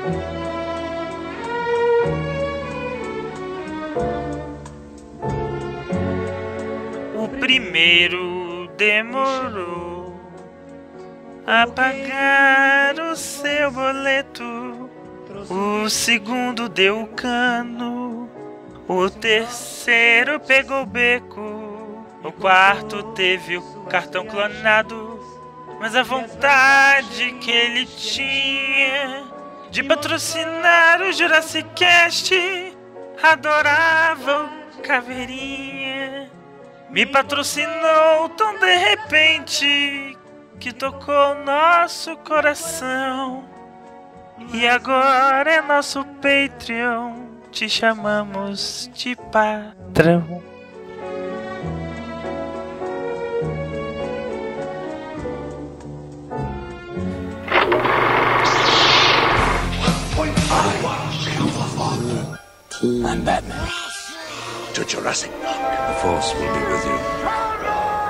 O primeiro demorou a pagar o seu boleto. O segundo deu o cano. O terceiro pegou o beco. O quarto teve o cartão clonado. Mas a vontade que ele tinha de patrocinar o Jurassic Cast, adorava o Caveirinha. Me patrocinou tão de repente que tocou nosso coração. E agora é nosso Patreon, te chamamos de patrão. I'm Batman. To Jurassic Park. The Force will be with you.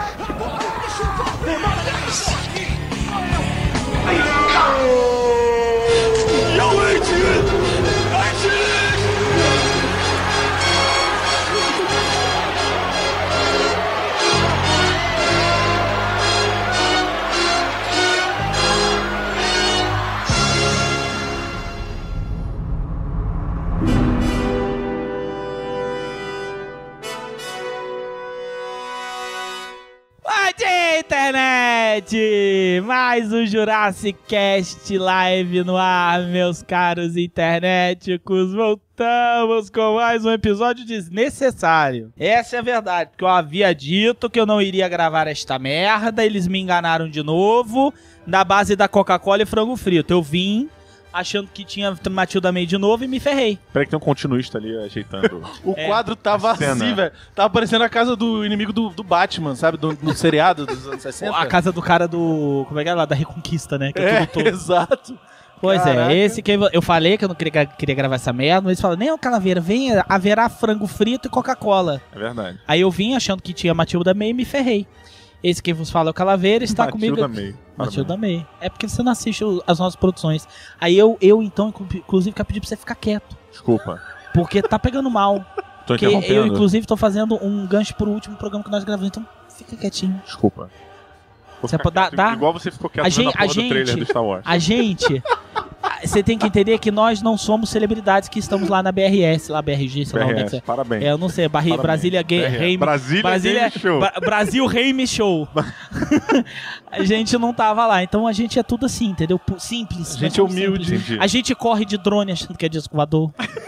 Internet! Mais um Jurassic Cast Live no ar, meus caros internéticos. Voltamos com mais um episódio desnecessário. Essa é a verdade, porque eu havia dito que eu não iria gravar esta merda. Eles me enganaram de novo na base da Coca-Cola e frango frito. Eu vim achando que tinha Matilda May de novo e me ferrei. Peraí que tem um continuista ali ajeitando. O quadro tava assim, velho. Tava parecendo a casa do inimigo do Batman, sabe? Do seriado dos anos 60. A casa do cara do... Como é que é lá? Da Reconquista, né? Que é tudo todo. Exato. Pois Caraca. é, esse que eu falei que eu não queria gravar essa merda, mas eles falaram, nem o Calaveira, vem, haverá frango frito e Coca-Cola. É verdade. Aí eu vim achando que tinha Matilda May e me ferrei. Esse que vos fala é o Calaveira, está Matilda comigo... May. Matilda May. É porque você não assiste as nossas produções. Aí eu então, inclusive, quero pedir pra você ficar quieto. Desculpa. Porque tá pegando mal. Tô Porque interrompendo. eu, inclusive, tô fazendo um gancho pro último programa que nós gravamos, então fica quietinho. Desculpa. Vou Você ficar pode quieto, dar... Igual você ficou quieto A vendo gente- a porra a do trailer gente- do Star Wars. A gente... Você tem que entender que nós não somos celebridades que estamos lá na BRS, lá BRG, sei lá onde é que BRS, você... parabéns. É, eu não sei, Parabéns. Brasília BRS. Game... Brasília Game Show. Brasil Game Show. A gente não tava lá, então a gente é tudo assim, entendeu? Simples. A gente nós somos é humilde. simples. A gente corre de drone achando que é disco voador.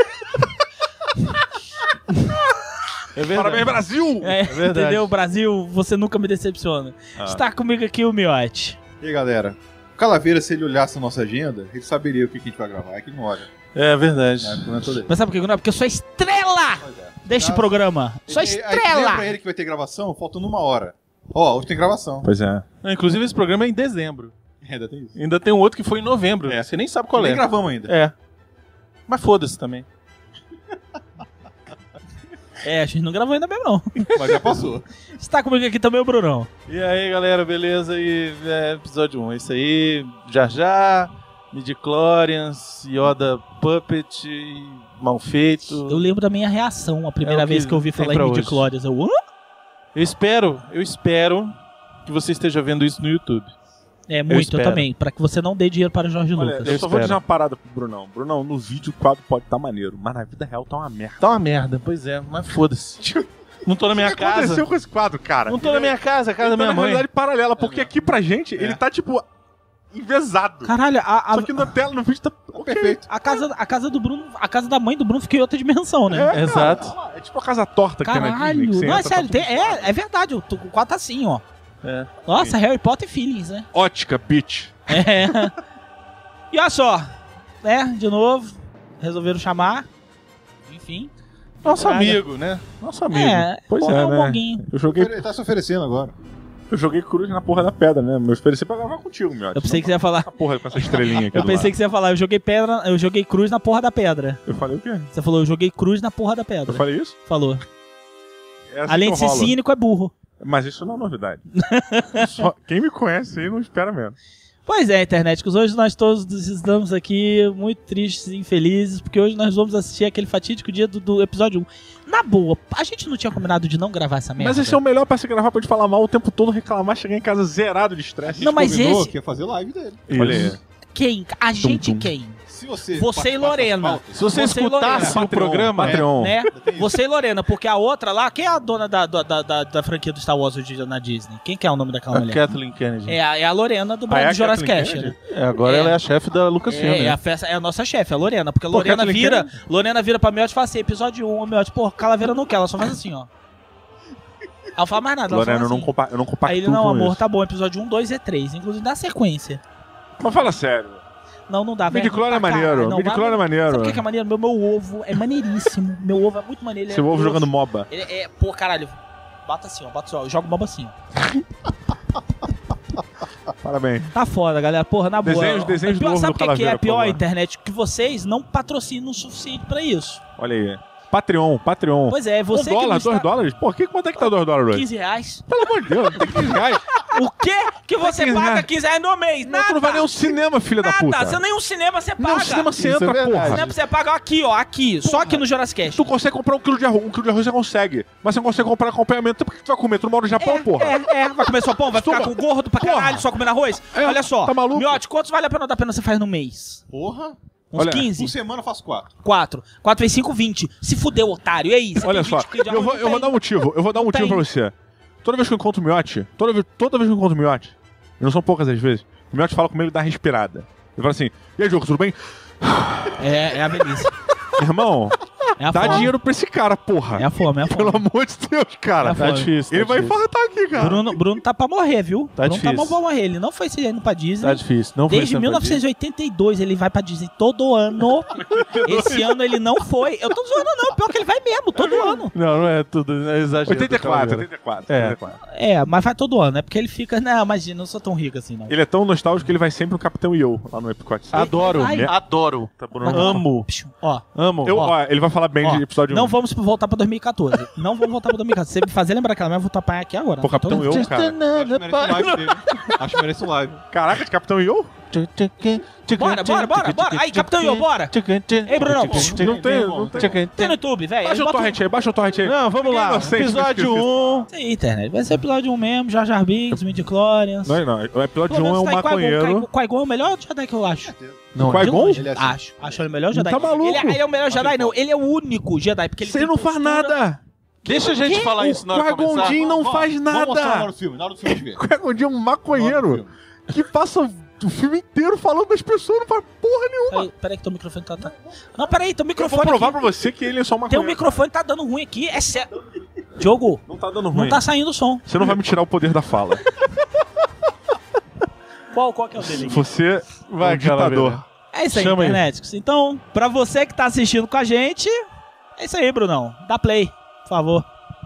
É verdade. Parabéns, Brasil! É, verdade. entendeu? Brasil, você nunca me decepciona. Está comigo aqui o Miote. E aí, galera? O Calaveira, se ele olhasse a nossa agenda, ele saberia o que a gente vai gravar. É que ele não olha. É verdade. É, o problema é todo ele. Mas sabe por que não é? Porque eu sou a estrela Pois é. deste Ah, programa. Sou a Aí estrela! lembra ele que vai ter gravação faltando 1 hora. Ó, hoje tem gravação. Pois é. Não, inclusive, esse programa é em dezembro. Ainda tem isso. Ainda tem um outro que foi em novembro. É. Você nem sabe qual Nem é. gravamos ainda. É. Mas foda-se também. É, a gente não gravou ainda mesmo, não. Mas já passou. Está comigo aqui também o Brunão. E aí, galera, beleza? E episódio 1. Isso aí, Jar Jar, Midichlorians, Yoda Puppet, mal feito. Eu lembro da minha reação a primeira É o que vez que eu ouvi tem falar em pra hoje. midichlorians. Eu, hã? Eu espero que você esteja vendo isso no YouTube. É muito, eu espero. também. Pra que você não dê dinheiro para o Jorge Olha, Lucas. eu só vou espero. dizer uma parada pro Brunão. Brunão, no vídeo o quadro pode estar maneiro, mas na vida real tá uma merda. Tá uma merda, pois é, mas foda-se. Não tô na minha O que aconteceu casa. com esse quadro, cara? Não tô na minha casa, a casa da Ele tá minha na mãe. realidade paralela, porque aqui pra gente, ele tá, tipo, envesado. Caralho, Só que na tela, no vídeo, tá Perfeito. a casa do Bruno, a casa da mãe do Bruno fica em outra dimensão, né? Exato. É tipo a casa torta aqui na Disney. Caralho, que você não, é entra, sério, tá tudo é verdade, o quadro tá assim, ó. É. Nossa, Harry Potter feelings, né? Ótica, bitch. É. E olha só, né, de novo, resolveram chamar, enfim. Nosso Praga. amigo, né? Nosso amigo. É, Pois pô, é, um né? monguinho. Ele tá se oferecendo agora. Eu joguei cruz na porra da pedra, né? Eu ofereci pra gravar contigo, meu. Eu pensei que você ia falar. A porra com essa estrelinha aqui Eu do pensei lado. que você ia falar, eu joguei cruz na porra da pedra. Eu falei o quê? Você falou, eu joguei cruz na porra da Eu pedra. falei isso? Falou. É assim Além que de ser eu rolo. cínico, é burro. Mas isso não é novidade. Quem me conhece aí não espera menos. Pois é, internet, que hoje nós todos estamos aqui muito tristes e infelizes, porque hoje nós vamos assistir aquele fatídico dia do episódio 1. Na boa, a gente não tinha combinado de não gravar essa merda. Mas esse é o melhor pra se gravar, pra gente falar mal o tempo todo, reclamar, chegar em casa zerado de estresse. Não, mas esse... que ia fazer live dele. Olha aí. Quem? A gente quem? Se você... Você e Lorena. Se você escutasse o programa... Patreon. Né? Você e Lorena, porque a outra lá, quem é a dona da franquia do Star Wars hoje na Disney? Quem que é o nome daquela A mulher? Kathleen Kennedy. É a Lorena do é a Jurassic Kathleen Cast, né? Kennedy? Agora ela é a chefe da Lucasfilm, É, né? é a nossa chefe, a Lorena. Porque a Pô, Lorena Kathleen vira pra Miotti e fala assim, episódio 1, Miotti, pô, Calaveira não quer, ela só faz assim, ó. Ela não fala mais nada, ela Lorena, fala eu assim. não compacto Aí ele, não, com amor, isso. tá bom, episódio 1, 2 e 3. Inclusive, dá sequência. Mas fala sério. Não dá, velho. Midi-chlorian é maneiro. Midi-chlorian é maneiro. Sabe o que é maneiro? Meu ovo é maneiríssimo. Meu ovo é muito maneiro. Seu ovo jogando MOBA. Ele é, pô, caralho. Bata assim, ó, bata só. Eu jogo MOBA assim, ó. Parabéns. Tá foda, galera. Porra, na boa. Desenhos do pior, ovo sabe do o que é Calaveira, a pior por favor. internet? Que vocês não patrocinam o suficiente pra isso. Olha aí. Patreon. Pois é, você que não está... $2? Pô, quanto é que tá $2 hoje? R$15. Pelo amor de Deus, não tem R$15. O quê? Que você 15 paga reais. R$15 no mês? Não, tu não vai nem ao cinema, filha da puta. Nada, você nem um cinema você paga. Não, cinema você Isso é entra, verdade. porra. Cinema você paga aqui, ó, aqui. Só aqui no Jurassic Cast. Tu consegue comprar 1 quilo de arroz. 1 quilo de arroz você consegue. Mas você não consegue comprar acompanhamento. Por que tu vai comer? Tu não mora no Japão, porra. Vai comer só pão? Vai ficar com gordo pra caralho só comendo arroz? É, Olha só. tá maluco? Miotti, quantos vale a pena dar pena você faz no mês? Porra. Uns Olha, 15? Por semana eu faço 4. 4 vezes 5, 20. Se fudeu, otário. E aí? Você Olha tem só, 20 quilos de eu arroz? vou dar um motivo. Eu vou dar um motivo tem. pra você. Toda vez que eu encontro o Miotti, toda vez que eu encontro o Miotti, e não são poucas as vezes, o Miotti fala comigo e dá uma respirada. Ele fala assim, e aí, Diogo, tudo bem? É a velhice. Irmão, É a dá fome. dinheiro pra esse cara, porra. É a fome, é a Pelo fome. amor de Deus, cara. É Tá difícil. Ele tá vai difícil. infartar aqui, cara. Bruno tá pra morrer, viu? Tá Bruno difícil. tá pra morrer. Ele não foi indo pra Disney. Tá difícil. Não foi Desde sempre 1982 ele vai pra Disney todo ano. Esse ano ele não foi. Eu tô zoando não, pior que ele vai mesmo, todo ano. Não é tudo. É exagero. 84. É. É, mas vai todo ano, é porque ele fica, não, imagina, eu não sou tão rico assim, não. Ele é tão nostálgico que ele vai sempre no Capitão Yo, lá no Epcot. Adoro. Ai. Adoro. Tá bom, não. Amo. Psiu, Ó, Amo. Ele vai falar bem ó, de episódio 1. não vamos voltar pra 2014. Não vamos voltar pra 2014. Se você me fazer lembrar aquela merda, eu vou topar aqui agora. Pô, Capitão Yo, cara. Acho que merece live. Caraca, de Capitão Yo? Bora. Aí, Capitão Yo, bora. Ei, Bruno. Não tem. Tem no YouTube, velho. Baixa o torrent aí. Não, vamos lá. Inocente, Episódio esqueci. 1. Isso aí, internet. Vai ser episódio 1 mesmo, Jar Jar Binks, Midi-chlorians. Não. O episódio 1 é um maconheiro. Qui-Gon é o melhor Jedi que eu acho. Não, O Qui-Gon? Ele é assim. Acho ele o melhor Jedi. Tá maluco? Ele é o melhor Jedi, não. Ele é o único Jedi, porque ele Você tem não faz postura- nada. Deixa a gente falar isso na hora de começar. Qui-Gon não faz Vamos mostrar na hora nada. do filme. Na hora do filme a gente vê. Qui-Gon é um Na hora maconheiro do filme. que passa o filme inteiro falando das pessoas, não faz porra nenhuma. Peraí que teu microfone tá... Não, peraí, teu Eu microfone vou provar aqui. pra você que ele é só um Teu maconheiro. microfone tá dando ruim aqui, é sério. Diogo, Não tá dando ruim. não tá saindo o som. Você não vai me tirar o poder da fala. Qual que é o dele? Você Vai, é um ditador. Calaveira. É isso aí, Chama aí. internet. Então, pra você que tá assistindo com a gente, é isso aí, Brunão. Dá play, por favor.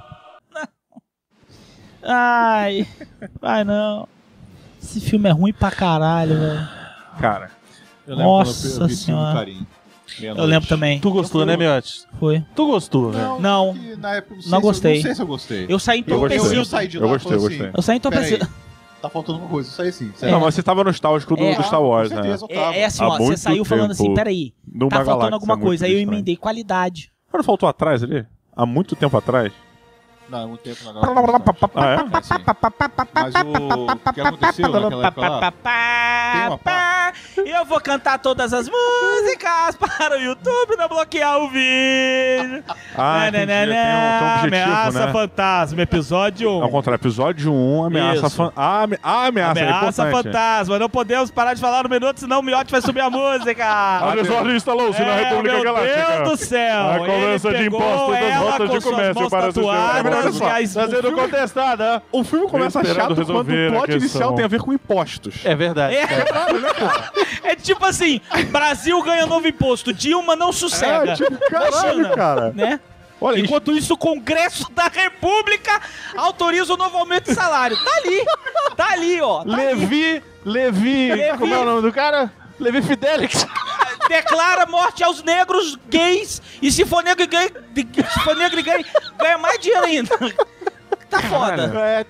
Ai, vai não. Esse filme é ruim pra caralho, velho. Cara, Eu lembro quando Nossa eu vi esse filme Senhora. com carinho. Eu lembro também. Tu gostou, né, Miotti? Foi. Tu gostou, velho. Não. que na época, Não sei se gostei. Não sei se eu gostei. Eu saí Eu gostei. entorpecido. Eu saí de lá Eu e gostei, falei eu assim, gostei. Eu saí Peraí, entorpecido. tá faltando uma coisa. Eu saí assim. não, mas você tava nostálgico do Star Wars, com né? certeza, eu tava. É assim, Há ó, você muito saiu falando assim, tempo. peraí, Numa tá faltando galáxia alguma muito coisa. Aí eu distante. emendei qualidade. Mas não faltou atrás ali? Há muito tempo atrás? Não, é muito tempo na galera. Ah, é? É, sim. Mas o que aconteceu naquela época lá... Tem uma E eu vou cantar todas as músicas para o YouTube não bloquear o vídeo. Ah, entendi. Tem um objetivo, Ameaça né? Fantasma, episódio 1. Ao contrário, episódio 1, ameaça... Isso. ameaça é Ameaça importante. Fantasma. Não podemos parar de falar no minuto, senão o Miotti vai subir a música. Adesor instalou-se na República meu Galáctica. Deus do céu. A cobrança Ele de pegou impostos das ela rotas com de suas comércio mãos para o sistema. tatuadas, Olha só, e as- Tá sendo contestada. O filme começa Esperando chato quando resolver o a plot inicial questão. tem a ver com impostos. É verdade. É tipo assim, Brasil ganha novo imposto, Dilma não sossega. É, tipo, caralho, Imagina, cara. né? Olha, Enquanto isso, o Congresso da República autoriza o novo aumento de salário. Tá ali, ó. Tá ali. Levi. Como é o nome do cara? Levi Fidelix. Declara morte aos negros gays e se for negro e gay, ganha mais dinheiro ainda. tá foda. É,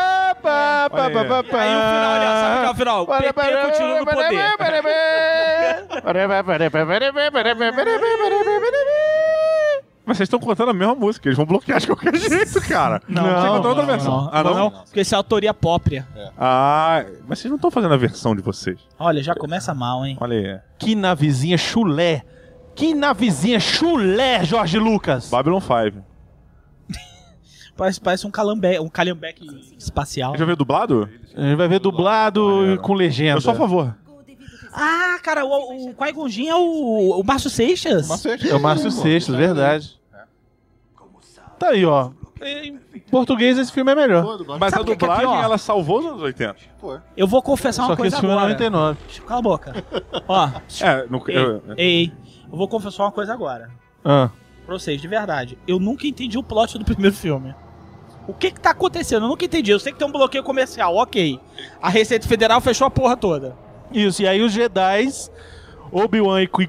Aí o final, olha, sabe o que é o final? O PT continua no poder. Mas vocês estão contando a mesma música, eles vão bloquear de qualquer jeito, cara. Você contou outra versão. Não, porque isso é autoria própria. Ah, mas vocês não estão fazendo a versão de vocês. Olha, já começa mal, hein? Olha aí. Que navezinha chulé. Que navezinha chulé, Jorge Lucas. Babylon 5. Parece um calhambeque espacial. Já viu dublado? A gente vai ver dublado com legenda. Eu sou a favor. Ah, cara, o Qui-Gon Jinn é o Márcio Seixas. É o Márcio Seixas, verdade. Tá aí, ó. Em português esse filme é melhor. Mas Sabe a o que é dublagem, pior? ela salvou os anos 80. Eu vou confessar Só uma que coisa esse filme é agora. 99. Cala a boca. Ó, ei, eu vou confessar uma coisa agora. Ah. Pra vocês, de verdade. Eu nunca entendi o plot do primeiro filme. O que tá acontecendo? Eu nunca entendi. Eu sei que tem um bloqueio comercial, ok. A Receita Federal fechou a porra toda. Isso, e aí os Jedis, Obi-Wan e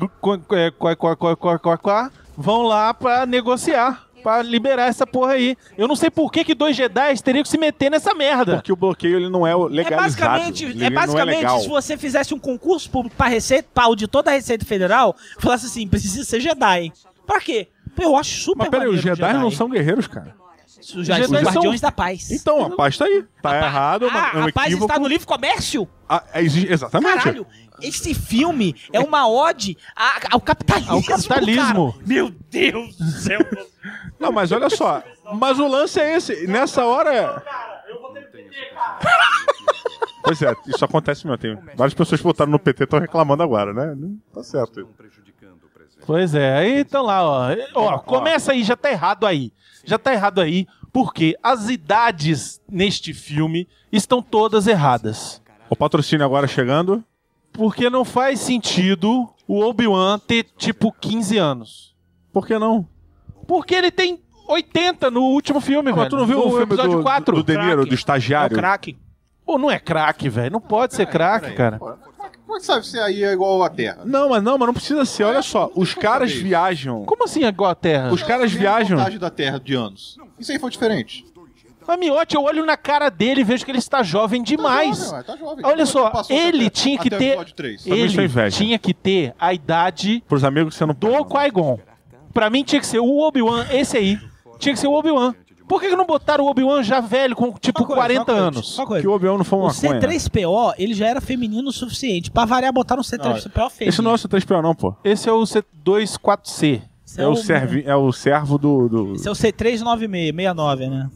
vão lá pra negociar, pra liberar essa porra aí. Eu não sei por que 2 Jedis teriam que se meter nessa merda. Porque o bloqueio ele não é legalizado. É basicamente se você fizesse um concurso público pra auditor da Receita Federal, falasse assim, precisa ser Jedi. Pra quê? Eu acho super Mas peraí, os maneiro Jedi não são guerreiros, cara. Os Guardiões da Paz. Então, a paz tá aí. Tá errado, é um a paz equívoco. está no livre comércio? Exatamente. Caralho, esse filme é uma ode ao capitalismo. Ao capitalismo. Cara. Meu Deus do céu. Não, mas olha só. Mas o lance é esse. Nessa hora... Eu vou ter que ter, cara. Pois é, isso acontece mesmo. Tem várias pessoas que votaram no PT e estão reclamando agora, né? Tá certo. Pois é, aí estão lá, ó. Começa aí, já tá errado aí. Já tá errado aí, porque as idades neste filme estão todas erradas. O patrocínio agora chegando. Porque não faz sentido o Obi-Wan ter, tipo, 15 anos. Por que não? Porque ele tem 80 no último filme, velho. Tu não viu no o filme episódio 4? do De Niro, do É estagiário? o craque. Pô, não é craque, velho. Não pode ser craque, cara. Como é que sabe se aí é igual a Terra? Não, mas não precisa ser. Olha só, os caras viajam. Como assim é igual a Terra? Os caras Tem a viajam. contagem da Terra de anos. Isso aí foi diferente. Mas, Miotti, eu olho na cara dele e vejo que ele está jovem demais. Tá jovem. Olha só, Passou ele até- tinha que até o ter... episódio 3. Também sou Ele inveja. tinha que ter a idade Pros amigos que você não do Qui-Gon. Pra mim tinha que ser o Obi-Wan, esse aí. Tinha que ser o Obi-Wan. Por que não botaram o Obi-Wan já velho, com tipo 40 anos? Só coisa. Que o Obi-Wan não foi O uma maconha. C3PO, ele já era feminino o suficiente. Pra variar, botaram um C3PO feminino. Esse não é o C3PO não, pô. Esse é o C24C. Esse É o servo do... Esse é o C396, né?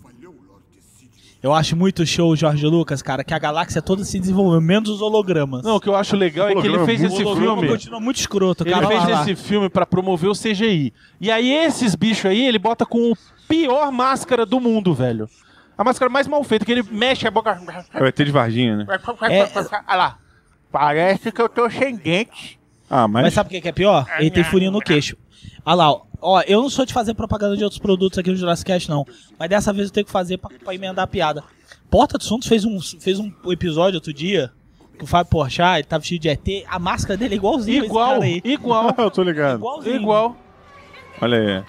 Eu acho muito show o Jorge Lucas, cara, que a galáxia toda se desenvolveu, menos os hologramas. Não, o que eu acho legal é que ele fez esse o holograma filme... continua muito escroto, Ele cara. fez olha lá. esse filme pra promover o CGI. E aí esses bichos aí, ele bota com o pior máscara do mundo, velho. A máscara mais mal feita, que ele mexe a boca... É o ET de Varginha, né? Olha lá. Parece que eu tô sem dente. Ah, Mas sabe o que é pior? Ele tem furinho no queixo. Olha lá, ó, eu não sou de fazer propaganda de outros produtos aqui no Jurassic Cast, não. Mas dessa vez eu tenho que fazer pra emendar a piada. Porta dos Fundos fez um episódio outro dia, que o Fábio Porchat, ele tava vestido de ET, a máscara dele é igualzinho esse cara aí. Igual. Eu tô ligado. Igualzinho. Igual. Olha aí.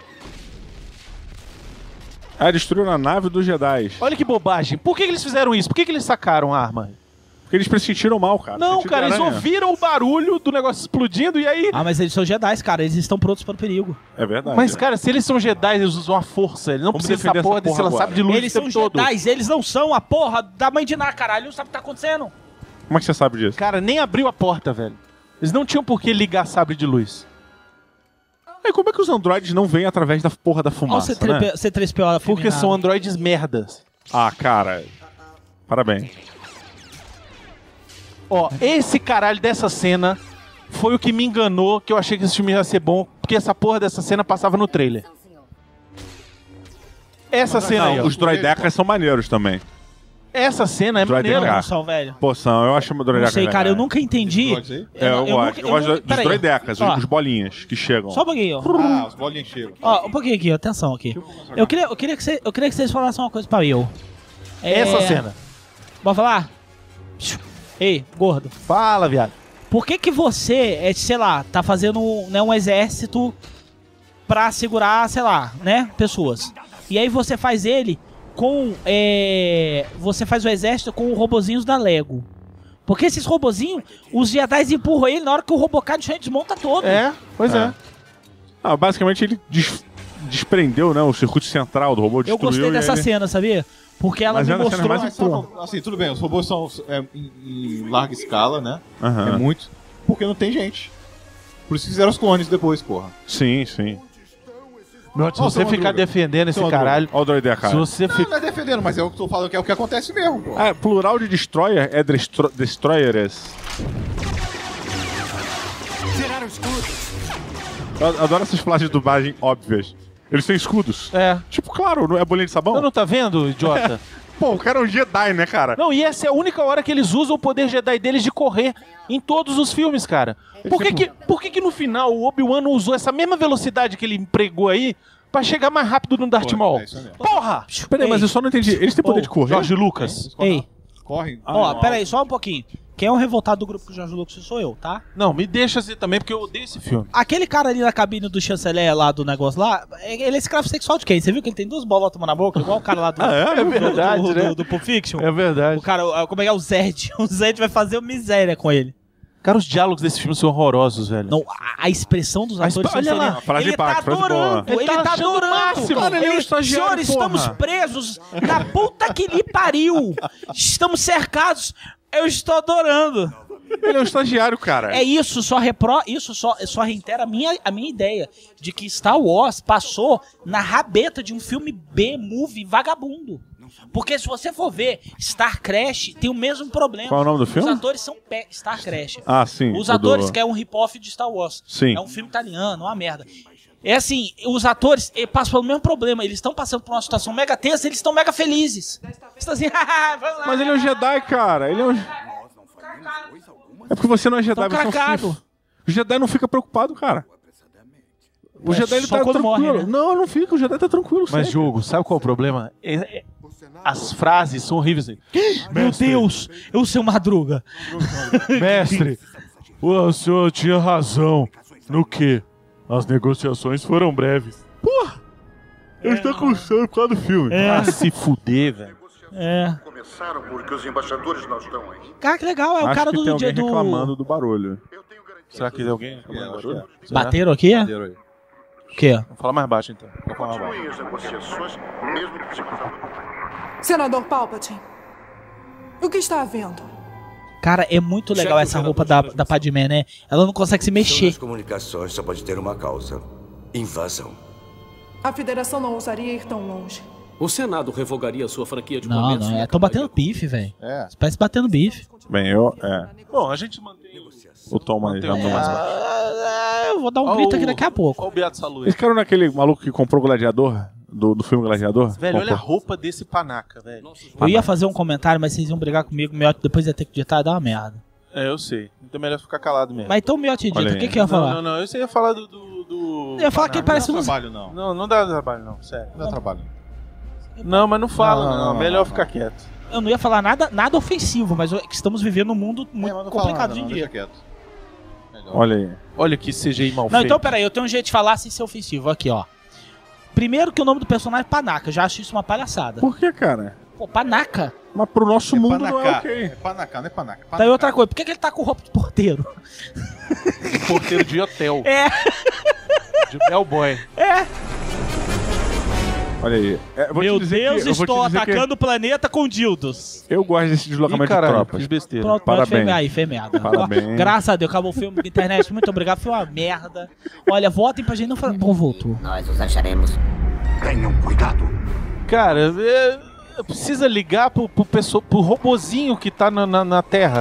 Ah, destruíram a nave dos Jedi. Olha que bobagem. Por que eles fizeram isso? Por que eles sacaram a arma? Porque eles sentiram mal, cara. Não, Sentido cara, de eles aranha. ouviram o barulho do negócio explodindo e aí... Ah, mas eles são Jedi, cara, eles estão prontos para o perigo. É verdade. Mas, cara, se eles são Jedi, eles usam a força. Eles não Vamos precisam defender dessa porra essa desse porra lançado agora. de luz Eles o são tempo todo. Jedi, eles não são a porra da mãe de Ná, caralho, ele não sabe o que tá acontecendo. Como é que você sabe disso? Cara, nem abriu a porta, velho. Eles não tinham por que ligar sabre de luz. Aí como é que os androides não vêm através da porra da Olha o fumaça, né? C3PO Porque são androides merdas. Ah, cara. Parabéns. Ó, esse caralho dessa cena foi o que me enganou, que eu achei que esse filme ia ser bom, porque essa porra dessa cena passava no trailer. Essa cena aí, ó. Os droidecas são maneiros também. Essa cena é Droideca. maneira. Não são, velho. Poção, eu acho uma droideca Não sei, cara, eu legal. nunca entendi. Droids aí? Eu gosto dos peraí. droidecas, Ó, os bolinhas que chegam. Só um pouquinho. Ah, os bolinhas chegam. Ó, um pouquinho aqui, ó, atenção aqui. Eu queria que vocês falassem uma coisa pra eu. Essa cena. Bora falar? Ei, gordo. Fala, viado. Por que você, sei lá, tá fazendo né, um exército pra segurar, sei lá, né, pessoas. E aí você faz ele Você faz o exército com os robozinhos da Lego. Porque esses robozinhos, os Jedi empurram ele na hora que o robô cai no chão e desmonta todo. Pois é. Basicamente ele desprendeu, né, o circuito central do robô, Eu gostei dessa cena, sabia? Porque ela me mostrou... Assim, tudo bem, os robôs são em larga escala, né? Aham. É muito. Porque não tem gente. Por isso que fizeram os clones depois, porra. Sim, sim. Se você ficar defendendo esse caralho... Olha o droideia, cara. Se você Não é defendendo, mas é o que eu tô falando que é o que acontece mesmo, pô. Plural de destroyer é destroyers. Tiraram escudos. Eu adoro essas frases de dublagem óbvias. Eles têm escudos. Tipo, claro, não é bolinha de sabão? Você não tá vendo, idiota? Pô, o cara é um Jedi, né, cara? Não, e essa é a única hora que eles usam o poder Jedi deles de correr em todos os filmes, cara. Por que no final o Obi-Wan não usou essa mesma velocidade que ele empregou aí pra chegar mais rápido no Darth Maul? Porra! Peraí, mas eu só não entendi. Eles têm poder de correr? Jorge Lucas. Ei, Correm. peraí, só um pouquinho. Quem é o revoltado do grupo do Jorge Lucas sou eu, tá? Não, me deixa assim também, porque eu odeio esse filme. Aquele cara ali na cabine do chanceler lá do negócio lá, ele é escravo sexual de quem? Você viu que ele tem 2 bolotas na boca, igual o cara lá do... É verdade, né? do Pulp Fiction? É verdade. O cara, como é que é o Zed? O Zed vai fazer miséria com ele. Cara, os diálogos desse filme são horrorosos, velho. Não, a expressão dos atores... olha são lá, excelentes. frase de Ele tá impacto, frase boa. adorando, ele tá achando o adorando. máximo. Cara, Ele é um estagiário, senhores, estamos porra. presos na puta que lhe pariu. Estamos cercados. Eu estou adorando. Ele é um estagiário, cara. É isso, só reitera a minha ideia de que Star Wars passou na rabeta de um filme B-movie vagabundo. Porque se você for ver, Star Crash tem o mesmo problema. Qual é o nome do filme? Os atores são Star Crash. Ah, sim. Os atores que é um rip-off de Star Wars. Sim. É um filme italiano, uma merda. É assim, os atores passam pelo mesmo problema. Eles estão passando por uma situação mega tensa, eles estão mega felizes. Eles estão assim, vamos lá. Mas ele é um Jedi, cara. Ele é um... É porque você não é Jedi, Tão você é um cracado. Sith. O Jedi não fica preocupado, cara. O Jedi ele só tá quando tranquilo. morre, né? Não fica. O Jedi tá tranquilo. Mas, sempre. jogo, sabe qual é o problema? As frases são horríveis. Meu Deus, eu sou Madruga. Mestre, o senhor tinha razão. No quê? As negociações foram breves. Eu estou com sono por causa do filme. Ah, se fuder, velho. Começaram porque os embaixadores não estão aí. Cara, que legal, é o Acho cara que do tem dia alguém do... reclamando do barulho. Será que tem alguém reclamando barulho? Bateram aqui? O quê? Vou falar mais baixo, então. Vou falar mais baixo. Continuem as negociações, mesmo que se Senador Palpatine, o que está havendo? Cara, é muito legal essa roupa da Padmé, né? Ela não consegue se mexer. Nas comunicações só pode ter uma causa. Invasão. A Federação não ousaria ir tão longe. O Senado revogaria sua franquia de Não, comércio. não, tão batendo bife, velho. É. Parece batendo bife. Bem, Bom, a gente mantém o tom mais, Mantém o tom mais baixo. Eu vou dar um grito aqui daqui a pouco. Olha o Beato Salu. Esse cara não é aquele maluco que comprou o Gladiador? Do filme Gladiador? Velho, olha a Comprou. roupa desse panaca, velho. Eu ia fazer um comentário, mas vocês iam brigar comigo. O Miotti depois ia ter que digitar e dar uma merda. É, eu sei. Então é melhor ficar calado mesmo. Mas então o Miotti Olha dita, aí. o que eu ia falar? Não. Eu ia falar do... Eu ia falar que ele parece Não um... dá trabalho, não. Não dá trabalho, não. Sério. Não dá trabalho. Não, mas não fala, não. Não, Melhor não. ficar quieto. Eu não ia falar nada ofensivo, mas que estamos vivendo num mundo muito Mas não complicado fala nada, hoje em não, dia. deixa quieto. Melhor. Olha aí. Olha que CGI mal Não, feito. então peraí, eu tenho um jeito de falar sem ser ofensivo. Aqui, ó. Primeiro que o nome do personagem é Panaca, eu já acho isso uma palhaçada. Por que, cara? Pô, Panaca? Mas pro nosso mundo não é Panaca. ok. É panaca, não é panaca. Daí outra coisa, por que ele tá com roupa de porteiro? Porteiro de hotel. É, De bellboy. Olha aí. Vou te meu dizer Deus, que, eu vou te estou dizer atacando o planeta com dildos. Que eu gosto desse Ih, deslocamento de caralho, tropas. fiz besteira. Pronto, Parabéns. fez merda. Parabéns. Graças a Deus, acabou o filme da internet, muito obrigado, foi uma merda. Olha, votem pra gente não falar. Bom, voltou. Nós os acharemos. Tenham cuidado. Cara, precisa ligar pro robozinho que tá na Terra.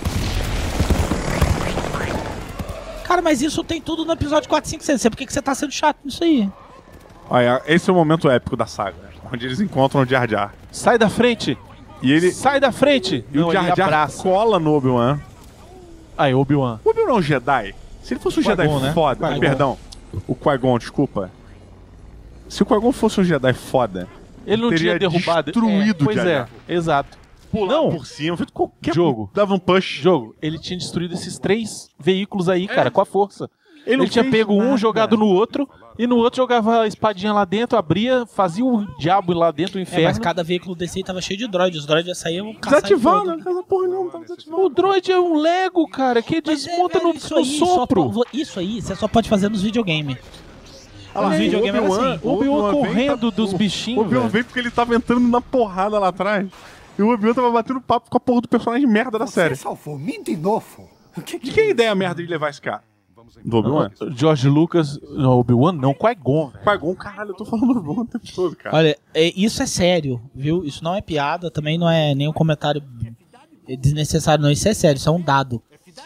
Cara, mas isso tem tudo no episódio 4, 5, 6. Não sei por que você tá sendo chato nisso aí. Olha, esse é o momento épico da saga, onde eles encontram o Jar Jar. Sai da frente! E ele Sai da frente! e o Jar Jar cola no Obi-Wan. Aí, Obi-Wan. O Obi-Wan é um Jedi? Se ele fosse um Jedi Qui-Gon, né? foda... Qui-Gon. Perdão. O Qui-Gon, desculpa. Se o Qui-Gon fosse um Jedi foda... Ele não teria tinha derrubado. destruído o Pois Jar Jar. Exato. Pular por cima, feito qualquer... Jogo. Dava um push. Jogo, ele tinha destruído esses 3 veículos aí, cara, com a força. Ele tinha pego um, jogado no outro, e no outro jogava a espadinha lá dentro, abria, fazia o diabo lá dentro, o inferno. Mas cada veículo desse aí tava cheio de droid. Os droids já saíam caçar Desativado, em não todo. casa porra não, tava desativado. O droid é um Lego, cara, que Mas desmonta velho, no isso aí sopro. Isso aí você só pode fazer nos videogames. Olha lá, Nos videogames era assim. O Obi-Wan vem, correndo dos O bichinhos, Obi-Wan velho. veio porque ele tava entrando na porrada lá atrás. E o Obi-Wan tava batendo papo com a porra do personagem merda da série. salvou mim de novo. De quem é a ideia merda de levar esse cara? Do Obi-Wan? George Lucas, não, Obi-Wan não, Qui-Gon, velho. Qui-Gon, caralho, eu tô falando do Obi-Wan o tempo todo, cara. Olha, isso é sério, viu? Isso não é piada, também não é nenhum comentário desnecessário, não. Isso é sério, isso é um dado.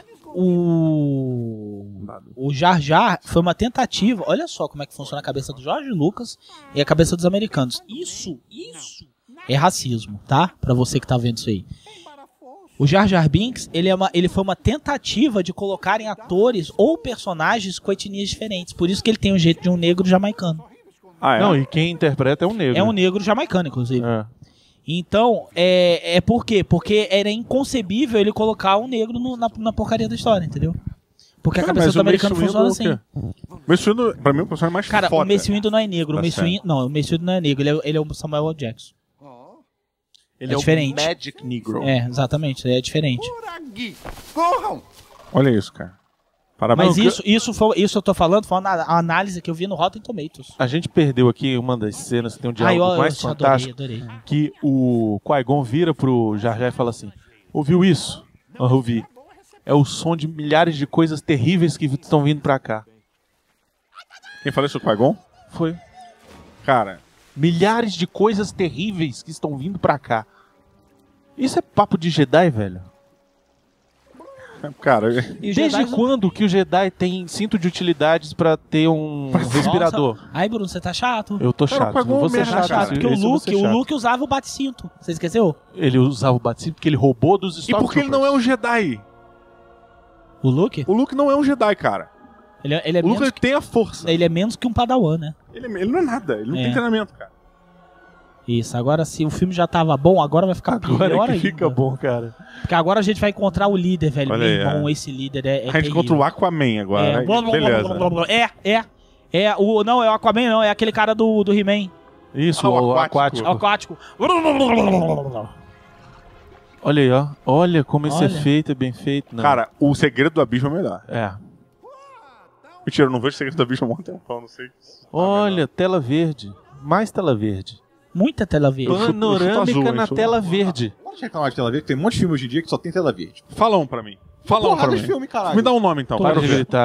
O Jar Jar foi uma tentativa. Olha só como é que funciona a cabeça do George Lucas e a cabeça dos americanos. Isso é racismo, tá? Pra você que tá vendo isso aí. O Jar Jar Binks, ele foi uma tentativa de colocarem atores ou personagens com etnias diferentes. Por isso que ele tem o jeito de um negro jamaicano. Ah, é? Não, e quem interpreta é um negro. É um negro jamaicano, inclusive. É. Então, por quê? Porque era inconcebível ele colocar um negro na porcaria da história, entendeu? Porque a cabeça do americano funciona assim. Mace Windu, pra mim, é o personagem mais Cara, foda. o Mace Windu não é negro. da O série. Mace Windu não é negro. Ele é o Samuel L. Jackson. Ele é diferente. o Magic Negro. É, exatamente. É diferente. Corram! Olha isso, cara. Parabéns. Mas isso eu tô falando foi uma análise que eu vi no Rotten Tomatoes. A gente perdeu aqui uma das cenas que tem um diálogo mais fantástico. Adorei. Que o Qui-Gon vira pro Jar Jar e fala assim: ouviu isso? Eu ouvi. É o som de milhares de coisas terríveis que estão vindo pra cá. Quem falou isso, o Qui-Gon? Foi. Cara, Milhares de coisas terríveis que estão vindo pra cá. Isso é papo de Jedi, velho? Desde quando que o Jedi tem cinto de utilidades pra ter um respirador? Nossa. Ai, Bruno, você tá chato. Eu tô chato. Você é chato. Porque o Luke usava o bate-cinto. Você esqueceu? Ele usava o bate-cinto porque ele roubou dos e Stormtroopers. porque ele não é um Jedi? O Luke? O Luke não é um Jedi, cara. Ele é o Luke menos tem a força. Ele é menos que um Padawan, né? Ele não é nada. Ele não tem treinamento, cara. Isso, agora se o filme já tava bom, agora vai ficar pior Agora que ainda. fica bom, cara. Porque agora a gente vai encontrar o líder, velho. Olha Meu aí, irmão, esse líder é a gente encontra o Aquaman agora. Beleza. Não, é o Aquaman, não. É aquele cara do He-Man. Isso, o aquático. Aquático. Olha aí, ó. Olha como esse efeito é bem feito. Não. Cara, o Segredo do Abismo é melhor. É. Mentira, eu não vejo o Segredo do Abismo há muito tempo, não sei. Olha, tela verde. Mais tela verde. Muita tela verde. Panorâmica na tela verde. Pode reclamar de tela verde, tem um monte de filme hoje em dia que só tem tela verde. Fala um pra mim. Fala um pra mim. Filme, caralho. Me dá um nome então. Pode gritar.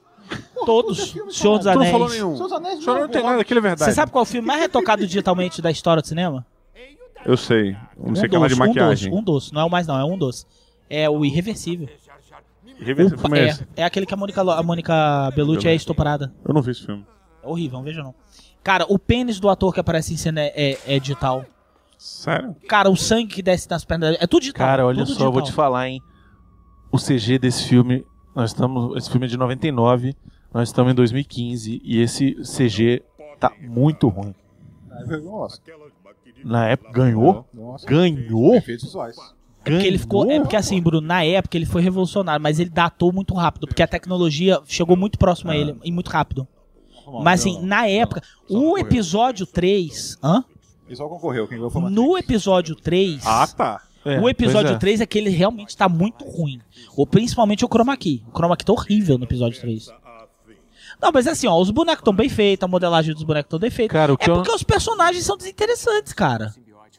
Todos. Senhor dos Tu não Anéis. falou nenhum. Seus Anéis Só não tem nada, aquilo é verdade. Você sabe qual é o filme mais retocado digitalmente da história do cinema? Eu sei. Não sei que é lá de maquiagem. Um doce. Não é o mais não, é um doce. É o Irreversível. Irreversível filme é esse? É aquele que a Mônica Bellucci é estuprada. Eu não vi esse filme. É horrível, não veja não. Cara, o pênis do ator que aparece em cena é digital. Sério? Cara, o sangue que desce nas pernas é tudo digital. Cara, olha tudo só, digital. eu vou te falar, hein. O CG desse filme, esse filme é de 99, nós estamos em 2015 e esse CG tá muito ruim. Nossa. Na época, ganhou? Ganhou? Efeitos visuais. Porque ele ficou. É porque assim, Bruno, na época ele foi revolucionário, mas ele datou muito rápido, porque a tecnologia chegou muito próximo a ele e muito rápido. Mas assim, na época, o episódio 3. Hã? Ele só concorreu, quem ganhou foi o Matrix. No episódio 3. Ah, tá. O episódio 3 é que ele realmente tá muito ruim. Ou principalmente o Chroma Key. O Chroma Key tá horrível no episódio 3. Não, mas assim, ó, os bonecos estão bem feitos, a modelagem dos bonecos estão bem feita. Cara, porque os personagens são desinteressantes, cara.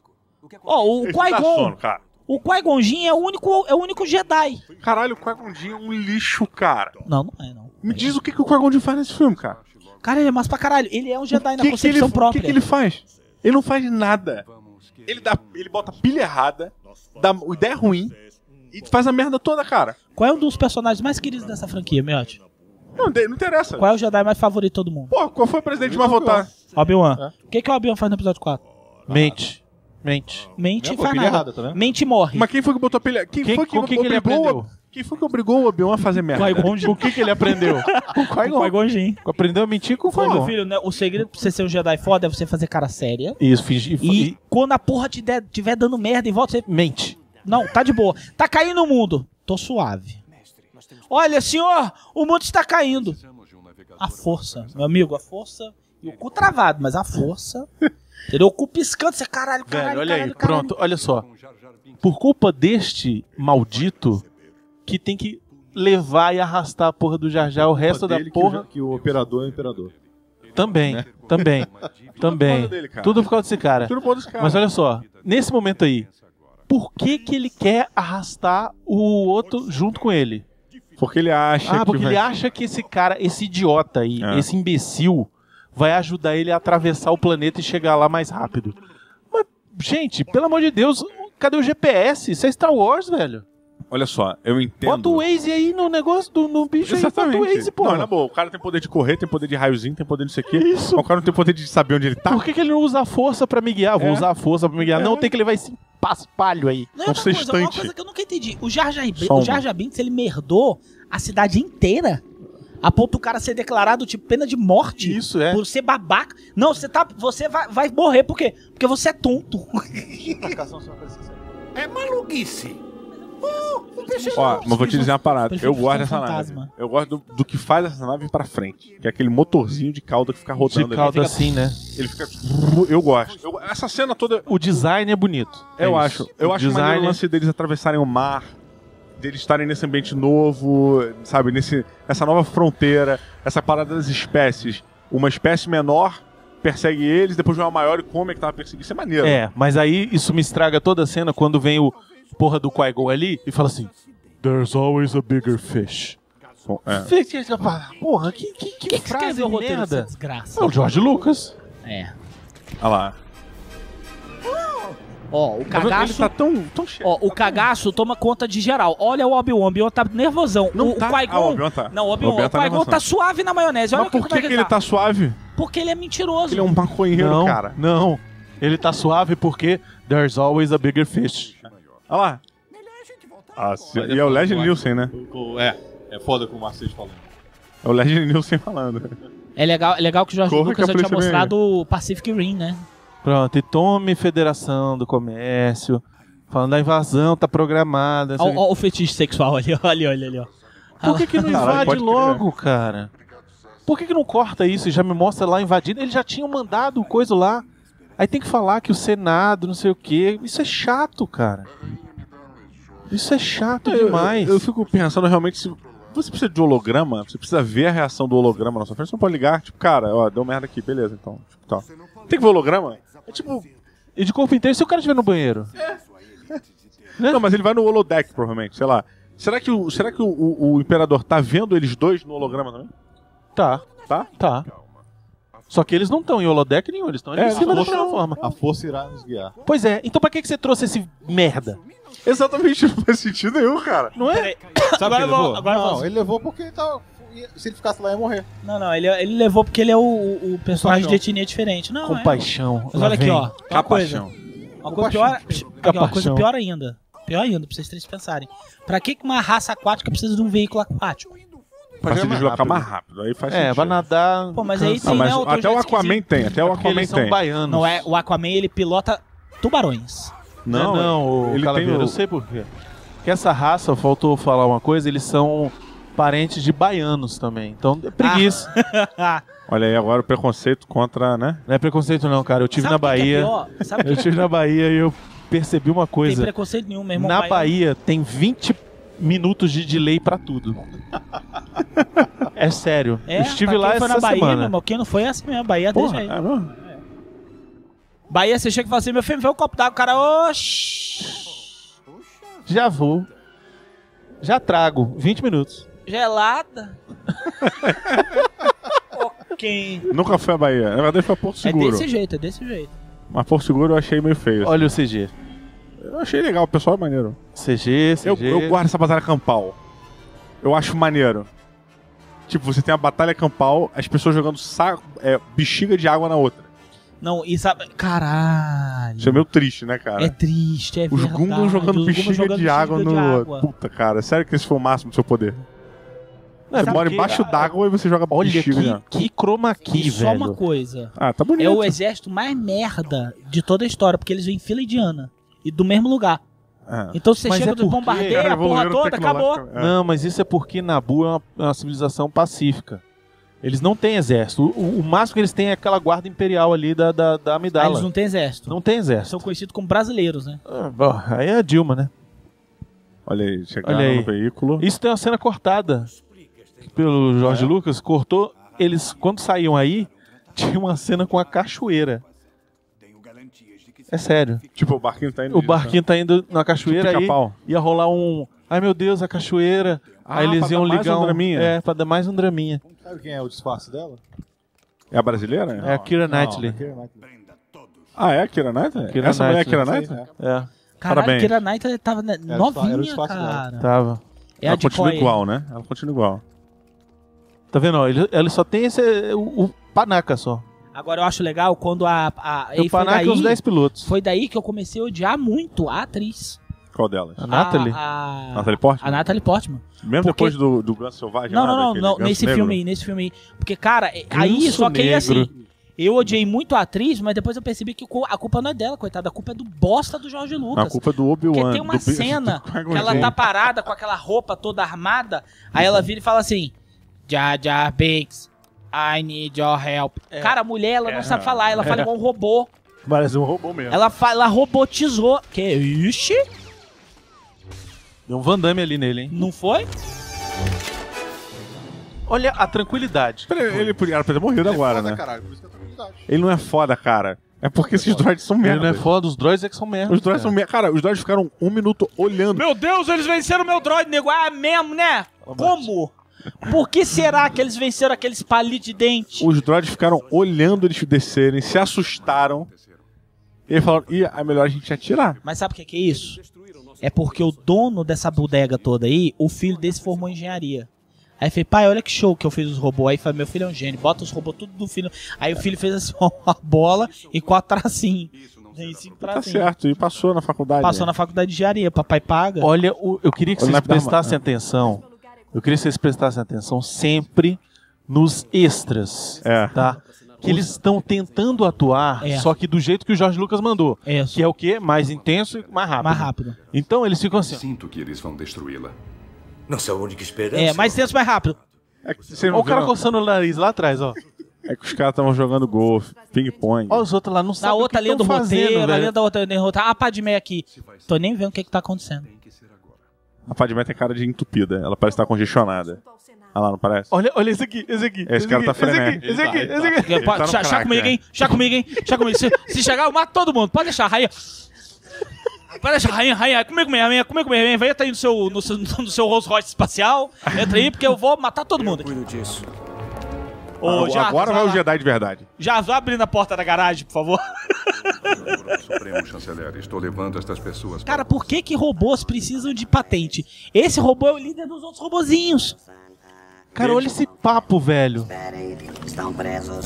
Ó, o Qui-Gon. O Qui-Gonzinho é o único Jedi. Caralho, o Qui-Gonzinho é um lixo, cara. Não, não é, não. Me diz o que o Qui-Gon faz nesse filme, cara. Cara, ele é massa pra caralho. Ele é um Jedi na concepção própria. O que ele faz? Ele não faz nada. Ele bota a pilha errada, dá ideia ruim e faz a merda toda, cara. Qual é um dos personagens mais queridos dessa franquia, Miotti? Não interessa. Qual é o Jedi mais favorito de todo mundo? Pô, qual foi o presidente que vai votar? Obi-Wan. O que o Obi-Wan faz no episódio 4? Mente e faz pilha nada. errada, tá vendo? Mente e morre. Mas quem foi que botou a pilha? Quem foi que ele aprendeu? Quem foi que obrigou o Obi-Wan a fazer merda? O que ele aprendeu? O Qui-Gonzinho. Aprendeu a mentir com o Foi, meu Qui-Gon. filho, né? O segredo pra você ser um Jedi foda é você fazer cara séria. Isso, fingir. E quando a porra tiver dando merda em volta, você... Mente. Não, tá de boa. Tá caindo o mundo. Tô suave. Olha, senhor, o mundo está caindo. A força. Meu amigo, a força e o cu travado, mas a força... Entendeu? O cu piscando, você caralho, Velho, olha caralho, aí, pronto, olha só. Por culpa deste maldito que tem que levar e arrastar a porra do Jar Jar o resto da porra... Que o operador é o imperador. Também, Né? também. Tudo por causa desse cara. Tudo por causa desse cara. Mas olha só, nesse momento aí, por que ele quer arrastar o outro junto com ele? Porque ele acha Porque ele acha que esse cara, esse idiota aí, esse imbecil, vai ajudar ele a atravessar o planeta e chegar lá mais rápido. Mas, gente, pelo amor de Deus, cadê o GPS? Isso é Star Wars, velho. Olha só, eu entendo. Bota o Waze aí no negócio, no bicho. Exatamente. Aí, bota o Waze, porra. Não, na boa, o cara tem poder de correr, tem poder de raiozinho, tem poder de não sei o quê. Isso. Mas o cara não tem poder de saber onde ele tá. Por que ele não usa a força pra me guiar? Vou usar a força pra me guiar. Não, tem que levar esse paspalho aí. Não, uma coisa que eu nunca entendi. O Jar Jar Binks, ele merdou a cidade inteira a ponto do cara ser declarado tipo pena de morte. Isso, é. Por ser babaca. Não, você vai morrer, por quê? Porque você é tonto. É maluquice. Ó, mas vou te dizer uma parada. Prefiro Eu gosto um dessa fantasma. nave. Eu gosto do que faz essa nave ir pra frente. Que é aquele motorzinho de cauda que fica rodando. De cauda Ele assim, né? Ele fica... Eu gosto. Essa cena toda... O design é bonito. Eu É acho. isso. Eu O acho maneiro o lance deles atravessarem o mar, deles estarem nesse ambiente novo, sabe? Nessa nova fronteira, essa parada das espécies. Uma espécie menor persegue eles, depois vem uma maior e come a que tava perseguindo. Isso é maneiro. É, mas aí isso me estraga toda a cena quando vem o porra do Qui-Gon ali e fala assim: There's always a bigger fish. Bom, é. Porra, que frase escreveu o roteiro dessa merda. desgraça? É o George Lucas. É. Olha lá. Ó, o cagaço... Ele tá tão cheio. Ó, o cagaço toma conta de geral. Olha o Obi-Wan. O Obi-Wan tá nervosão. Não o tá. Qui-Gon... O Obi-Wan tá. Não, o Obi-Wan. Obi-Wan O tá Qui-Gon nervosão. tá suave na maionese. Olha Mas por como que é ele tá suave? Porque ele é mentiroso. Ele é um maconheiro, Não, cara. não. Ele tá suave porque There's always a bigger fish. Olha lá. E é o Leslie Nielsen, né? É foda com o Marcelo falando. É o Leslie Nielsen falando. É legal que o George Corra Lucas que a já tinha polícia vem. mostrado o Pacific Rim, né? Pronto, e tome Federação do Comércio, falando da invasão, tá programada. Ó o fetiche sexual ali, ó. Por que não Caralho, invade pode crer. logo, cara? Por que não corta isso e já me mostra lá invadindo? Eles já tinham mandado coisa lá. Aí tem que falar que o Senado, não sei o quê. Isso é chato, cara. Isso é chato demais. Eu fico pensando realmente se você precisa de holograma, você precisa ver a reação do holograma na sua frente, você não pode ligar, tipo, cara, ó, deu merda aqui, beleza, então. Tipo, tá. Tem que ver o holograma? É tipo... E de corpo inteiro, se o cara estiver no banheiro? Não, mas ele vai no holodeck, provavelmente, sei lá. Será que o Imperador tá vendo eles dois no holograma também? Tá. Tá? Tá. Só que eles não estão em holodeck nenhum, eles estão ali em cima da plataforma. A força irá nos guiar. Pois é, então pra que você trouxe esse merda? Exatamente, não faz sentido nenhum, cara. Não é? Sabe que ele levou? agora eu Não, vou- ele levou porque ele tava... Se ele ficasse lá, ia morrer. Não, ele levou porque ele é o personagem Compaixão. de etnia diferente. Não, Compaixão. Mas lá olha aqui, vem. ó. Uma coisa. Uma coisa pior, aqui, ó, uma coisa Compaixão. pior ainda. Pior ainda, pra vocês três pensarem. Pra que uma raça aquática precisa de um veículo aquático? Pra se mais deslocar rápido. mais rápido, aí faz É, sentido. vai nadar. Pô, mas aí cansa. tem, mas né, outro até o jeito Aquaman esquisito. tem, até o Porque Aquaman eles são tem. baianos. Não é, o Aquaman ele pilota tubarões. Não, o ele Calaveira, tem o... eu sei por quê. Porque essa raça, faltou falar uma coisa, eles são parentes de baianos também. Então, é preguiça. Olha aí agora o preconceito contra, né? Não é preconceito não, cara. Eu tive Sabe na o que que é Bahia. pior? Sabe o que Eu tive na Bahia e eu percebi uma tem coisa. preconceito nenhum, meu irmão. Na baiano. Bahia tem 20 minutos de delay pra tudo. É sério. É, Eu estive pra lá quem foi essa na Bahia, semana. meu irmão, quem não foi é assim mesmo. Bahia deixa Porra, aí. é mesmo? Bahia, você chega e fala assim, meu filho, vê um copo d'água, o cara, oxi, Já vou. Já trago. 20 minutos. gelada. Ok. Nunca foi a Bahia. Na verdade foi a Porto Seguro. É desse jeito. Mas Porto Seguro eu achei meio feio. Olha o CG. Eu achei legal, o pessoal é maneiro. CG. Eu guardo essa batalha campal. Eu acho maneiro. Tipo, você tem a batalha campal, as pessoas jogando bexiga de água na outra. Não, e sabe... Caralho. Isso é meio triste, né, cara? É triste, é Os verdade. Gungans jogando Os bexiga Gungans de água bexiga no... de água. Puta, cara, sério que esse foi o máximo do seu poder? Não, é Você mora porque- embaixo d'água e você joga Olha bexiga. que chroma key, E só velho. uma coisa. Ah, tá bonito. É o exército mais merda de toda a história, porque eles vêm em fila indiana. E do mesmo lugar. É. Então você Mas chega é do porque- bombardeio, Cara, a porra evoluíram toda, acabou. tecnológica- Não, mas isso é porque Nabu é uma civilização pacífica. Eles não têm exército. O máximo que eles têm é aquela guarda imperial ali da Amidala. Eles não têm exército. Não tem exército. São conhecidos como brasileiros, né? Aí é a Dilma, né? Olha aí, chegaram no veículo. Isso tem uma cena cortada pelo Jorge Lucas. Cortou. Eles, quando saíam aí, tinha uma cena com a cachoeira. É sério. Tipo, o barquinho tá indo... O barquinho tá indo na cachoeira aí. Ia rolar um... Ai, meu Deus, a cachoeira. Aí eles iam ligar um draminha. pra dar mais um draminha. Sabe quem é o disfarce dela? É a brasileira? É a Keira Knightley. Ah, é a Keira Knightley? Essa mulher é a Keira Knightley? É. Caralho, a Keira Knightley tava novinha, cara. Tava. Ela continua igual, né? Ela continua igual. Tá vendo? Ele só tem o panaca só. Agora eu acho legal quando o panaca e os 10 pilotos. Foi daí que eu comecei a odiar muito a atriz. Qual delas? A Natalie? Natalie Portman? A Natalie Portman. Mesmo depois do Ganso Selvagem? Não, nesse filme aí. Porque, cara, aí só que aí assim, eu odiei muito a atriz, mas depois eu percebi que a culpa não é dela, coitada, a culpa é do bosta do Jorge Lucas. A culpa é do Obi-Wan. Porque tem uma cena que ela tá parada com aquela roupa toda armada, aí ela vira e fala assim, Jar Jar Binks, I need your help. Cara, a mulher, ela não sabe falar, ela fala igual um robô. Parece um robô mesmo. Ela robotizou. Que ixi? Deu um Van Damme ali nele, hein? Não foi? Olha a tranquilidade. Ele podia ter morrido agora, foda, né? Caralho, por isso que é tranquilidade. Ele não é foda, cara. É porque esses droids são merda. Ele não é foda, os droids é que são merda. Os droids são merda. Cara, os droids ficaram 1 minuto olhando. Meu Deus, eles venceram o meu droid, nego. Ah, mesmo, né? Como? Por que será que eles venceram aqueles palitos de dente? Os droids ficaram olhando eles descerem, se assustaram. E falaram, é melhor a gente atirar. Mas sabe o que é isso? É porque o dono dessa bodega toda aí, o filho desse formou engenharia. Aí eu falei, pai, olha que show que eu fiz os robôs. Aí falei, meu filho é um gênio, bota os robôs tudo do filho. Aí o filho fez assim, uma bola e 4 tracinhos. Tá certo, e passou na faculdade. Passou na faculdade de engenharia, papai paga. Olha, eu queria que vocês prestassem atenção. Eu queria que vocês prestassem atenção sempre nos extras, tá? Que eles estão tentando atuar, só que do jeito que o Jorge Lucas mandou. Que é o quê? Mais intenso e mais rápido. Mais rápido. Então eles ficam assim. Sinto que eles vão destruí-la. Nossa única esperança. Mais intenso, mais rápido. Olha o cara coçando o nariz lá atrás, ó. É que os caras estavam jogando golfe, ping-pong. Olha os outros lá, não sabem o que estão fazendo, na linha da outra linha do roteiro. A Padmé aqui. Tô nem vendo o que tá acontecendo. A Padmé tem cara de entupida. Ela parece estar congestionada. Ah lá, não parece? Olha esse aqui. Esse cara tá frenético. Esse aqui. Chá comigo, hein? Chá comigo. Se chegar, eu mato todo mundo. Pode deixar, rainha. Pode deixar, rainha. Comigo mesmo. Vem aí no seu Rolls Royce espacial. Entra aí, porque eu vou matar todo mundo. Eu cuido disso. Agora vai o Jedi de verdade. Já vai abrindo a porta da garagem, por favor. Supremo Chanceler, estou levando estas pessoas. Cara, por que robôs precisam de patente? Esse robô é o líder dos outros robozinhos. Cara, olha esse papo, velho. Estão presos.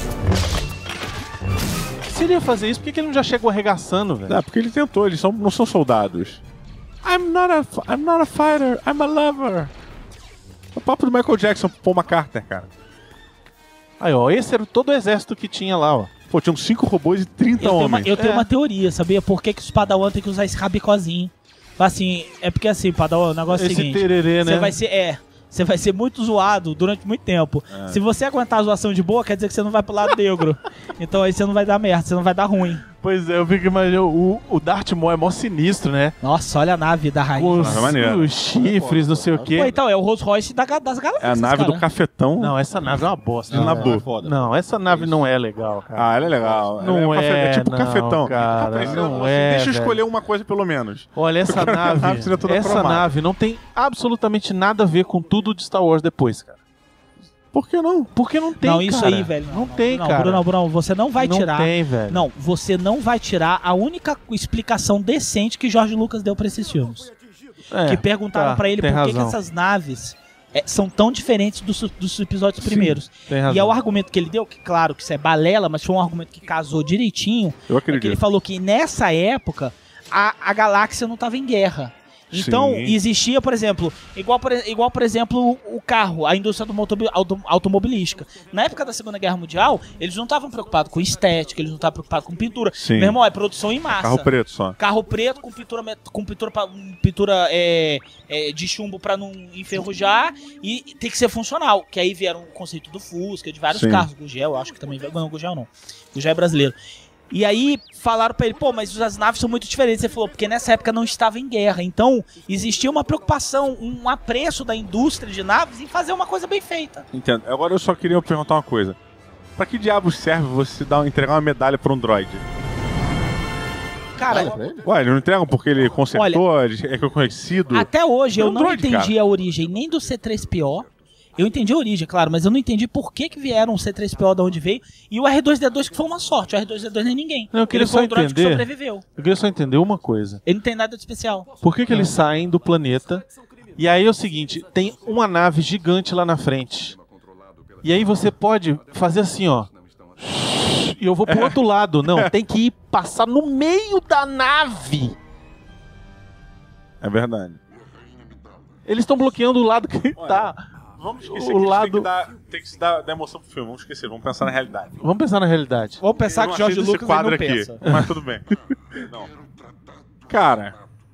Se ele ia fazer isso, por que ele não já chegou arregaçando, velho? Porque ele tentou, eles não são soldados. I'm not a fighter, I'm a lover. O papo do Michael Jackson pro Paul McCartney, cara. Aí, ó, esse era todo o exército que tinha lá, ó. Pô, tinham 5 robôs e 30 homens. Eu tenho uma teoria, sabia? Por que os Padawan tem que usar esse rabicozinho? Assim, é porque assim, Padawan, o negócio é o seguinte. Esse tererê, né? Você vai ser muito zoado durante muito tempo. Se você aguentar a zoação de boa, quer dizer que você não vai pro lado negro. Então aí você não vai dar merda, você não vai dar ruim. Pois é, eu fico imaginando, o Darth Maul é mó sinistro, né? Nossa, olha a nave da rainha. Os chifres, não sei o quê. Pô, então, é o Rolls Royce das galáxias. É a nave do cafetão. Não, essa nave é uma bosta. Não, essa nave não é legal, cara. Ela é legal. Não é tipo não, cafetão. Cara, deixa eu escolher uma coisa pelo menos. Olha, essa nave não tem absolutamente nada a ver com tudo de Star Wars depois, cara. Por que não? Porque não tem, cara. Não, isso cara. aí, velho. Não tem, cara. Bruno, você não vai tirar. Não tem, velho. Não, você não vai tirar a única explicação decente que Jorge Lucas deu pra esses filmes. Que perguntaram pra ele por que essas naves são tão diferentes dos episódios primeiros. Tem razão. E é o argumento que ele deu, que claro que isso é balela, mas foi um argumento que casou direitinho. Eu acredito. É que ele falou que nessa época a galáxia não estava em guerra. Então, Sim. existia, por exemplo, igual por exemplo, o carro, a indústria automobilística. Na época da Segunda Guerra Mundial, eles não estavam preocupados com estética, eles não estavam preocupados com pintura. Sim. Meu irmão, é produção em massa. Carro preto só. Carro preto com pintura de chumbo pra não enferrujar e tem que ser funcional. Que aí vieram o conceito do Fusca, de vários Sim. carros. Gugel, eu acho que também... Não, Gugel não. Gugel é brasileiro. E aí falaram pra ele, pô, mas as naves são muito diferentes. Ele falou, porque nessa época não estava em guerra. Então, existia uma preocupação, um apreço da indústria de naves em fazer uma coisa bem feita. Entendo. Agora eu só queria perguntar uma coisa. Pra que diabos serve você entregar uma medalha pra um droid? Cara, Ué, eles não entregam porque ele consertou, ele é reconhecido? até hoje eu não droid, entendi cara. a origem nem do C-3PO. Eu entendi a origem, claro, mas eu não entendi por que vieram o C-3PO de onde veio e o R2-D2 que foi uma sorte. O R2-D2 não é ninguém. Não, eu queria Ele foi só um droid que entender. sobreviveu. Eu queria só entender uma coisa. Ele não tem nada de especial. Por que eles saem do planeta? E aí é o seguinte, tem uma nave gigante lá na frente. E aí você pode fazer assim, ó. E eu vou pro outro lado. Não, tem que ir passar no meio da nave. É verdade. Eles estão bloqueando o lado que tá. Vamos esquecer O que lado... tem que se dar emoção pro filme. Vamos esquecer, vamos pensar na realidade. Vamos pensar na realidade. Vamos pensar Eu que não Jorge achei Lucas desse quadro não aqui, pensa. mas tudo bem. Não. Cara,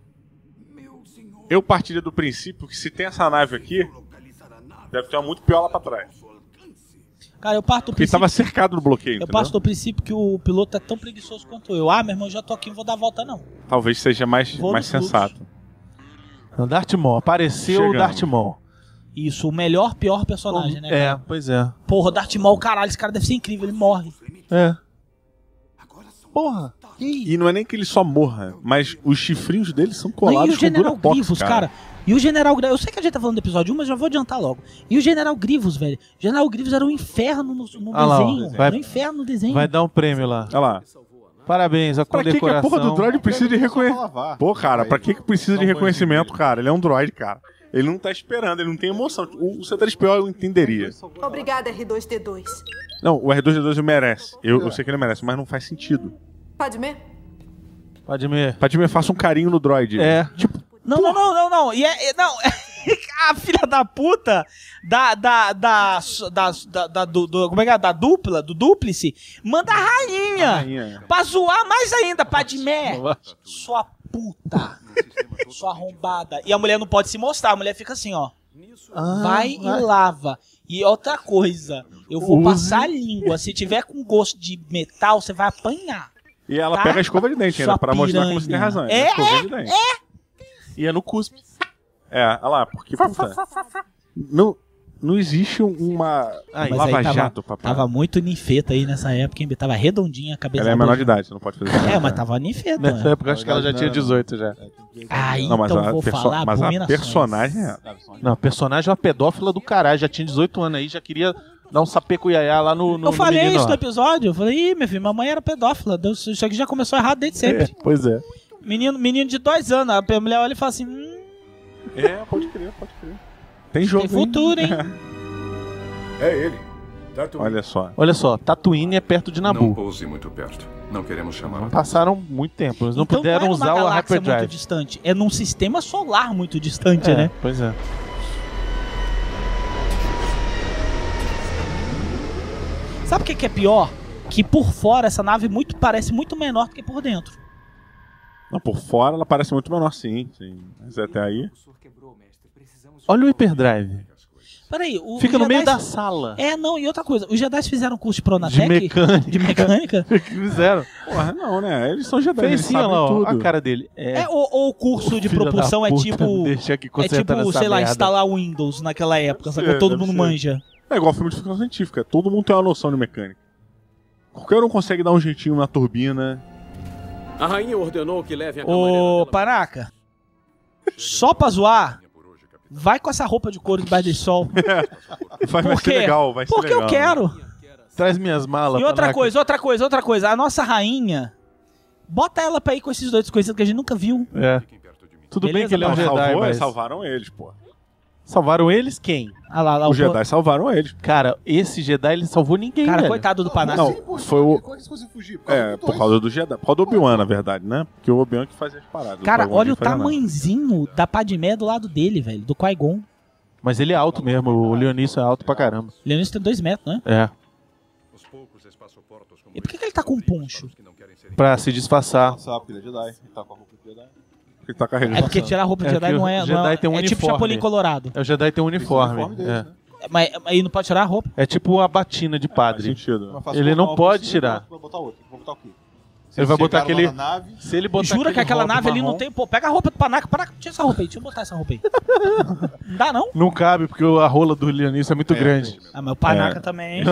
eu partiria do princípio que se tem essa nave aqui, deve ter uma muito pior lá pra trás. Cara, eu parto do Porque ele princípio... tava cercado do bloqueio, Eu entendeu? passo do princípio que o piloto é tão preguiçoso quanto eu. Ah, meu irmão, já tô aqui, não vou dar a volta não. Talvez seja mais Vou no fluxo. sensato. O Darth Maul. Apareceu o Chegamos. Darth Maul. Isso, o melhor, pior personagem, né? É, cara? pois é. Porra, Darth Maul, caralho, esse cara deve ser incrível, ele morre. É. Porra. E não é nem que ele só morra, mas os chifrinhos dele são Não, colados e o com General Durapox, Grievous, cara. E o General Grievous, eu sei que a gente tá falando do episódio 1, mas já vou adiantar logo. E o General Grievous, velho. O General Grievous era um inferno no Ah lá, ó. desenho. Vai- Era um inferno no desenho. Vai dar um prêmio lá. Olha lá. Parabéns, a Pra que a condecoração. porra do droid precisa de reconhecimento? lavar. Pô, cara, pra que precisa de Dá um reconhecimento, banhozinho cara? Ele é um droid, cara. Ele não tá esperando, ele não tem emoção. O C-3PO eu entenderia. Obrigada, R2-D2. Não, o R2-D2 ele merece. Eu sei que ele merece, mas não faz sentido. Padmé? Padmé. Padmé, faça um carinho no droid. É. Tipo, Não. E não, a filha da puta como é que é? Da dupla, do dúplice, manda a rainha. Pra zoar mais ainda, Padmé. Sua puta. Sua arrombada. E a mulher não pode se mostrar, a mulher fica assim, ó. Vai e lava. E outra coisa, eu vou passar a língua. Se tiver com gosto de metal, você vai apanhar. E ela Tá? pega a escova de dente ainda, Sua pra mostrar como você tem piranha. razão. É, escova de dente. E é no cuspe. É, olha lá, porque puta, não existe uma Aí, Mas aí lava-jato, papai. tava muito ninfeta aí nessa época, hein? Tava redondinha a cabeça. Ela é da menor de mulher. idade, você não pode fazer isso. É, mas tava ninfeta. Nessa época eu acho que ela já tinha 18 já. Aí Não, mas então a vou falar mas a abominações. personagem é... Não, a personagem é uma pedófila do caralho. Já tinha 18 anos aí, já queria dar um sapecuiaiá lá no Eu falei menino, isso ó. no episódio. Eu falei, ih, meu filho, mamãe era pedófila. Isso aqui já começou errado desde sempre. Pois é. Menino de 2 anos. A mulher olha e fala assim, É, pode crer. Tem jogo, tem futuro, hein? É ele. Tatooine. Olha só. Olha só, Tatooine é perto de Não Naboo. pouse muito perto. Não queremos chamar Não a passaram muito tempo, eles não Então puderam não é usar numa o galáxia Hyperdrive. muito distante. É num sistema solar muito distante, né? Pois é. Sabe o que é pior? Que por fora essa nave parece muito menor do que por dentro. Não, por fora ela parece muito menor, sim. Mas até aí... Olha o Hyperdrive. Peraí, Fica no os meio Jedi- da sala. É, não, e outra coisa, os Jedi fizeram curso de Pronatec? De mecânica. De mecânica? O que fizeram? Porra, não, né? Eles são Jedi, Fez eles sim, sabem olha lá, ó, tudo. a cara dele. Ou o curso de Filha da propulsão é puta, tipo... deixa aqui É consertando tipo, essa sei lá, merda. instalar Windows naquela época, sabe? Todo deve mundo ser. manja. É igual filme de ficção científica. Todo mundo tem uma noção de mecânica. Qualquer um consegue dar um jeitinho na turbina. A rainha ordenou que leve a Ô, Panaca, só pra zoar, vai com essa roupa de couro debaixo do sol. Vai Por ser quê? legal, vai ser Porque legal. eu quero. Traz minhas malas. E outra Panaca. coisa. A nossa rainha, bota ela pra ir com esses dois coisas que a gente nunca viu. É. Tudo bem Beleza, que ele é um Não, Jedi, salvou, mas... salvaram eles, pô. Salvaram eles quem? Ah lá, Os Jedi salvaram eles. Cara, esse Jedi ele salvou ninguém, Cara, velho. coitado do Panaca. Não, foi o... Como é que você fugir? Por causa do Jedi. Por causa do Obi-Wan, na verdade, né? Porque o Obi-Wan que fazia as paradas. Cara, Qui-Gon olha o Jinn fazia nada. tamanzinho da Padmé do lado dele, velho. Do Qui-Gon. Mas ele é alto mesmo, o Leonício é alto pra caramba. Leonício tem 2 metros, né? É. E por que ele tá com um poncho? Pra se disfarçar. Porque ele é Jedi. Ele tá com a roupa de Jedi. Ele tá carregando. É porque tirar a roupa de Jedi que não o é... Jedi tem um é tipo uniforme. Chapolin Colorado. É, o Jedi tem um uniforme. deles, É. né? Mas aí não pode tirar a roupa. É tipo a batina de Faz padre. sentido. Mas fácil Ele colocar não uma pode por cima, tirar. Vou botar outro. Vou botar o quê? Ele vai botar Chegaram lá aquele... na nave, Se ele botar Jura que aquele aquela robe nave ali não marrom, tem... Pô, pega a roupa do Panaca. Tira essa roupa aí. Deixa eu botar essa roupa aí. Não dá, não? Não cabe, porque a rola do Leonício é muito grande. Ah, mas o Panaca também.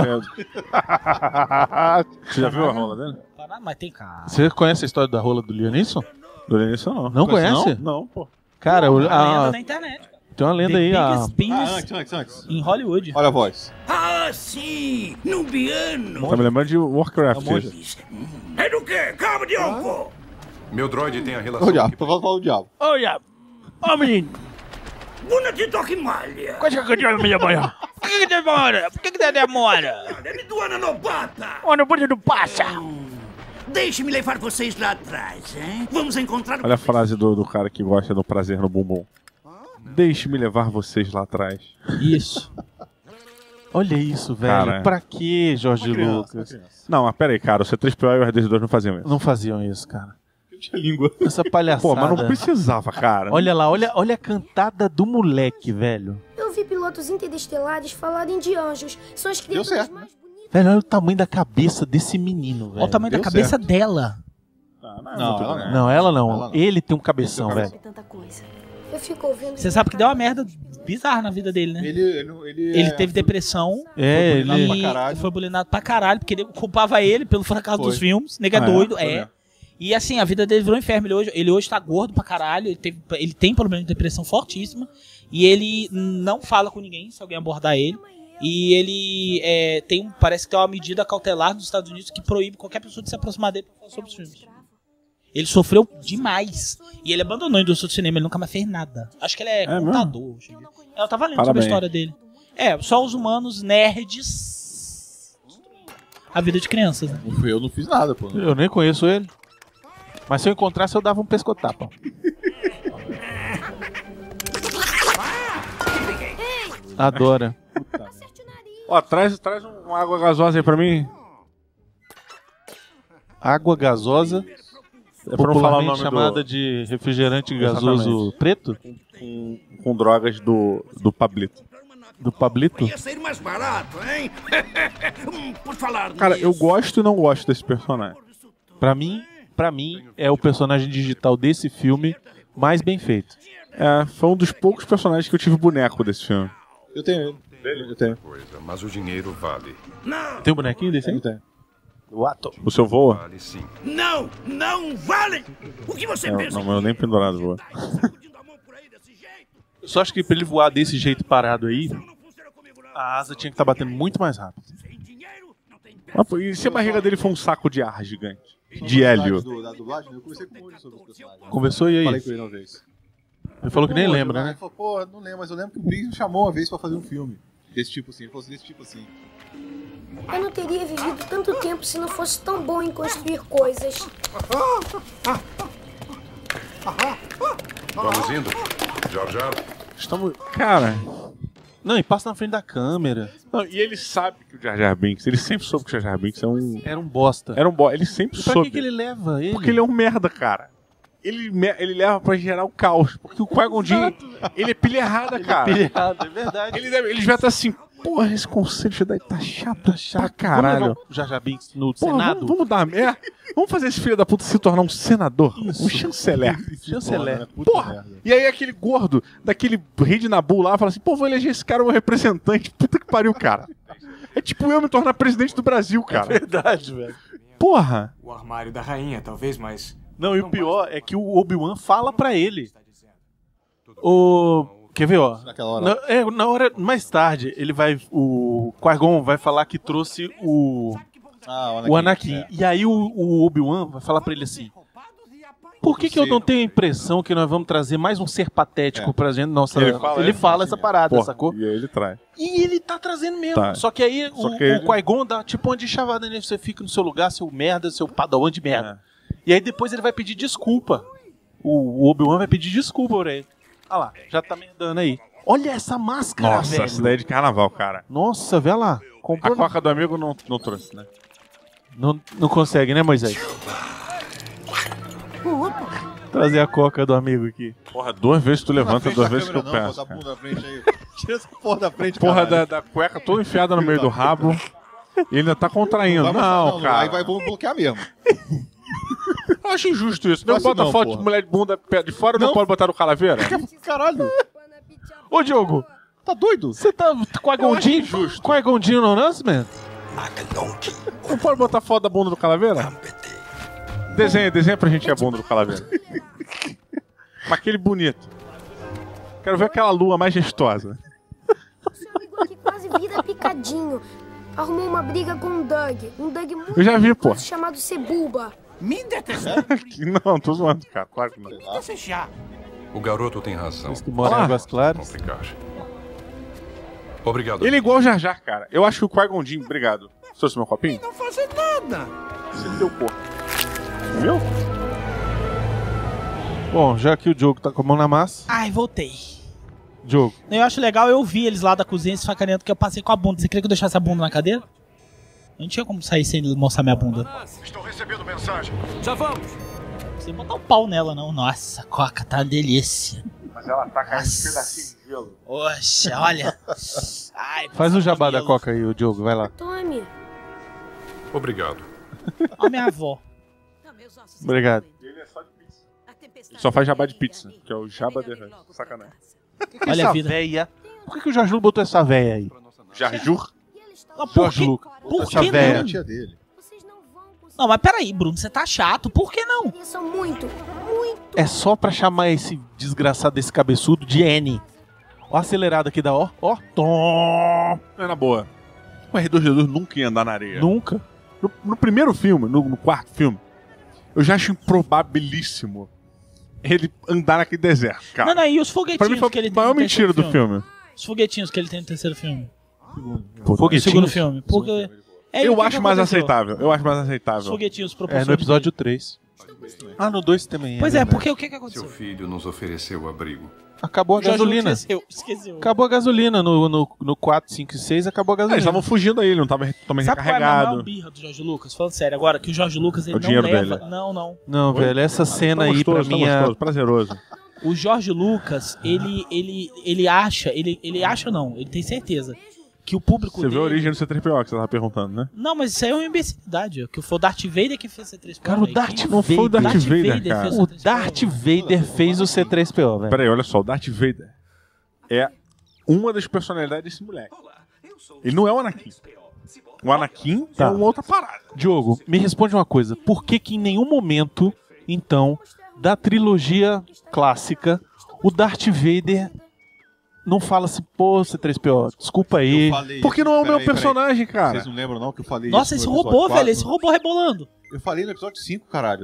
Você já viu a rola dele? Mas tem cara. Você conhece a história da rola do Leonício? Do início não. Não conhece? Não, pô. Cara, Uma lenda na internet. tem uma lenda aí, a... Biggest pins antes. em Hollywood. Olha a voz. Ah, sim! Nubiano! Tá me lembrando de Warcraft. É do quê? Calma, Diogo! Meu droid tem a relação... O diabo, tô falando o diabo. Olha! Ô, menino! Buna te toque malha! Qual é que é a minha manhã? Por que demora? Por que demora? Me doana no pata! Olha, o bonde não passa! Deixe-me levar vocês lá atrás, hein? Vamos encontrar... Olha a frase do cara que gosta do prazer no bumbum. Deixe-me levar vocês lá atrás. Isso. Olha isso, velho. Cara, Pra que, Jorge Lucas? Não, mas pera aí, cara. O C3PO e o R2-D2 não faziam isso. Não faziam isso, cara. Tinha língua. Essa palhaçada. Pô, mas não precisava, cara. Olha lá, olha a cantada do moleque, velho. Eu vi pilotos interestelares falarem de anjos. São as criaturas certo, mais bonitas. Velho, olha o tamanho da cabeça desse menino, velho. Olha o tamanho da cabeça dela. Não, ela não. Ela não. Ele tem um cabeção, velho. Tanta coisa. Eu fico ouvindo... Você sabe que deu uma merda bizarra na vida dele, né? Ele teve depressão. É, bulinado pra E caralho. foi bulinado pra caralho, porque ele culpava ele pelo fracasso dos filmes. Nega é doido, é. E assim, a vida dele virou um inferno. Ele hoje tá gordo pra caralho, ele tem problema de depressão fortíssima. E ele não fala com ninguém se alguém abordar ele. E ele parece que tem uma medida cautelar nos Estados Unidos que proíbe qualquer pessoa de se aproximar dele pra falar sobre os filmes. Ele sofreu demais. E ele abandonou a indústria do cinema, ele nunca mais fez nada. Acho que ele é contador. Eu tava lendo sobre a história dele. Só os humanos nerds. A vida de crianças, né? Eu não fiz nada, pô. Eu nem conheço ele. Mas se eu encontrasse, eu dava um pescotapa. Adora. Ó, traz uma água gasosa aí pra mim. Água gasosa, É pra não falar o nome chamada de refrigerante gasoso Exatamente. preto? Com drogas do Pablito. Do Pablito? Ia ser mais barato, hein? Por falar Cara, nisso. eu gosto e não gosto desse personagem. Pra mim, é o personagem digital desse filme mais bem feito. Foi um dos poucos personagens que eu tive boneco desse filme. Eu tenho ele. Eu tenho. Coisa, mas o dinheiro vale. Não, Tem um bonequinho desse aí? Eu tenho. O ator. O seu voa? Vale sim. não vale! O que você pensa? Não, mas eu nem pendurado voa. Eu só acho que pra ele voar desse jeito parado aí, a asa tinha que estar batendo muito mais rápido. Ah, pô, e se a barriga dele for um saco de ar gigante? De hélio? Da dublagem, eu conversei com ele sobre os personagens. Conversou e aí? Falei com ele uma vez. Ele falou que nem lembra, né? Ele falou, pô, não lembro, mas eu lembro que o Briggs me chamou uma vez pra fazer um filme. Desse tipo assim. Ele falou assim, desse tipo assim. Eu não teria vivido tanto tempo se não fosse tão bom em construir coisas. Vamos indo. Jar Jar. Estamos... Cara... Não, e passa na frente da câmera. Não, e ele sabe que o Jar Jar Binks, ele sempre soube que o Jar Jar Binks é um... Era um bosta. Ele sempre E pra soube. que ele leva ele? Porque ele é um merda, cara. Ele leva pra gerar o caos. Porque o Qui-Gon Jinn, ele é pilha errada, cara. Pilha errada, é verdade. Ele devia estar assim, porra, esse conselho Jedi tá chato pra caralho. Vamos levar o Jar Jar Binks no Porra, Senado? vamos dar merda. Vamos fazer esse filho da puta se tornar um senador. Isso. Um chanceler. Chanceler. Porra! E aí aquele gordo daquele rei de Nabu lá fala assim, pô, vou eleger esse cara um representante. Puta que pariu, cara. É tipo eu me tornar presidente do Brasil, cara. É verdade, velho. Porra! O armário da rainha, talvez, mas... Não, e o pior é que o Obi-Wan fala pra ele. Quer ver, ó? Naquela hora. Na hora mais tarde, ele vai... O Qui-Gon vai falar que trouxe o Anakin. É. E aí o Obi-Wan vai falar pra ele assim... Por que eu não tenho a impressão que nós vamos trazer mais um ser patético pra gente? Nossa, ele fala essa parada, Porra, sacou? E aí ele traz. E ele tá trazendo mesmo. Tá. Só que aí Só o que ele- Qui-Gon dá tipo uma de chavada nele. Você fica no seu lugar, seu merda, seu padawan de merda. E aí depois ele vai pedir desculpa. O Obi-Wan vai pedir desculpa por ele. Olha lá, já tá me dando aí. Olha essa máscara, Nossa, velho. essa daí é de carnaval, cara. Nossa, vê lá. Comprou A coca do amigo não trouxe, né? Não consegue, né, Moisés? Trazer a coca do amigo aqui. Porra, 2 vezes tu levanta, 2 vezes que eu Não, peço. bota a cara. bunda na frente aí. Tira essa porra da frente, Porra caralho. da cueca toda enfiada no meio do rabo. E ainda tá contraindo. Vai mostrar, Não, cara. Aí vamos bloquear mesmo. Eu acho injusto isso. Não Faz bota não, foto porra. de mulher de bunda pé de fora, não pode botar no Calaveira? Caralho. Ô, Diogo, tá doido? Você tá com a Gondinho? Com a Gondinho no announcement? Não pode botar foto da bunda do Calaveira? Desenha pra gente a bunda do Calaveira. Mas aquele bonito. Quero ver aquela lua majestosa. Que quase vira picadinho. Arrumou uma briga com um Doug. Um Doug muito Eu já vi, pô. nervoso chamado Cebuba. Me detestar. Não, tô zoando, cara. Claro que não. Me desejar. O garoto tem razão. Que mora em Águas Claras. Complicar. Obrigado. Ele é igual o Jar Jar, cara. Eu acho que o Qui-Gon Jinn, obrigado. Você trouxe meu copinho? Não fazer nada. Você me deu porra. Viu? Bom, já que o Diogo tá com a mão na massa. Ai, voltei. Diogo. Eu acho legal, eu vi eles lá da cozinha se sacaneando que eu passei com a bunda. Você queria que eu deixasse a bunda na cadeira? Não tinha como sair sem mostrar minha bunda. Estou recebendo mensagem. Já vamos. Você botar um pau nela, não. Nossa, a coca tá uma delícia. Mas ela tá caindo um pedacinho de gelo. Oxa, olha. Ai, Faz o jabá da coca aí, o Diogo, vai lá. Tome. Obrigado. Olha minha avó. Obrigado. Ele é só de pizza. Ele só faz jabá de pizza, que é o jabá de sacanagem. Olha essa a vida. véia. Por que o Jorge Lu botou essa véia aí? Jarjur? Não, por Jorge que, Lucas. por Essa que véia. não? Tia dele. Não, mas peraí, Bruno, você tá chato. Por que não? Eles são muito. É só pra chamar esse desgraçado desse cabeçudo de N. Ó a acelerada aqui da ó. Ó. Tom. Não é na boa. O R2D2 nunca ia andar na areia. Nunca. No primeiro filme, no quarto filme, eu já acho improbabilíssimo ele andar naquele deserto, cara. Não, e os Pra mim foguetinhos foi que ele a tem maior no terceiro mentira do filme. Os foguetinhos que ele tem no terceiro filme. Foguetinhos? No segundo filme. Porque... É, Eu o que acho que mais aconteceu? aceitável. Eu acho mais Os aceitável. foguetinhos É, propulsores. no episódio 3. Ah, no 2 também. Pois é, porque o que aconteceu? Seu filho nos ofereceu abrigo. Acabou a O Jorge gasolina. Esqueceu. Acabou a gasolina no 4, 5 e 6, acabou a gasolina. Eles estavam fugindo aí, ele não tava totalmente Sabe qual é a maior recarregado. birra do Jorge Lucas? Falando sério agora, que o Jorge Lucas ele O não dinheiro leva... dele. Não. Não, velho, essa cena aí pra mim é... gostoso, prazeroso. O Jorge Lucas, ele acha... Ele acha não, ele tem certeza que o público Você dele... vê a origem do C-3PO que você tava perguntando, né? Não, mas isso aí é uma imbecilidade. Que foi o Darth Vader que fez C3PO. Cara, o Darth Não foi o Darth Vader, cara. fez O C3PO. Darth Vader fez o C3PO, velho. Peraí, olha só, o Darth Vader é uma das personalidades desse moleque. Ele não é o Anakin. O Anakin é uma outra parada. Diogo, me responde uma coisa. Por que que em nenhum momento, então, da trilogia clássica, o Darth Vader não fala assim, pô, C3PO, desculpa aí. Porque não é o meu personagem, cara. Vocês não lembram não que eu falei Nossa, isso esse no episódio robô, 4? velho, esse robô rebolando. Eu falei no episódio 5, caralho.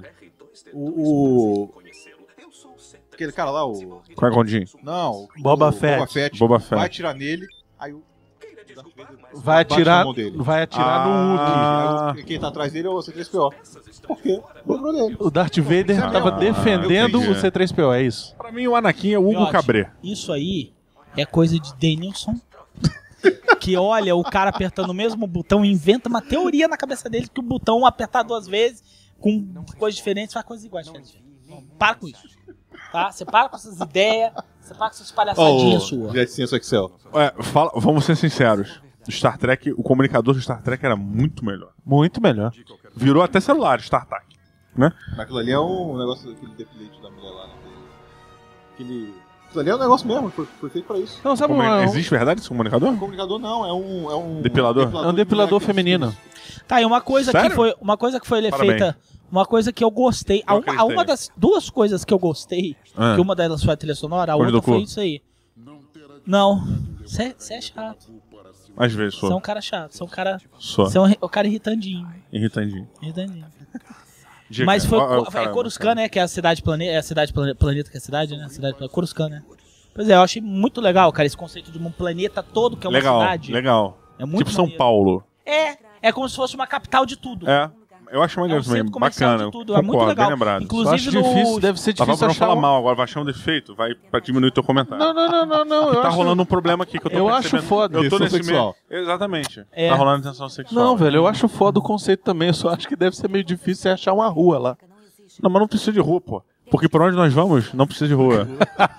Aquele cara lá, o... Qui-Gon Jinn. Não, Boba o Fett. Boba Fett. Vai atirar nele, aí o... Vai bate atirar, na mão dele. vai atirar no Wookiee. Aí quem tá atrás dele é o C3PO. Por quê? Lembrou dele. O Darth Vader tava defendendo eu o C3PO, é isso? Pra mim, o Anakin é o Hugo Miotti, Cabré. Isso aí é coisa de Danielson. Que olha o cara apertando o mesmo botão e inventa uma teoria na cabeça dele que o botão apertar 2 vezes com coisas diferentes faz coisas iguais. Não, para com isso. Tá? Você para com essas ideias, você para com essas palhaçadinhas suas. Já tinha isso Excel. Vamos ser sinceros. O Star Trek, o comunicador do Star Trek era muito melhor. Muito melhor. Virou até celular, Star Trek, né? Mas aquilo ali é um negócio daquele defilete da mulher lá, né? Aquilo ali é um negócio mesmo, foi feito pra isso. Não, sabe Existe verdade esse comunicador? O comunicador não, é um Depilador? É um depilador feminino. Tá, e uma coisa Sério? que foi Parabéns. feita, uma coisa que eu gostei, Eu uma acreditei. das 2 coisas que eu gostei, que uma delas foi a trilha sonora, a Olho outra do cu. foi isso aí. Não, você é chato. Às vezes Você é um sou. cara chato, você é um cara, Sou. você é um cara irritandinho. Irritandinho. Irritandinho. Dica. Mas foi Cara, Coruscant, né? Que é a cidade planeta. É a cidade planeta que é a cidade, né? Coruscant, né? Pois é, eu achei muito legal, cara, esse conceito de um planeta todo que é uma cidade. Legal. É muito tipo São maneiro. Paulo. É como se fosse uma capital de tudo. É. Eu acho maneiro também, centro comercial bacana. de tudo, Concordo, é muito legal. bem lembrado. Inclusive Eu acho difícil, deve ser difícil pra não achar falar mal agora, vai achar um defeito, vai pra diminuir teu comentário. Não. Tá rolando um problema aqui que eu tô percebendo. acho foda. Eu tô nesse sexual. meio. Exatamente. É. Tá rolando tensão sexual. Não, velho, eu acho foda o conceito também. Eu só acho que deve ser meio difícil você achar uma rua lá. Não, mas não precisa de rua, pô. Porque por onde nós vamos, não precisa de rua.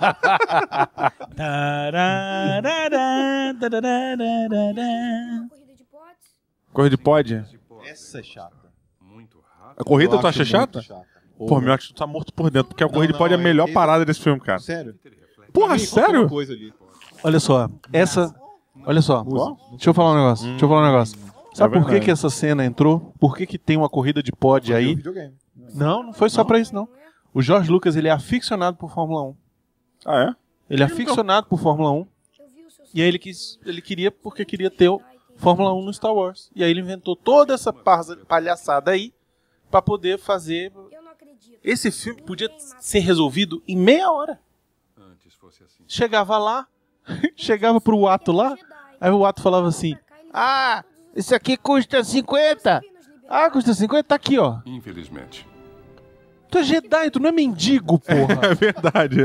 Corrida de pod? Essa é chata. A corrida Eu tu acho acha chata? muito chata. Pô, meu, acho que tu tá morto por dentro, porque a corrida de pod é a melhor parada desse filme, cara. Sério? Porra, Pra mim, falta sério? uma coisa ali. Olha só, Olha só, deixa eu falar um negócio. Sabe por que verdade. que essa cena entrou? Por que que tem uma corrida de pod aí? Videogame. Não foi só pra isso, não. O George Lucas, ele é aficionado por Fórmula 1. Ah, é? Ele é aficionado por Fórmula 1. E aí ele queria, porque queria ter o Fórmula 1 no Star Wars. E aí ele inventou toda essa palhaçada aí pra poder fazer... Esse filme podia ser resolvido em meia hora. Chegava lá, chegava pro ato lá, aí o ato falava assim, ah, esse aqui custa 50. Ah, custa 50? Tá aqui, ó. Infelizmente. Tu é Jedi, tu não é mendigo, porra. É verdade.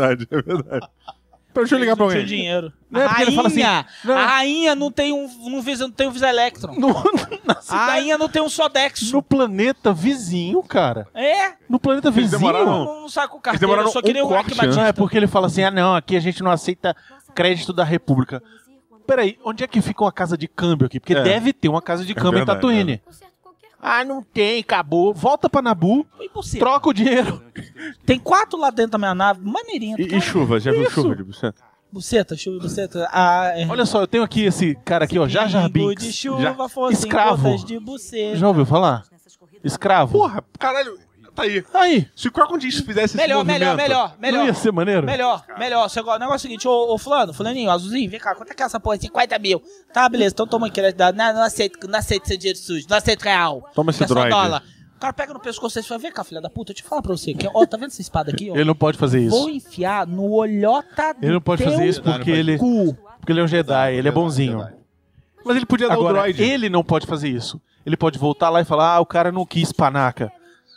Deixa eu ligar pra alguém. Tinha dinheiro. Não é porque ele fala assim, não. A rainha não tem um Visa Electron. A rainha não tem um Sodexo. No planeta vizinho, cara. É? No planeta Eles vizinho. demoraram- Não sai com Eles carteira, demoraram eu só queria um o Ike corte, Batista. Não, é porque ele fala assim, ah não, aqui a gente não aceita crédito da República. Peraí, onde é que fica uma casa de câmbio aqui? Porque deve ter uma casa de câmbio em verdade, Tatooine. Ah, não tem, acabou. Volta pra Naboo, Impossível. troca o dinheiro. Tem 4 lá dentro da minha nave, maneirinha. E chuva? Já viu chuva de buceta? Buceta, chuva, buceta. Ah, é. Olha só, eu tenho aqui esse cara aqui, ó, Jar Jar Pingo Binks. de chuva fossem Escravo. gotas de buceta. Já ouviu falar? Escravo. Porra, caralho, tá aí. Aí. Se o Croc Diz fizesse esse Melhor. Não ia ser maneiro? Melhor. O negócio é o seguinte, ô fulaninho, azulzinho, vem cá, quanto é que é essa porra? 50 mil. Tá, beleza, então toma aqui. Não aceito seu dinheiro sujo, não aceito real. Toma esse Quer só droid. dólar. O cara pega no pescoço e fala, vem cá, filha da puta, deixa eu falar pra você. Que, ó, tá vendo essa espada aqui, ó? Ele não pode fazer isso. Vou enfiar no olhota do Ele não pode fazer isso porque ele é um Jedi, ele é bonzinho. Mas ele podia dar Agora, o droid. ele não pode fazer isso. Ele pode voltar lá e falar, ah, o cara não quis panaca.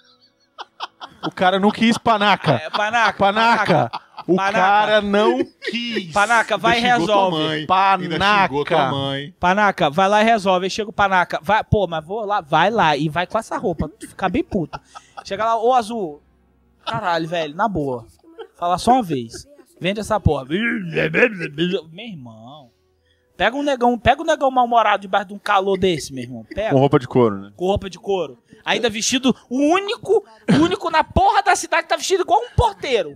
O cara não quis panaca. Panaca. O cara não quis. Panaca, vai e resolve. Panaca. Panaca, vai lá e resolve. Aí chega o Panaca. Vai, pô, mas vou lá, vai lá. E vai com essa roupa. Ficar bem puto. Chega lá, ô Azul. Caralho, velho, na boa. Fala só uma vez. Vende essa porra. Meu irmão. Pega um negão mal-humorado debaixo de um calor desse, meu irmão. Pega. Com roupa de couro, né? Com roupa de couro. Ainda vestido, o único na porra da cidade que tá vestido igual um porteiro.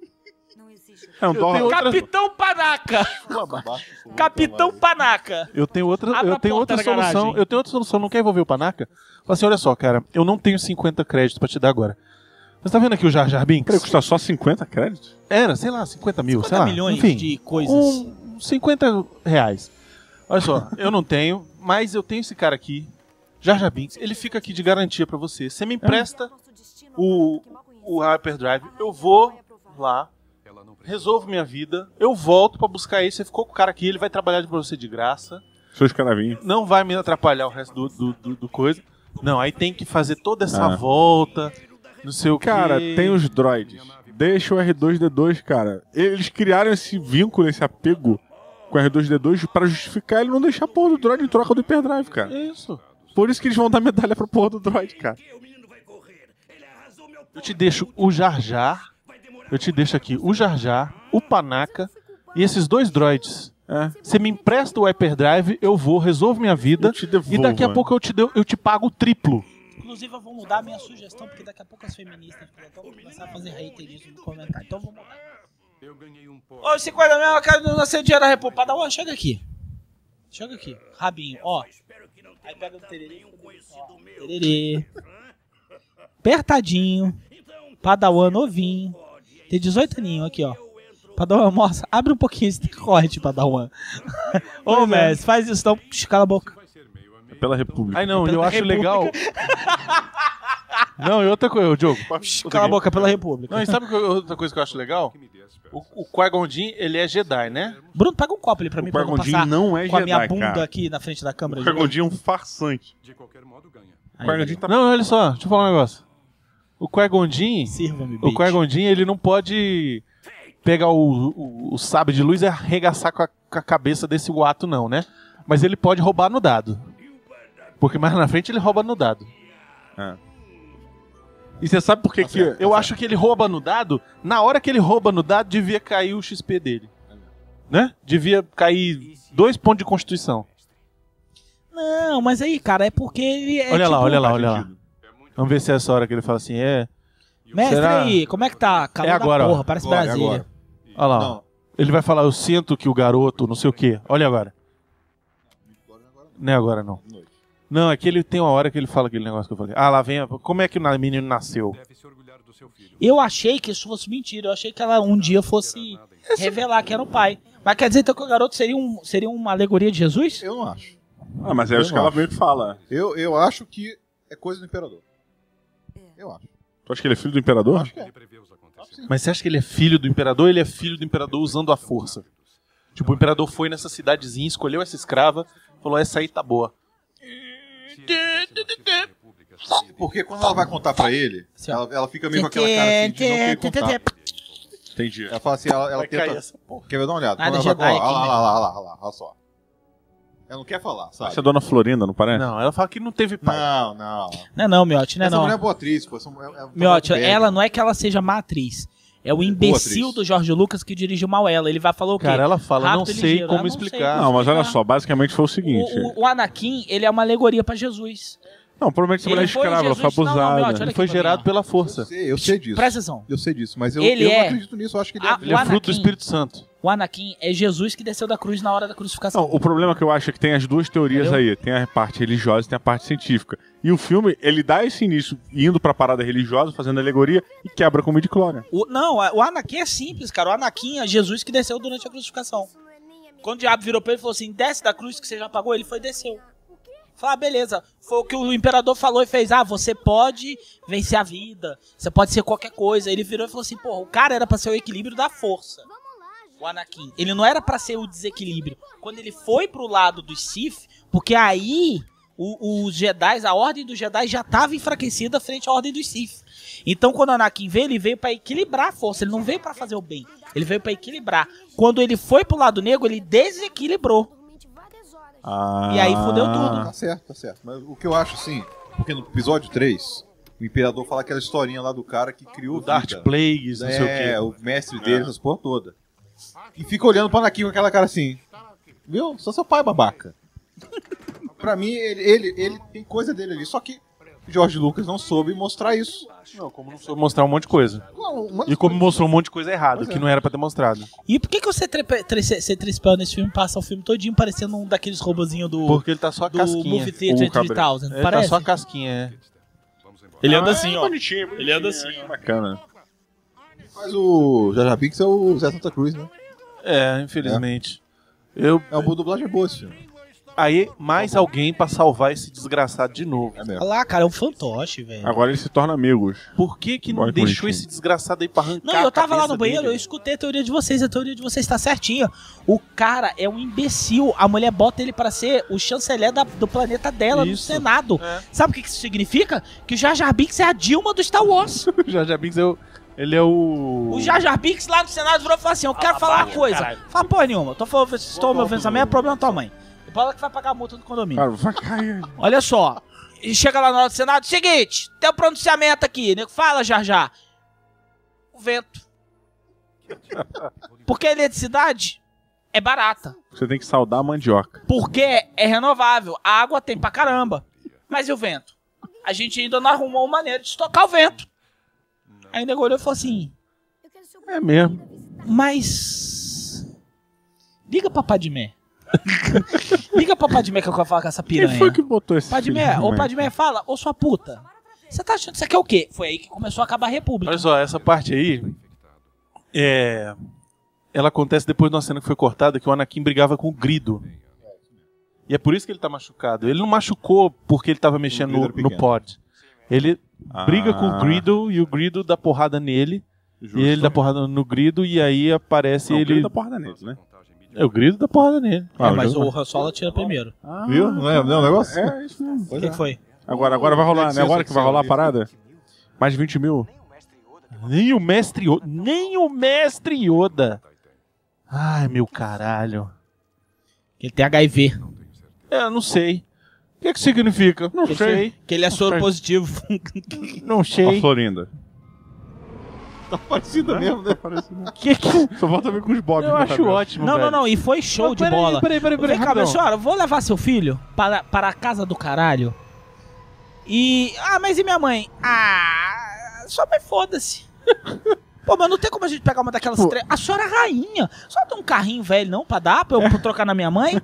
É um dólar. Capitão Panaca. Capitão Panaca. Eu tenho outra Abre a porta solução. da garagem. Eu tenho outra solução. Não quer envolver o Panaca? Fala assim, olha só, cara. Eu não tenho 50 créditos pra te dar agora. Você tá vendo aqui o Jar Jar Binks? Peraí, custa só 50 créditos? Era, sei lá, 50 mil, 50 sei lá. milhões Enfim, de coisas. 50 reais. Olha só, eu não tenho, mas eu tenho esse cara aqui, Jar Jar Binks. Ele fica aqui de garantia pra você. Você me empresta o Hyperdrive, eu vou lá, resolvo minha vida, eu volto pra buscar ele. Você ficou com o cara aqui, ele vai trabalhar pra você de graça. Seu escravinho. Não vai me atrapalhar o resto do coisa. Não, aí tem que fazer toda essa volta, não sei o que. Cara, tem os droids. Deixa o R2-D2, cara. Eles criaram esse vínculo, esse apego com o R2-D2 pra justificar ele não deixar a porra do droid em troca do Hyperdrive, cara. Isso. Por isso que eles vão dar medalha pra porra do droid, cara. Eu te deixo o Jar Jar, eu te deixo aqui o Jar Jar, o Panaca e esses 2 droids. Você me empresta o Hyperdrive, eu vou, resolvo minha vida Eu te devolvo, e daqui a pouco eu te pago o triplo. Inclusive, eu vou mudar a minha sugestão, porque daqui a pouco as feministas vão começar a fazer haterismo no comentário. Então, eu vou mudar. Eu ganhei um pouco. Ô, 50 mil, eu quero não ser dinheiro da República. Padawan, chega aqui. Chega aqui. Rabinho, ó. Aí pega o tererê. Ó, tererê. Apertadinho. Padawan novinho. Tem 18 aninhos aqui, ó. Padawan, moça, abre um pouquinho esse decote, Padawan. Ô, mestre, faz isso não. Cala a boca. É pela República. Ai não, eu acho legal. Não, e outra coisa, Diogo. Cala a boca pela República. Não, e sabe outra coisa que eu acho legal? O Qui-Gon Jinn, ele é Jedi, né? Bruno, pega um copo ali pra mim, pra eu não passar não é com a minha Jedi, bunda cara. aqui na frente da câmera. O Qui-Gon Jinn é um farsante. De qualquer modo, ganha. O Qui-Gon Jinn tá... Não, olha só, deixa eu falar um negócio. O Qui-Gon Jinn, ele não pode pegar o sabre de luz e arregaçar com a cabeça desse Watto, não, né? Mas ele pode roubar no dado. Porque mais na frente ele rouba no dado. É. E você sabe por que que... Eu acho que ele rouba no dado, na hora que ele rouba no dado, devia cair o XP dele. Né? Devia cair 2 pontos de constituição. Não, mas aí, cara, é porque ele é olha tipo... lá. Vamos ver se é essa hora que ele fala assim, Mestre será? aí, como é que tá? Calor agora, da porra, ó. parece Agora, Brasília. agora. Olha lá, Não. ó. Ele vai falar, eu sinto que o garoto, não sei o quê. Olha agora. Não é agora, não. Não, é que ele tem uma hora que ele fala aquele negócio que eu falei. Ah, lá vem, como é que o menino nasceu? Eu achei que isso fosse mentira, eu achei que ela um dia fosse revelar que era o pai. Mas quer dizer então que o garoto seria uma alegoria de Jesus? Eu não acho. Ah, mas é isso que ela meio que fala. Eu acho que é coisa do imperador. Eu acho. Tu acha que ele é filho do imperador? Acho que é. Mas você acha que ele é filho do imperador ou ele é filho do imperador usando a força? Tipo, o imperador foi nessa cidadezinha, escolheu essa escrava, falou, essa aí tá boa. Porque quando ela vai contar pra ele, ela fica meio com aquela cara assim de não querer contar. Entendi. Ela fala assim, ela Vai tenta... cair essa porra. Quer ver? Dá uma olhada. Nada Quando ela vai... Jedi aqui, Olha lá, olha só. Ela não quer falar, sabe? Essa é a Dona Florinda, não parece? Não, ela fala que não teve pai. Não, Miotti, não é Essa não. mulher é boa atriz, pô. Miotti, ela não é que ela seja má atriz. É o imbecil do Jorge Lucas que dirigiu mal ela. Ele vai falar o quê? Cara, ela fala, Rápido não e sei ligeiro. como Ela explicar. Não, mas olha só, basicamente foi o seguinte. O Anakin, ele é uma alegoria pra Jesus. Não, provavelmente essa mulher é Ele foi escrava, ela foi Jesus- não, não, abusada. Miotti, olha Ele aqui foi pra gerado mim, ó. pela força. Eu sei disso. Presta atenção. Eu sei disso, mas eu Ele não é- acredito nisso. Eu acho que ele Ele é fruto do Espírito Santo. O Anakin é Jesus que desceu da cruz na hora da crucificação. Não, o problema que eu acho é que tem as duas teorias Entendeu? aí. Tem a parte religiosa e tem a parte científica. E o filme, ele dá esse início indo pra parada religiosa, fazendo alegoria, e quebra com o midi-chlorian. O Anakin é simples, cara. O Anakin é Jesus que desceu durante a crucificação. Quando o diabo virou pra ele e falou assim, desce da cruz que você já pagou, ele foi e desceu. Falei, beleza. Foi o que o imperador falou e fez. Você pode vencer a vida. Você pode ser qualquer coisa. Ele virou e falou assim, o cara era pra ser o equilíbrio da força. O Anakin. Ele não era pra ser o desequilíbrio. Quando ele foi pro lado dos Sith, porque aí os Jedi, a ordem dos Jedi já tava enfraquecida frente à ordem dos Sith. Então quando o Anakin veio, ele veio pra equilibrar a força. Ele não veio pra fazer o bem. Ele veio pra equilibrar. Quando ele foi pro lado negro, ele desequilibrou. E aí fudeu tudo. Tá certo. Mas o que eu acho assim, porque no episódio 3, o imperador fala aquela historinha lá do cara que criou O Darth vida. Plagueis, não sei o quê. O mestre dele, essas porra toda. E fica olhando pro Anakin com aquela cara assim. Viu? Só seu pai, babaca. Pra mim, ele tem coisa dele ali. Só que George Lucas não soube mostrar isso. Não, como não soube mostrar um monte de coisa. E como mostrou um monte de coisa errada, que não era pra ter mostrado. E por que o C-3PO nesse filme passa o filme todinho parecendo um daqueles robozinhos do... Porque ele tá só a do casquinha. Movie Theater 3000, Ele parece? tá só a casquinha, é. Ele anda assim, ó. Bonitinho, Ele anda assim, ó. Bacana. Mas o Jar Jar Binks é o Zé Santa Cruz, né? É, infelizmente. A boa dublagem é boa esse filme. Aí, mais alguém pra salvar esse desgraçado de novo. Olha lá, cara, é um fantoche, velho. Agora eles se tornam amigos. Por que não Olha que deixou bonitinho. esse desgraçado aí pra arrancar Não, eu tava a lá cabeça no banheiro, dele? eu escutei a teoria de vocês tá certinha. O cara é um imbecil, a mulher bota ele pra ser o chanceler do planeta dela, no Isso. Senado. Sabe o que isso significa? Que o Jar Jar Binks é a Dilma do Star Wars. O Jar Jar Binks ele é o... O Jar Jar Binks lá no Senado virou e falou assim, eu quero falar uma coisa. caralho. Fala porra nenhuma, estou me ouvindo também, é problema da tua mãe. Depois ela que vai pagar a multa do condomínio. Cara, vai cair. Olha só, e chega lá na hora do Senado, seguinte, tem um pronunciamento aqui, nego, fala Jar Jar. O vento. Porque a eletricidade é barata. Você tem que saudar a mandioca. Porque é renovável, a água tem pra caramba. Mas e o vento? A gente ainda não arrumou uma maneira de estocar o vento. Aí o nego olhou e falou assim, É mesmo. mas... Liga pra Padmé. Liga pra Padmé que eu quero falar com essa piranha. Quem foi que botou esse Padmé, filho ô de Padmé, fala, ô sua puta. Você tá achando que isso aqui é o quê? Foi aí que começou a acabar a República. Olha só, essa parte aí... Ela acontece depois de uma cena que foi cortada, que o Anakin brigava com o Grido. E é por isso que ele tá machucado. Ele não machucou porque ele tava mexendo no pod. Ele briga com o Greedo e o Greedo dá porrada nele. Justo. E ele dá porrada no Greedo e aí aparece ele... O Greedo dá porrada nele, né? É, o Greedo dá porrada nele. Mas o Han Solo atira primeiro. Viu? Não é o negócio? É, isso mesmo. O que foi? Agora vai rolar, né? Agora que vai rolar a parada? Mais de 20 mil. Nem o Mestre Yoda. Nem o Mestre Yoda. Ai, meu caralho. Ele tem HIV. Eu não sei. O que significa? Não sei. Que ele é soro positivo. Não sei. A Florinda. Tá parecida mesmo, né? Que... Só volta a ver com os bobs. Eu acho ótimo, velho. Não. E foi show de bola. Peraí. Vem cá, minha senhora, vou levar seu filho para a casa do caralho. E... mas e minha mãe? Sua mãe foda-se. Pô, mas não tem como a gente pegar uma daquelas... A senhora é rainha. Só tem um carrinho velho, não, pra dar? Pra eu trocar na minha mãe?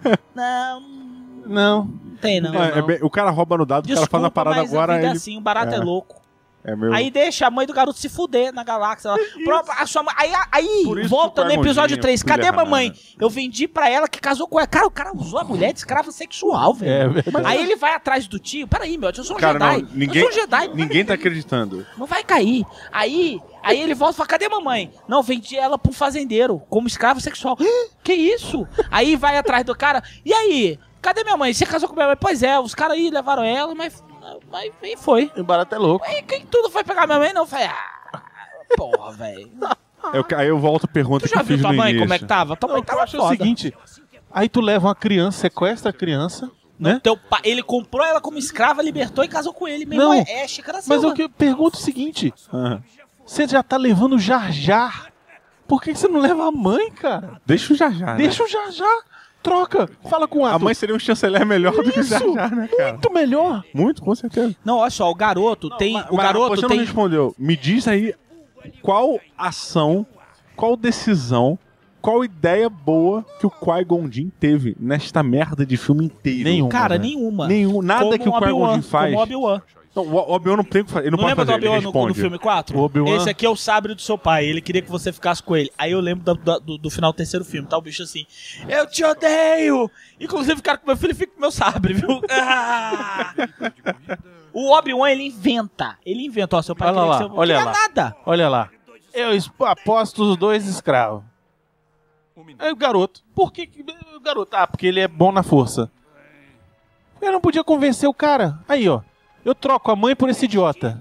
Não tem, não. O cara rouba no dado, Desculpa, o cara faz uma parada mas agora... a vida é assim, o barato é louco. Aí deixa a mãe do garoto se fuder na galáxia. A sua mãe, aí volta no episódio 3. Cadê a mamãe? Eu vendi pra ela que casou com ela. Cara, o cara usou a mulher de escrava sexual, velho. Aí ele vai atrás do tio. Peraí, meu, eu sou um Jedi. Eu sou um Jedi. Ninguém tá acreditando. Não vai cair. Aí ele volta e fala, cadê a mamãe? Não, vendi ela pra um fazendeiro como escrava sexual. Que isso? Aí vai atrás do cara. E aí? Cadê minha mãe? Você casou com minha mãe? Pois é, os caras aí levaram ela, mas foi. O barato é louco. Aí quem tudo foi pegar minha mãe? Não, foi. Porra, velho. Aí eu volto a pergunta que eu fiz no início. Tu já viu tua mãe como é que tava? Tua mãe tava foda. É o seguinte, aí tu leva uma criança, sequestra a criança, né? Teu pai, ele comprou ela como escrava, libertou e casou com ele. Meu é xícara Silva. Mas eu que pergunto o seguinte, você já tá levando o Jar Jar, por que você não leva a mãe, cara? Deixa o Jar Jar, Deixa o Jar Jar. Troca, fala com o ator. A mãe seria um chanceler melhor do que o Jar Jar, né, cara? Muito melhor. Muito, com certeza. Não, olha só, o garoto tem... Você não respondeu. Me diz aí qual ação, qual decisão, qual ideia boa que o Qui-Gon Jinn teve nesta merda de filme inteiro. Nenhuma. Cara, nenhuma. Nada como que o Qui-Gon Jinn faz. Como Obi-Wan. Não, o Obi-Wan não tem o que fazer. Ele não pode lembra fazer, do Obi-Wan no filme 4? Esse aqui é o sabre do seu pai. Ele queria que você ficasse com ele. Aí eu lembro do final do terceiro filme. Tá o bicho assim. Eu te odeio! Inclusive, cara, com meu filho fica com meu sabre, viu? O Obi-Wan, ele inventa. Ó, seu pai olha lá, que você... olha lá. Nada. Olha lá. Eu aposto os 2 escravos. Aí o garoto. Por que o garoto? Porque ele é bom na força. Eu não podia convencer o cara. Aí, ó. Eu troco a mãe por esse idiota.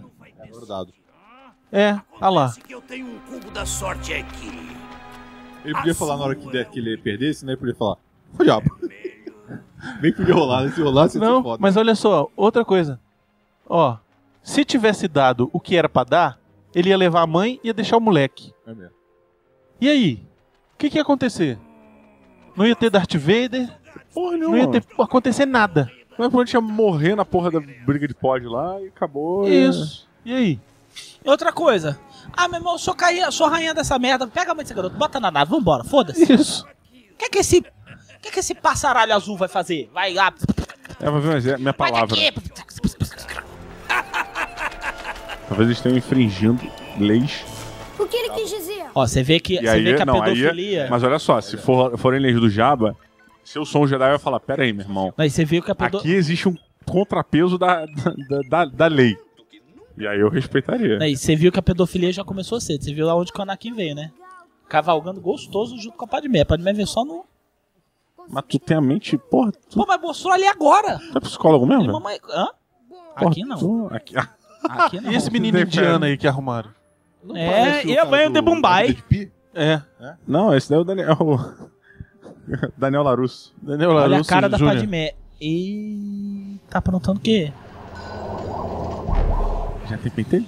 Olha lá. Eu tenho um cubo da sorte aqui. Ele podia falar na hora que ele perdesse, né? Ele podia falar, ô diabo. Nem podia rolar, se rolasse, não, foda. Mas olha só, outra coisa. Ó, se tivesse dado o que era pra dar, ele ia levar a mãe e ia deixar o moleque. É mesmo. E aí? O que ia acontecer? Não ia ter Darth Vader? Porra, não ia acontecer nada. Mas a gente ia morrer na porra da briga de pódio lá e acabou. Isso. E aí? Outra coisa. Meu irmão, eu sou rainha dessa merda. Pega a mãe desse garoto, bota na nave, vambora, foda-se. Isso. O que é que esse passaralho azul vai fazer? Vai lá. Vai ver minha palavra. Talvez eles estejam infringindo leis. O que ele quis dizer? Ó, você vê que a pedofilia... Mas olha só, se forem leis do Jabba, se eu sou um Jedi, eu ia falar, pera aí, meu irmão. Mas você viu que aqui existe um contrapeso da lei. E aí eu respeitaria. E você viu que a pedofilia já começou cedo. Você viu lá onde que o Anakin veio, né? Cavalgando gostoso junto com a Padmé. A Padmé veio só no... Mas tu tem a mente, porra... Pô, mas mostrou ali agora. Tu é psicólogo mesmo? Mamãe... Hã? Porra, aqui não. Aqui não. E esse menino indiano aí que arrumaram? E a mãe de Bombay. Não, esse daí é o Daniel... Daniel Larusso. Olha a cara da Padmé. E... tá aprontando o quê? Já tem pentelho?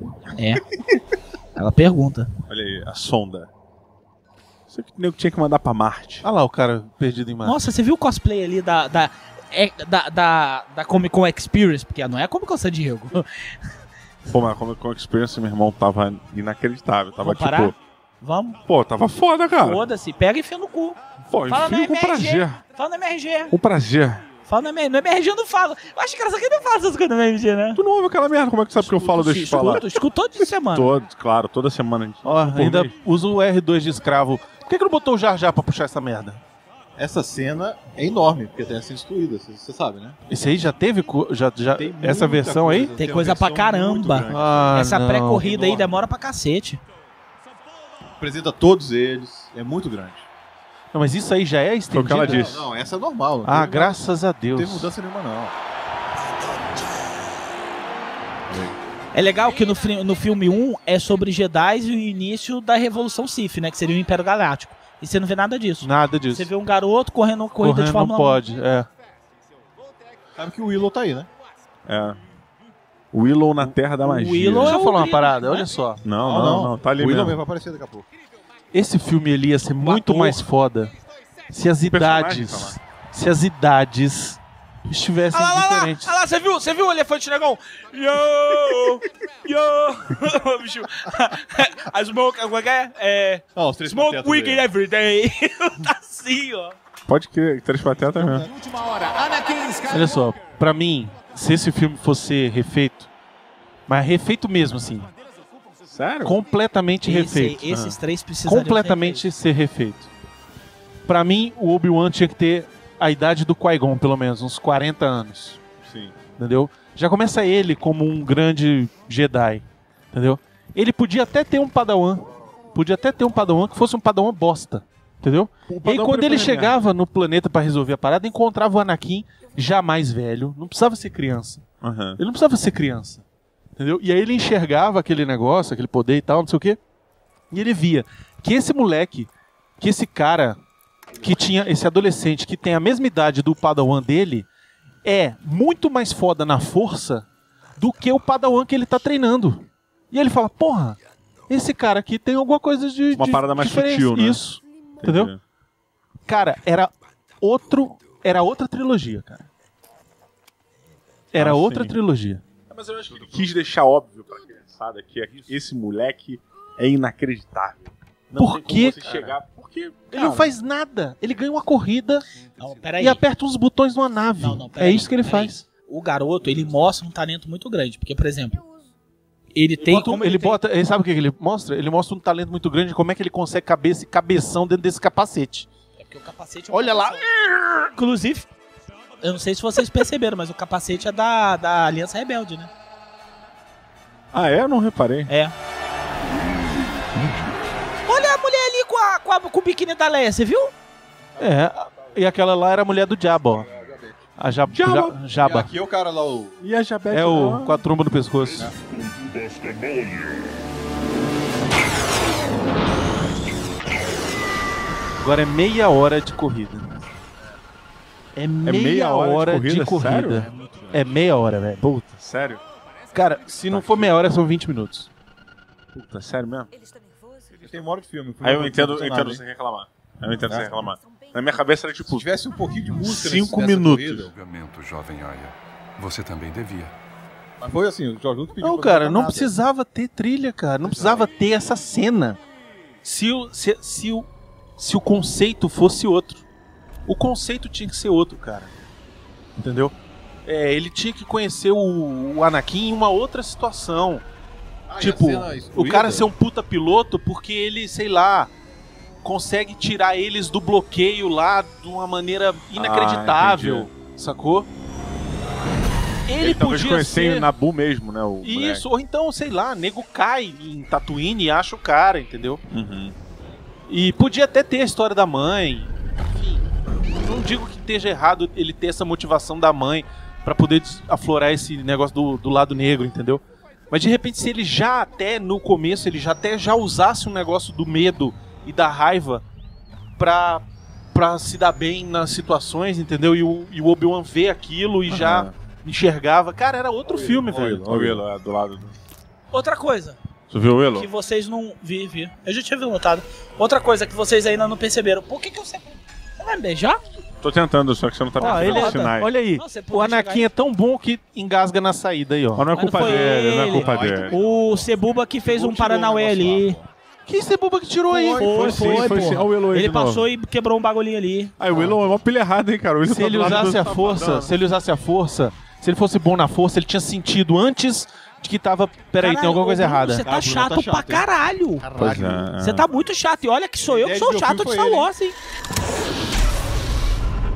Ela pergunta. Olha aí, a sonda. Isso que eu tinha que mandar pra Marte. Olha lá o cara perdido em Marte. Nossa, você viu o cosplay ali da Comic Con Experience? Porque não é a Comic Con San Diego. Pô, mas a Comic Con Experience, meu irmão, tava inacreditável. Tava Vamos parar? Vamos? Pô, tava foda, cara. Foda-se, pega e enfia no cu. Pô, enfia com prazer. Fala no MRG. Com prazer. Fala no MRG, eu não falo. Eu acho que essa aqui não fala essas coisas no MRG, né? Tu não ouve aquela merda, como é que sabe que eu falo? Deixa eu falar. Escuto toda semana. Claro, toda semana. Ó, ainda usa o R2 de escravo. Por que não botou o Jar Jar pra puxar essa merda? Essa cena é enorme, porque tem sido destruída, você sabe, né? Esse aí já teve? Essa versão aí? Tem coisa pra caramba. Essa pré-corrida aí demora pra cacete. Apresenta todos eles, é muito grande. Não, mas isso aí já é estendida? Foi o que ela disse. Não, essa é normal. Ah, graças a Deus. Não tem mudança nenhuma, não. É legal que no filme 1 é sobre Jedi e o início da Revolução Sith, né? Que seria o Império Galáctico. E você não vê nada disso. Nada disso. Você vê um garoto correndo corrida de Fórmula 1. Não pode, Sabe que o Willow tá aí, né? É. O Willow na Terra da Magia. Willow Deixa eu falar uma grilo, parada, né? olha só. Não, tá ali o Willow mesmo. mesmo vai aparecer daqui a pouco. Esse filme ele ia ser muito mais foda se as idades estivessem diferentes. Olha lá, você viu o elefante negão? Bicho. A smoke, como é que é? Os três Smoke patetas weekend dele. every day. Tá assim, ó. Pode crer, Três Patetas mesmo. Olha só, pra mim, se esse filme fosse refeito, mas refeito mesmo, assim. Sério? Completamente refeito. Esses três precisariam completamente ser refeito. Pra mim, o Obi-Wan tinha que ter a idade do Qui-Gon, pelo menos, uns 40 anos. Sim. Entendeu? Já começa ele como um grande Jedi. Entendeu? Ele podia até ter um Padawan. Podia até ter um Padawan que fosse um Padawan bosta. Entendeu? E aí, quando ele chegava no planeta pra resolver a parada, encontrava o Anakin já mais velho. Não precisava ser criança. Uhum. Ele não precisava ser criança. Entendeu? E aí ele enxergava aquele negócio, aquele poder e tal, não sei o quê. E ele via que esse moleque, que esse cara, que tinha esse adolescente que tem a mesma idade do Padawan dele, é muito mais foda na força do que o Padawan que ele tá treinando. E ele fala, porra, esse cara aqui tem alguma coisa de Uma parada mais diferença. sutil, né? Isso. Entendeu? Cara, era outra trilogia, cara. Era outra sim. trilogia. Mas eu acho que ele quis deixar óbvio pra criançada que esse moleque é inacreditável. Não Por tem quê, como você cara? chegar. Porque, Ele não faz nada. Ele ganha uma corrida Peraí. e aperta uns botões numa nave. É isso que ele faz. O garoto, ele mostra um talento muito grande. Porque, por exemplo, ele tem... Ele sabe o que ele mostra? Ele mostra um talento muito grande de como é que ele consegue caber esse cabeção dentro desse capacete. É porque o capacete Olha lá. Inclusive, eu não sei se vocês perceberam, mas o capacete é da Aliança Rebelde, né? Ah, é? Eu não reparei. É. Olha a mulher ali com o biquíni da Leia, você viu? É, e aquela lá era a mulher do Diabo, ó. A Jabba. E aqui é o cara lá, o... E a Jabete É o com a tromba no pescoço. Agora é meia hora de corrida. É meia hora de corrida. Sério? É meia hora, velho. Puta, sério? Cara, se não for meia hora, são 20 minutos. Puta, sério mesmo? Tem uma hora de filme. Aí eu entendo sem reclamar. Na minha cabeça era tipo... Se tivesse um pouquinho de música 5 minutos. Julgamento, jovem Aya. Você também devia. Mas foi assim, o George Lucas pediu Não, pra cara, botar não nada. precisava ter trilha, cara. Não precisava ter essa cena. Se o conceito fosse outro. O conceito tinha que ser outro, cara. Entendeu? Ele tinha que conhecer o Anakin em uma outra situação. Tipo, o cara ser um puta piloto porque ele, sei lá, consegue tirar eles do bloqueio lá de uma maneira inacreditável. Sacou? Ele talvez podia conhecer ser... Nabu mesmo, né? O Isso, moleque. ou então, sei lá, nego cai em Tatooine e acha o cara, entendeu? Uhum. E podia até ter a história da mãe. Enfim, não digo que esteja errado ele ter essa motivação da mãe pra poder aflorar esse negócio do lado negro, entendeu? Mas de repente, se ele já até no começo, ele já usasse um negócio do medo e da raiva pra se dar bem nas situações, entendeu? E o Obi-Wan vê aquilo e já enxergava. Cara, era outro filme, velho. O Willow é do lado do... Outra coisa. Você viu o Willow? Que vocês não... Vi. Eu já tinha notado. Outra coisa que vocês ainda não perceberam. Por que eu sempre... Você vai me beijar? Tô tentando, só que você não tá percebendo os sinais. Olha aí, Não, você o pode Anakin chegar é tão bom que engasga na saída aí, ó. Mas não é culpa não foi dele, não é ele. culpa dele. O Cebuba que fez um Paranauê ali. Que Cebuba que tirou aí? Foi sim. porra. Olha o Willow aí Ele de novo. passou e quebrou um bagulhinho ali. Aí o Willow é uma pilha errada, hein, cara. O Willow Se tá ele do lado usasse do a força, Safadão. se ele usasse a força, se ele fosse bom na força, ele tinha sentido antes de que tava... Peraí, tem alguma coisa errada. Você tá chato pra caralho. Pois é. Você tá muito chato. E olha que sou eu que sou chato de Star Wars, hein?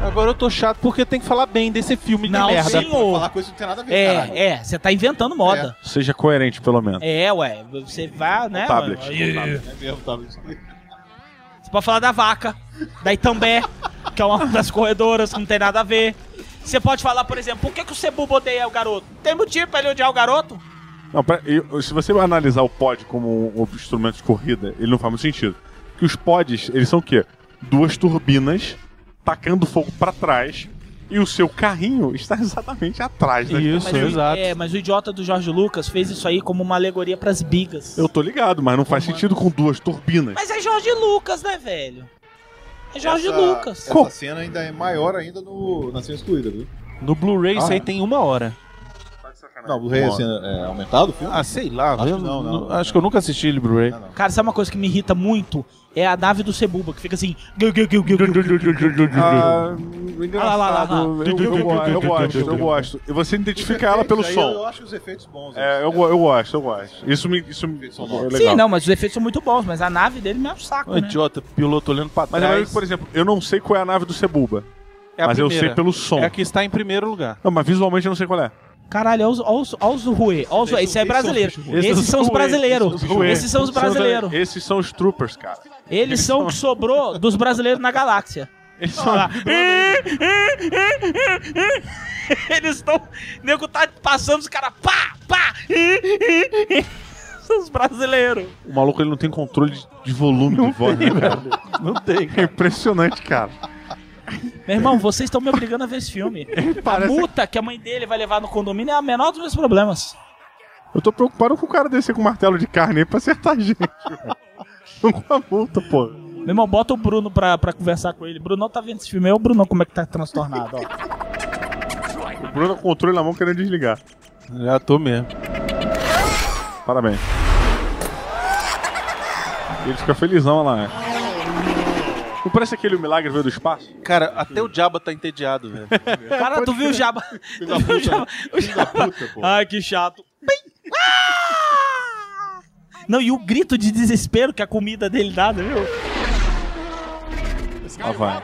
Agora eu tô chato porque tem que falar bem desse filme de merda. Senhor. Falar coisa que não tem nada a ver, caralho. Você tá inventando moda. Seja coerente, pelo menos. Ué, você vai, né? O tablet. Mano? É mesmo, tablet. Você pode falar da vaca, da Itambé, que é uma das corredoras que não tem nada a ver. Você pode falar, por exemplo, por que o Cebuba odeia o garoto? Tem motivo pra ele odiar o garoto? Não, se você analisar o pod como um instrumento de corrida, ele não faz muito sentido. Porque os pods, eles são o quê? 2 turbinas tacando fogo pra trás e o seu carrinho está exatamente atrás da exato. Mas o idiota do Jorge Lucas fez isso aí como uma alegoria pras bigas. Eu tô ligado, mas não faz sentido com 2 turbinas. Mas é Jorge Lucas, né, velho? É Jorge Lucas. Essa cena ainda é maior ainda na cena excluída, viu? No Blu-ray isso aí tem 1 hora. Não, o Blu-ray é aumentado o filme? Ah, sei lá. Acho que não. Acho que eu nunca assisti ele Blu-ray. Cara, sabe uma coisa que me irrita muito? É a nave do Cebuba, que fica assim... Engraçado. Eu gosto. E você identifica ela pelo som. Eu acho os efeitos bons. Eu gosto. Isso me é legal. Sim, não, mas os efeitos são muito bons, mas a nave dele me é um saco, né? Idiota, piloto olhando pra Mas trás. por exemplo, eu não sei qual é a nave do Cebuba. Mas eu sei pelo som. É a que está em primeiro lugar. Não, mas visualmente eu não sei qual é. Caralho, olha os Rue. Esse é brasileiro. Esses são os brasileiros. Esses são os brasileiros. Esses são os troopers, cara. Eles são o que sobrou dos brasileiros na galáxia. Eles são... Eles estão... O nego tá passando, os caras... Pá! São os brasileiros. O maluco, ele não tem controle de volume de voz, né, cara? Não tem. É impressionante, cara. Meu irmão, vocês estão me obrigando a ver esse filme. A multa que a mãe dele vai levar no condomínio é a menor dos meus problemas. Eu tô preocupado com o cara descer com um martelo de carne aí pra acertar a gente. Não com a multa, pô. Meu irmão, bota o Bruno pra conversar com ele. Bruno tá vendo esse filme aí, o Bruno como é que tá transtornado, ó. O Bruno com o controle na mão querendo desligar. Já tô mesmo. Parabéns. Ele fica felizão lá. Não parece aquele milagre veio do espaço? Cara, até o Jabba tá entediado, velho. Cara, tu viu o Jabba? O Jabba. Ai, que chato. Não, e o grito de desespero que a comida dele dá, viu? Ah, vai.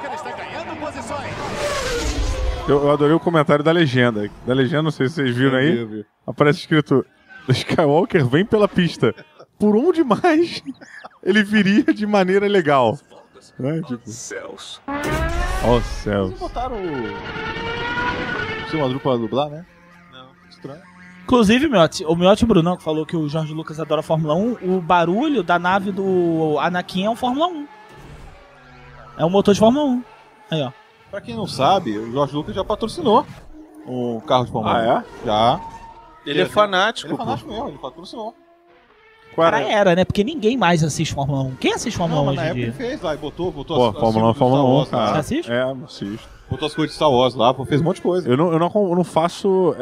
Eu adorei o comentário da legenda. Da legenda, não sei se vocês viram aí. Aparece escrito: Skywalker vem pela pista. Por onde mais ele viria de maneira legal? Né? Tipo... Céus. Ó, céus. Vocês botaram o seu Madru pra dublar, né? Não, estranho. Inclusive, o Miotti Brunão, que falou que o Jorge Lucas adora Fórmula 1, o barulho da nave do Anakin é um Fórmula 1. É um motor de Fórmula 1. Aí, ó. Pra quem não sabe, o Jorge Lucas já patrocinou um carro de Fórmula 1. Ah, é? Já. Ele é fanático. Ele é fanático mesmo, ele patrocinou. Cara, era, né? Porque ninguém mais assiste Fórmula 1. Quem assiste Fórmula 1 hoje em dia? Na época ele fez lá e botou Pô, Fórmula 1 é Fórmula 1, cara. Você assiste? É, assisto. Botou as coisas de Star Wars lá, fez um monte de coisa. Eu não faço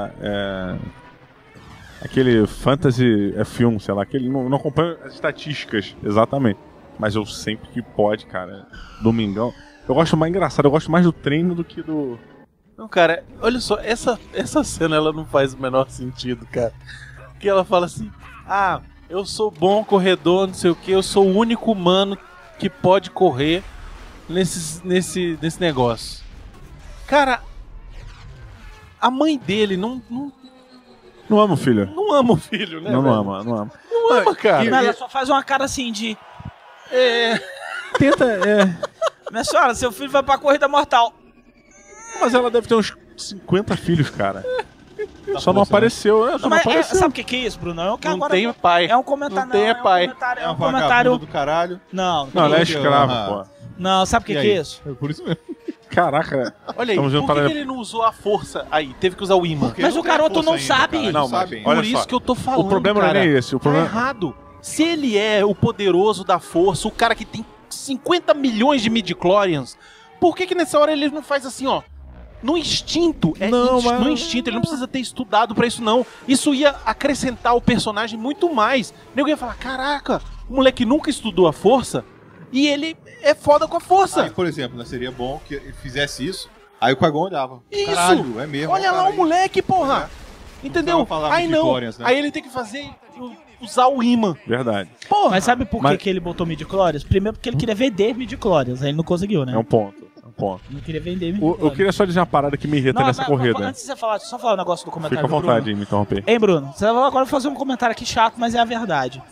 aquele fantasy F1, sei lá, aquele, não acompanho as estatísticas exatamente. Mas eu sempre que pode, cara, domingão. Eu gosto mais engraçado, eu gosto mais do treino do que do... Não, cara, olha só, essa cena ela não faz o menor sentido, cara. Porque ela fala assim: ah, eu sou bom corredor, não sei o que, eu sou o único humano que pode correr nesse negócio. Cara, a mãe dele não ama o filho. Não ama o filho, né? Não velho? ama. Não ama, cara. Ela só faz uma cara assim de... Tenta, Minha senhora, seu filho vai pra corrida mortal. Mas ela deve ter uns 50 filhos, cara. Só não apareceu, né? Só não apareceu. Sabe o que é isso, Bruno? Não tem pai. É um comentário. Não tem pai. É um comentário do caralho. Não, ela é escrava, pô. Não, sabe o que é isso? É por isso mesmo. Caraca. Olha aí, por que ele não usou a força aí? Teve que usar o imã. Mas o garoto não sabe. Não, mas por isso que eu tô falando, o problema cara, não é nem esse. O problema... Tá errado. Se ele é o poderoso da força, o cara que tem 50 milhões de midichlorians, por que nessa hora ele não faz assim, ó? No instinto, no instinto, ele não precisa ter estudado pra isso, não. Isso ia acrescentar o personagem muito mais. Ninguém ia falar: caraca, o moleque nunca estudou a força e ele é foda com a força. Aí, por exemplo, né, seria bom que ele fizesse isso, aí o Qui-Gon olhava. Isso! Caralho, é mesmo. Olha lá o moleque, porra! Entendeu? Aí não, né? aí ele tem que usar o imã. Verdade. Porra. Mas sabe por que ele botou midichlorians? Primeiro porque ele queria vender midichlorians, aí ele não conseguiu, né? É um ponto. ponto. Não queria vender, Eu queria só dizer uma parada que me irrita nessa corrida. Antes de você falar, só falar um negócio do comentário. Fica à vontade em me interromper. Hein, Bruno? Você vai agora fazer um comentário aqui chato, mas é a verdade.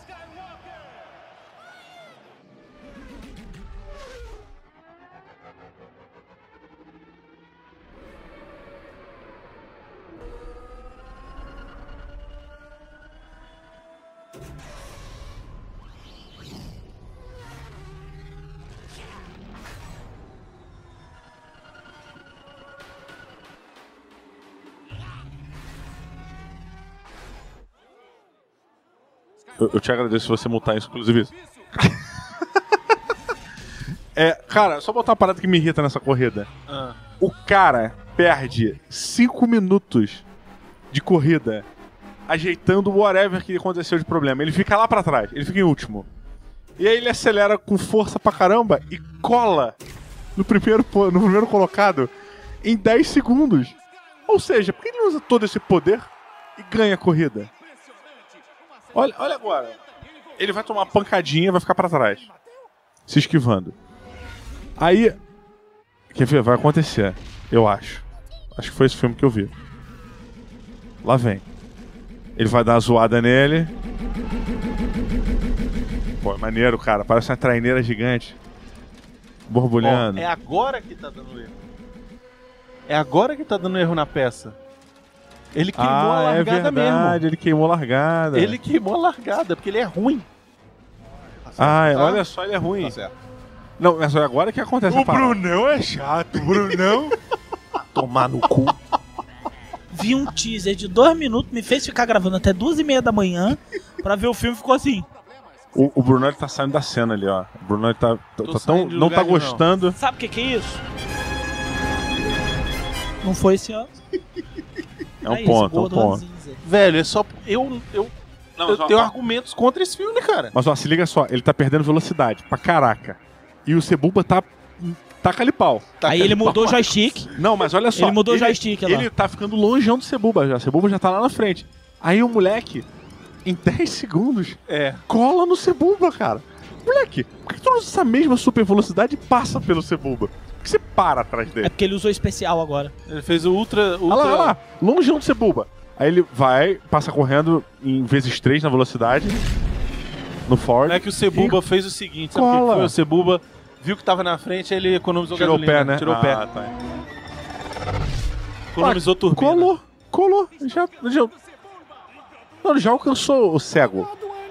Eu te agradeço se você multar isso, inclusive isso. Cara, só botar uma parada que me irrita nessa corrida. O cara perde 5 minutos de corrida ajeitando whatever que aconteceu de problema. Ele fica lá pra trás, ele fica em último. E aí ele acelera com força pra caramba e cola no primeiro colocado em 10 segundos. Ou seja, por que ele usa todo esse poder e ganha a corrida? Olha agora. Ele vai tomar uma pancadinha e vai ficar pra trás. Se esquivando. Aí... Quer ver? Vai acontecer. Eu acho. Acho que foi esse filme que eu vi. Lá vem. Ele vai dar uma zoada nele. Pô, é maneiro, cara. Parece uma traineira gigante. Borbulhando. É agora que tá dando erro. É agora que tá dando erro na peça. Ele queimou a largada mesmo. Ele queimou a largada. Ele queimou a largada, porque ele é ruim. Olha só, ele é ruim. Tá certo. Não, mas agora que acontece a parada. Brunão é chato. O Brunão... Tomar no cu. Vi um teaser de 2 minutos, me fez ficar gravando até 2h30 da manhã pra ver o filme, ficou assim. O Bruno ele tá saindo da cena ali, ó. O Bruno ele não tá gostando. Sabe o que é isso? Não foi esse ano. É um ponto. Velho, é só... Eu tenho argumentos contra esse filme, cara. Mas ó, se liga só, ele tá perdendo velocidade pra caraca. E o Cebuba tá calipau. Aí ele mudou o joystick. Não, mas olha só. Ele mudou o joystick lá. Ele tá ficando longeão do Cebuba já. O Cebuba já tá lá na frente. Aí o moleque, em 10 segundos, cola no Cebuba, cara. Moleque, por que tu não usa essa mesma super velocidade e passa pelo Cebuba? Por que você para atrás dele? É porque ele usou especial agora. Ele fez o ultra... Olha lá, longeão do Cebuba. Aí ele passa correndo em vezes 3 na velocidade. No forward. É que o Cebuba fez o seguinte, sabe o que foi? O Cebuba viu que tava na frente, aí ele economizou gasolina. Tirou o pé, né? Tirou o pé. Tá. Economizou turbina. Colou. Já alcançou o cego.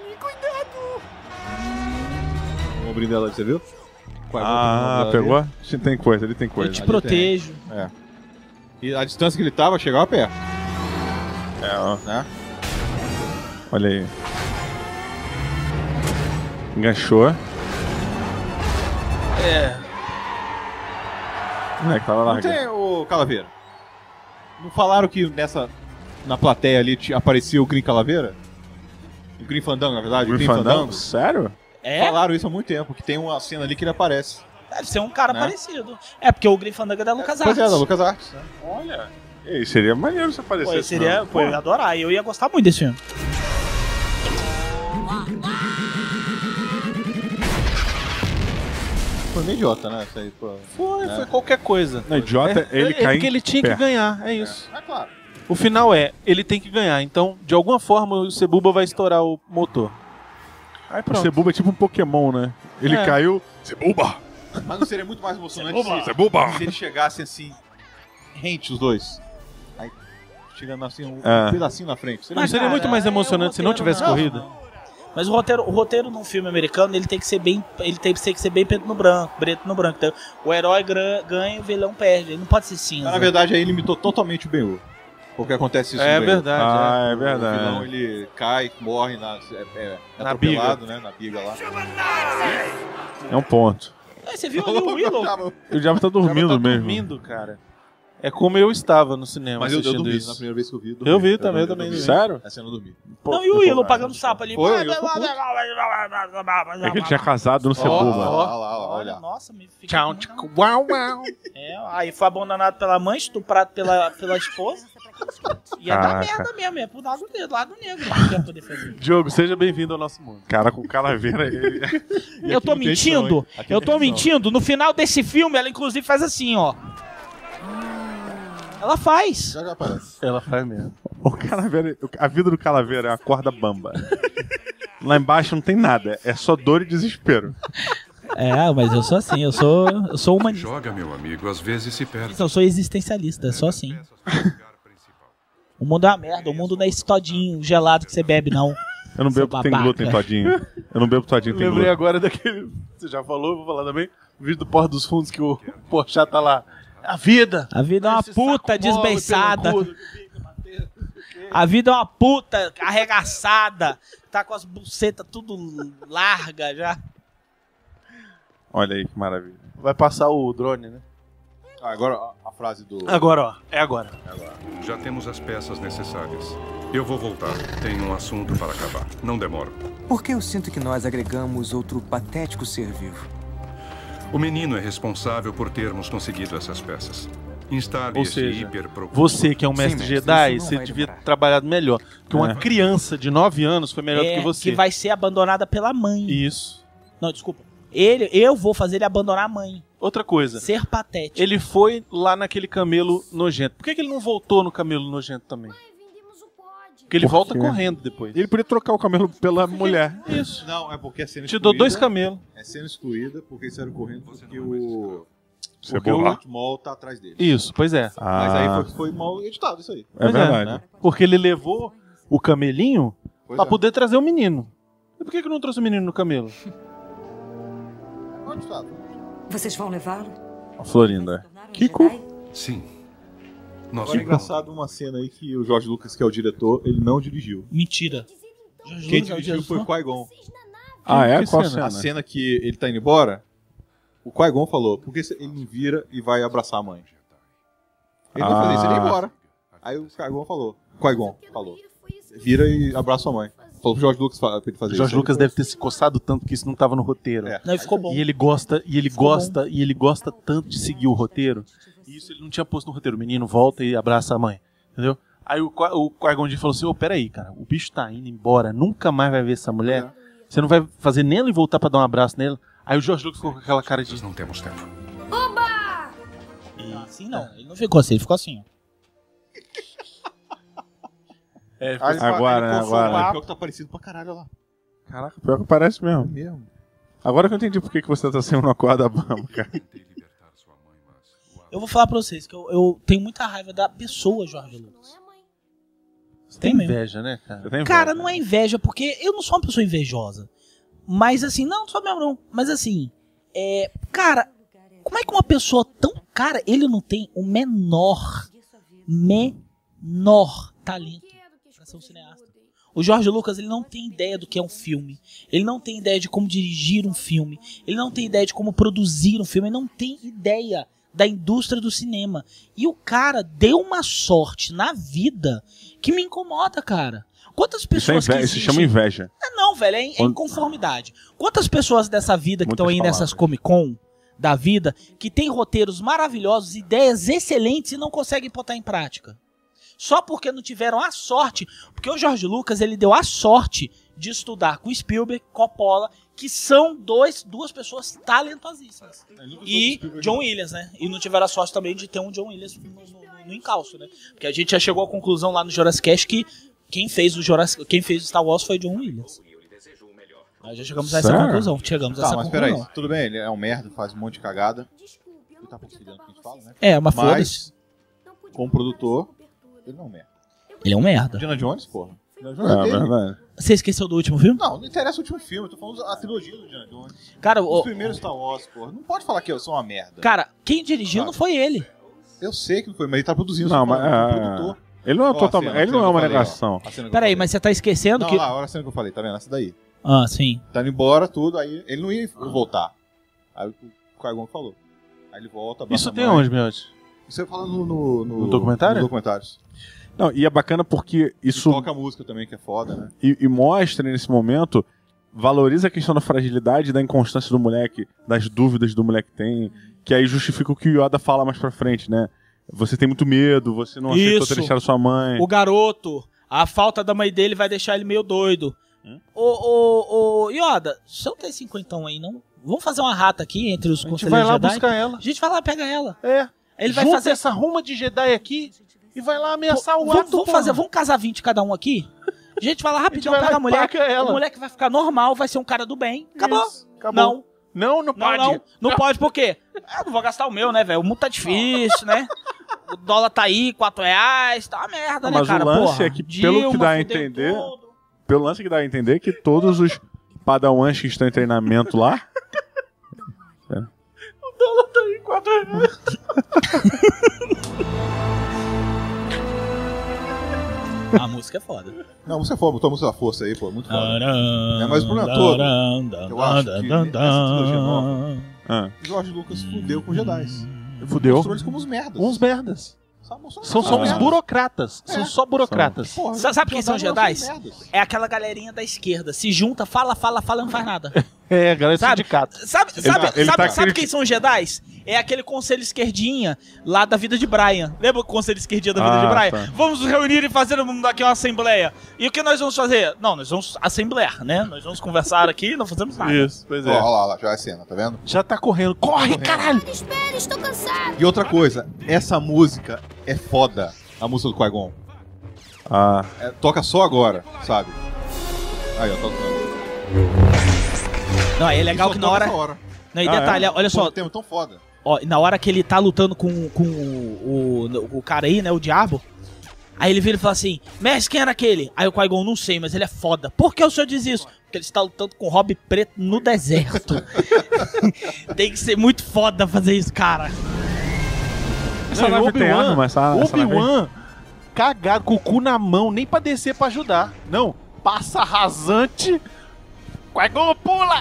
O ombrinho dela, você viu? Pegou? Ele tem coisa. Eu te protejo. E a distância que ele tava, chegava perto. Né? Olha aí. Enganchou. Que tava Não largado. tem o Calaveira. Não falaram que na plateia ali aparecia o Green Calaveira? O Green Fandango, na verdade. Green Fandango? Sério? Falaram isso há muito tempo, que tem uma cena ali que ele aparece. Deve ser um cara parecido. É, porque o Green Fandango é da Lucas Arts. Pois é, da Lucas Arts. Olha. E seria maneiro se aparecesse. Eu ia adorar. Eu ia gostar muito desse filme. Foi meio idiota, né? Isso aí, Foi qualquer coisa. Não, idiota, ele cai porque ele tinha pé. que ganhar, é isso. É claro. O final ele tem que ganhar. Então, de alguma forma, o Cebuba vai estourar o motor. Aí O pronto. Cebuba é tipo um Pokémon, né? Ele caiu... Cebuba! Mas não seria muito mais emocionante Cebuba! se eles chegassem assim, rente os dois. Aí, chegando assim, um pedacinho na frente. Não seria muito mais emocionante se não tivesse corrida? Mas o roteiro num filme americano, ele tem que ser bem preto no branco. Então, o herói ganha e o vilão perde. Ele não pode ser cinza. Mas, na verdade, aí ele imitou totalmente o Ben-Hur. Porque acontece isso É no Ben-Hur. verdade. É verdade. O vilão, ele cai, morre na biga. né? Na biga lá. É um ponto. Você viu ali o Willow? O diabo tá dormindo mesmo. Dormindo, cara. É como eu estava no cinema. Mas eu dormi, isso. Na primeira vez que eu vi. Eu vi também. Sério? Essa eu não dormi. Não, e o Willow pagando sapo ali. Foi, É que ele tinha casado no Cebuba. Olha. Nossa, me fica... Tchau, uau. Aí foi abandonado pela mãe, estuprado pela esposa. Ia dar merda mesmo, ia pro lado negro. Não ia poder fazer. Diogo, seja bem-vindo ao nosso mundo. Cara, com calaveira... Eu tô mentindo? Eu tô mentindo? No final desse filme, ela inclusive faz assim, ó. Ela faz. Já aparece. Ela faz mesmo. O calaveira, a vida do calaveira é uma corda bamba. Lá embaixo não tem nada, é só dor e desespero. Mas eu sou assim, eu sou humanista. Joga, meu amigo, às vezes se perde. Eu sou existencialista, só assim. O mundo é uma merda, o mundo não é esse todinho gelado que você bebe, não. Eu não bebo, tem glúten, todinho. Eu não bebo todinho, tem glúten. Lembrei agora daquele... Você já falou, vou falar também. O vídeo do Porta dos Fundos que o Porchat tá lá. A vida é uma puta desbeiçada. A vida é uma puta arregaçada. Tá com as bucetas tudo larga já. Olha aí que maravilha. Vai passar o drone, né? Agora a frase do... Agora, ó. É agora. Já temos as peças necessárias. Eu vou voltar. Tenho um assunto para acabar. Não demoro. Por que eu sinto que nós agregamos outro patético ser vivo? O menino é responsável por termos conseguido essas peças. Instale Ou esse seja, hiperpropulsor. você que é um mestre Jedi, você devia ter trabalhado melhor. Porque uma criança de 9 anos foi melhor do que você. Que vai ser abandonada pela mãe. Isso. Não, desculpa. Eu vou fazer ele abandonar a mãe. Outra coisa. Ser patético. Ele foi lá naquele camelo nojento. Por que ele não voltou no camelo nojento também? Porque ele volta correndo depois. Ele podia trocar o camelo pela mulher. Isso. Não, é porque a cena Te dou 2 camelos. É cena excluída porque eles saíram correndo porque o Mall tá atrás dele. Isso, pois é. Mas aí foi mal editado isso aí. É verdade. Né? Porque ele levou o camelinho pra poder trazer o menino. E por que não trouxe o menino no camelo? Vocês vão levá-lo? A Florinda. Kiko? Sim. Agora é engraçado uma cena aí que o George Lucas, que é o diretor, ele não dirigiu. Mentira. Quem dirigiu foi o Qui-Gon. Qual cena? A cena que ele tá indo embora, o Qui-Gon falou, por que ele não vira e vai abraçar a mãe? Ele não fez isso, ele ia embora. Aí o Qui-Gon falou, vira e abraça a mãe. Falou pro George Lucas pra ele fazer isso. George Lucas deve ter se coçado tanto que isso não tava no roteiro. Não, e ficou bom. E ele gosta tanto de seguir o roteiro. E isso ele não tinha posto no roteiro. O menino volta e abraça a mãe. Entendeu? Aí o Qui-Gon falou assim, peraí, cara, o bicho tá indo embora, nunca mais vai ver essa mulher. Você não vai fazer nem ele voltar pra dar um abraço nela. Aí o George Lucas ficou com aquela cara de... Não temos tempo. Oba! Assim não, ele não ficou assim, ele ficou assim, ó. Agora. Pior que tá parecido pra caralho lá. Caraca, pior que parece mesmo. Agora que eu entendi por que você tá sendo uma corda bamba, cara. Eu vou falar pra vocês que eu tenho muita raiva da pessoa George Lucas. Você tem inveja, né, cara? Cara, não é inveja, porque eu não sou uma pessoa invejosa. Mas assim, não sou mesmo não. Mas assim, cara, como é que uma pessoa tão... Cara, ele não tem o menor talento pra ser um cineasta. O George Lucas, ele não tem ideia do que é um filme. Ele não tem ideia de como dirigir um filme. Ele não tem ideia de como produzir um filme. Ele não tem ideia da indústria do cinema. E o cara deu uma sorte na vida que me incomoda, cara. Quantas pessoas isso se chama inveja. Não, velho, é inconformidade. Quantas pessoas dessa vida que estão aí nessas Comic Con da vida, que tem roteiros maravilhosos, ideias excelentes e não conseguem botar em prática? Só porque não tiveram a sorte, porque o George Lucas, ele deu a sorte de estudar com Spielberg, Coppola, que são duas pessoas talentosíssimas. E John Williams, né? E não tiveram a sorte também de ter um John Williams no encalço, né? Porque a gente já chegou à conclusão lá no Jurassic Cast que quem fez o Star Wars foi John Williams. Nós já chegamos a essa conclusão. Mas peraí, tudo bem, ele é um merda, faz um monte de cagada. Ele tá considerando o que a gente fala, né? Mas foda-se. Como produtor, ele não é um merda. Ele é um merda. Indiana Jones, porra. Verdade. Você esqueceu do último filme? Não interessa o último filme, eu tô falando a trilogia do Indiana Jones. Cara, os primeiros Star Wars, porra. Não pode falar que eu sou uma merda. Cara, quem dirigiu não foi ele. Eu sei que não foi, mas ele tá produzindo. Não, mas produtor. Ele não é totalmente. Ele não é uma negação. Peraí, mas você tá esquecendo que. Olha a cena que eu falei, tá vendo? Essa daí. Sim. Tá indo embora, tudo, aí ele não ia voltar. Aí o Qui-Gon falou. Aí ele volta, isso tem onde, Miotti? Isso eu falo no documentário? No documentários. Não, e é bacana porque isso... E toca a música também, que é foda, né? E mostra, nesse momento, valoriza a questão da fragilidade, da inconstância do moleque, das dúvidas do moleque tem, que aí justifica o que o Yoda fala mais pra frente, né? você tem muito medo, você não aceitou ter deixado sua mãe. O garoto, a falta da mãe dele vai deixar ele meio doido. Ô, Yoda, você não tem 50 aí, não? Vamos fazer uma rata aqui entre os conselheiros Jedi? A gente vai lá buscar ela. A gente vai lá pegar ela. Ele vai fazer essa ruma de Jedi aqui e vai lá ameaçar o outro. Vamos casar 20 cada um aqui? A gente vai lá rapidão, pega a mulher. O moleque vai ficar normal, vai ser um cara do bem. Acabou. Acabou. Não pode. Não pode, por quê? Eu não vou gastar o meu, né, velho? O mundo tá difícil, né? O dólar tá aí, R$4, tá uma merda, né, cara? Mas o lance é que, pelo que dá a entender... Pelo lance que dá a entender que todos os padawans que estão em treinamento lá... O dólar tá aí, R$4. A música é foda. Não, a música é foda, botou a música da força aí, pô, muito foda. Mas o problema todo, eu acho que nessa trilogia nova, George Lucas fudeu com os Jedi. Fudeu? Mostrou eles como uns merdas. Uns merdas. São só uns burocratas. São só burocratas. Porra, sabe quem são os Jedi? É aquela galerinha da esquerda. Se junta, fala e não faz nada. É, galera do sindicato. Sabe quem são os Jedi? É aquele conselho esquerdinha lá da vida de Brian. Lembra o conselho esquerdinha da vida de Brian? Tá. Vamos nos reunir e fazer aqui uma assembleia. E o que nós vamos fazer? Não, nós vamos assemblear, né? Nós vamos conversar aqui e não fazemos nada. Isso, pois é. Olha lá, já é cena, tá vendo? Já tá correndo. Corre, caralho! Espera, estou cansado. E outra coisa, essa música é foda. A música do Qui-Gon. Toca só agora, sabe? Aí, ó, tocando. Não, é legal que na hora... Não, e detalhe, olha só. Tem tão foda. Ó, na hora que ele tá lutando com o cara aí, né, o diabo, aí ele vira e fala assim, mestre, quem era aquele? Aí o Qui-Gon, não sei, mas ele é foda. Por que o senhor diz isso? Porque ele está lutando com o Hobbit preto no deserto. Tem que ser muito foda fazer isso, cara. Obi-Wan cagado com o cu na mão, nem pra descer pra ajudar. Não, passa rasante. Qui-Gon, pula!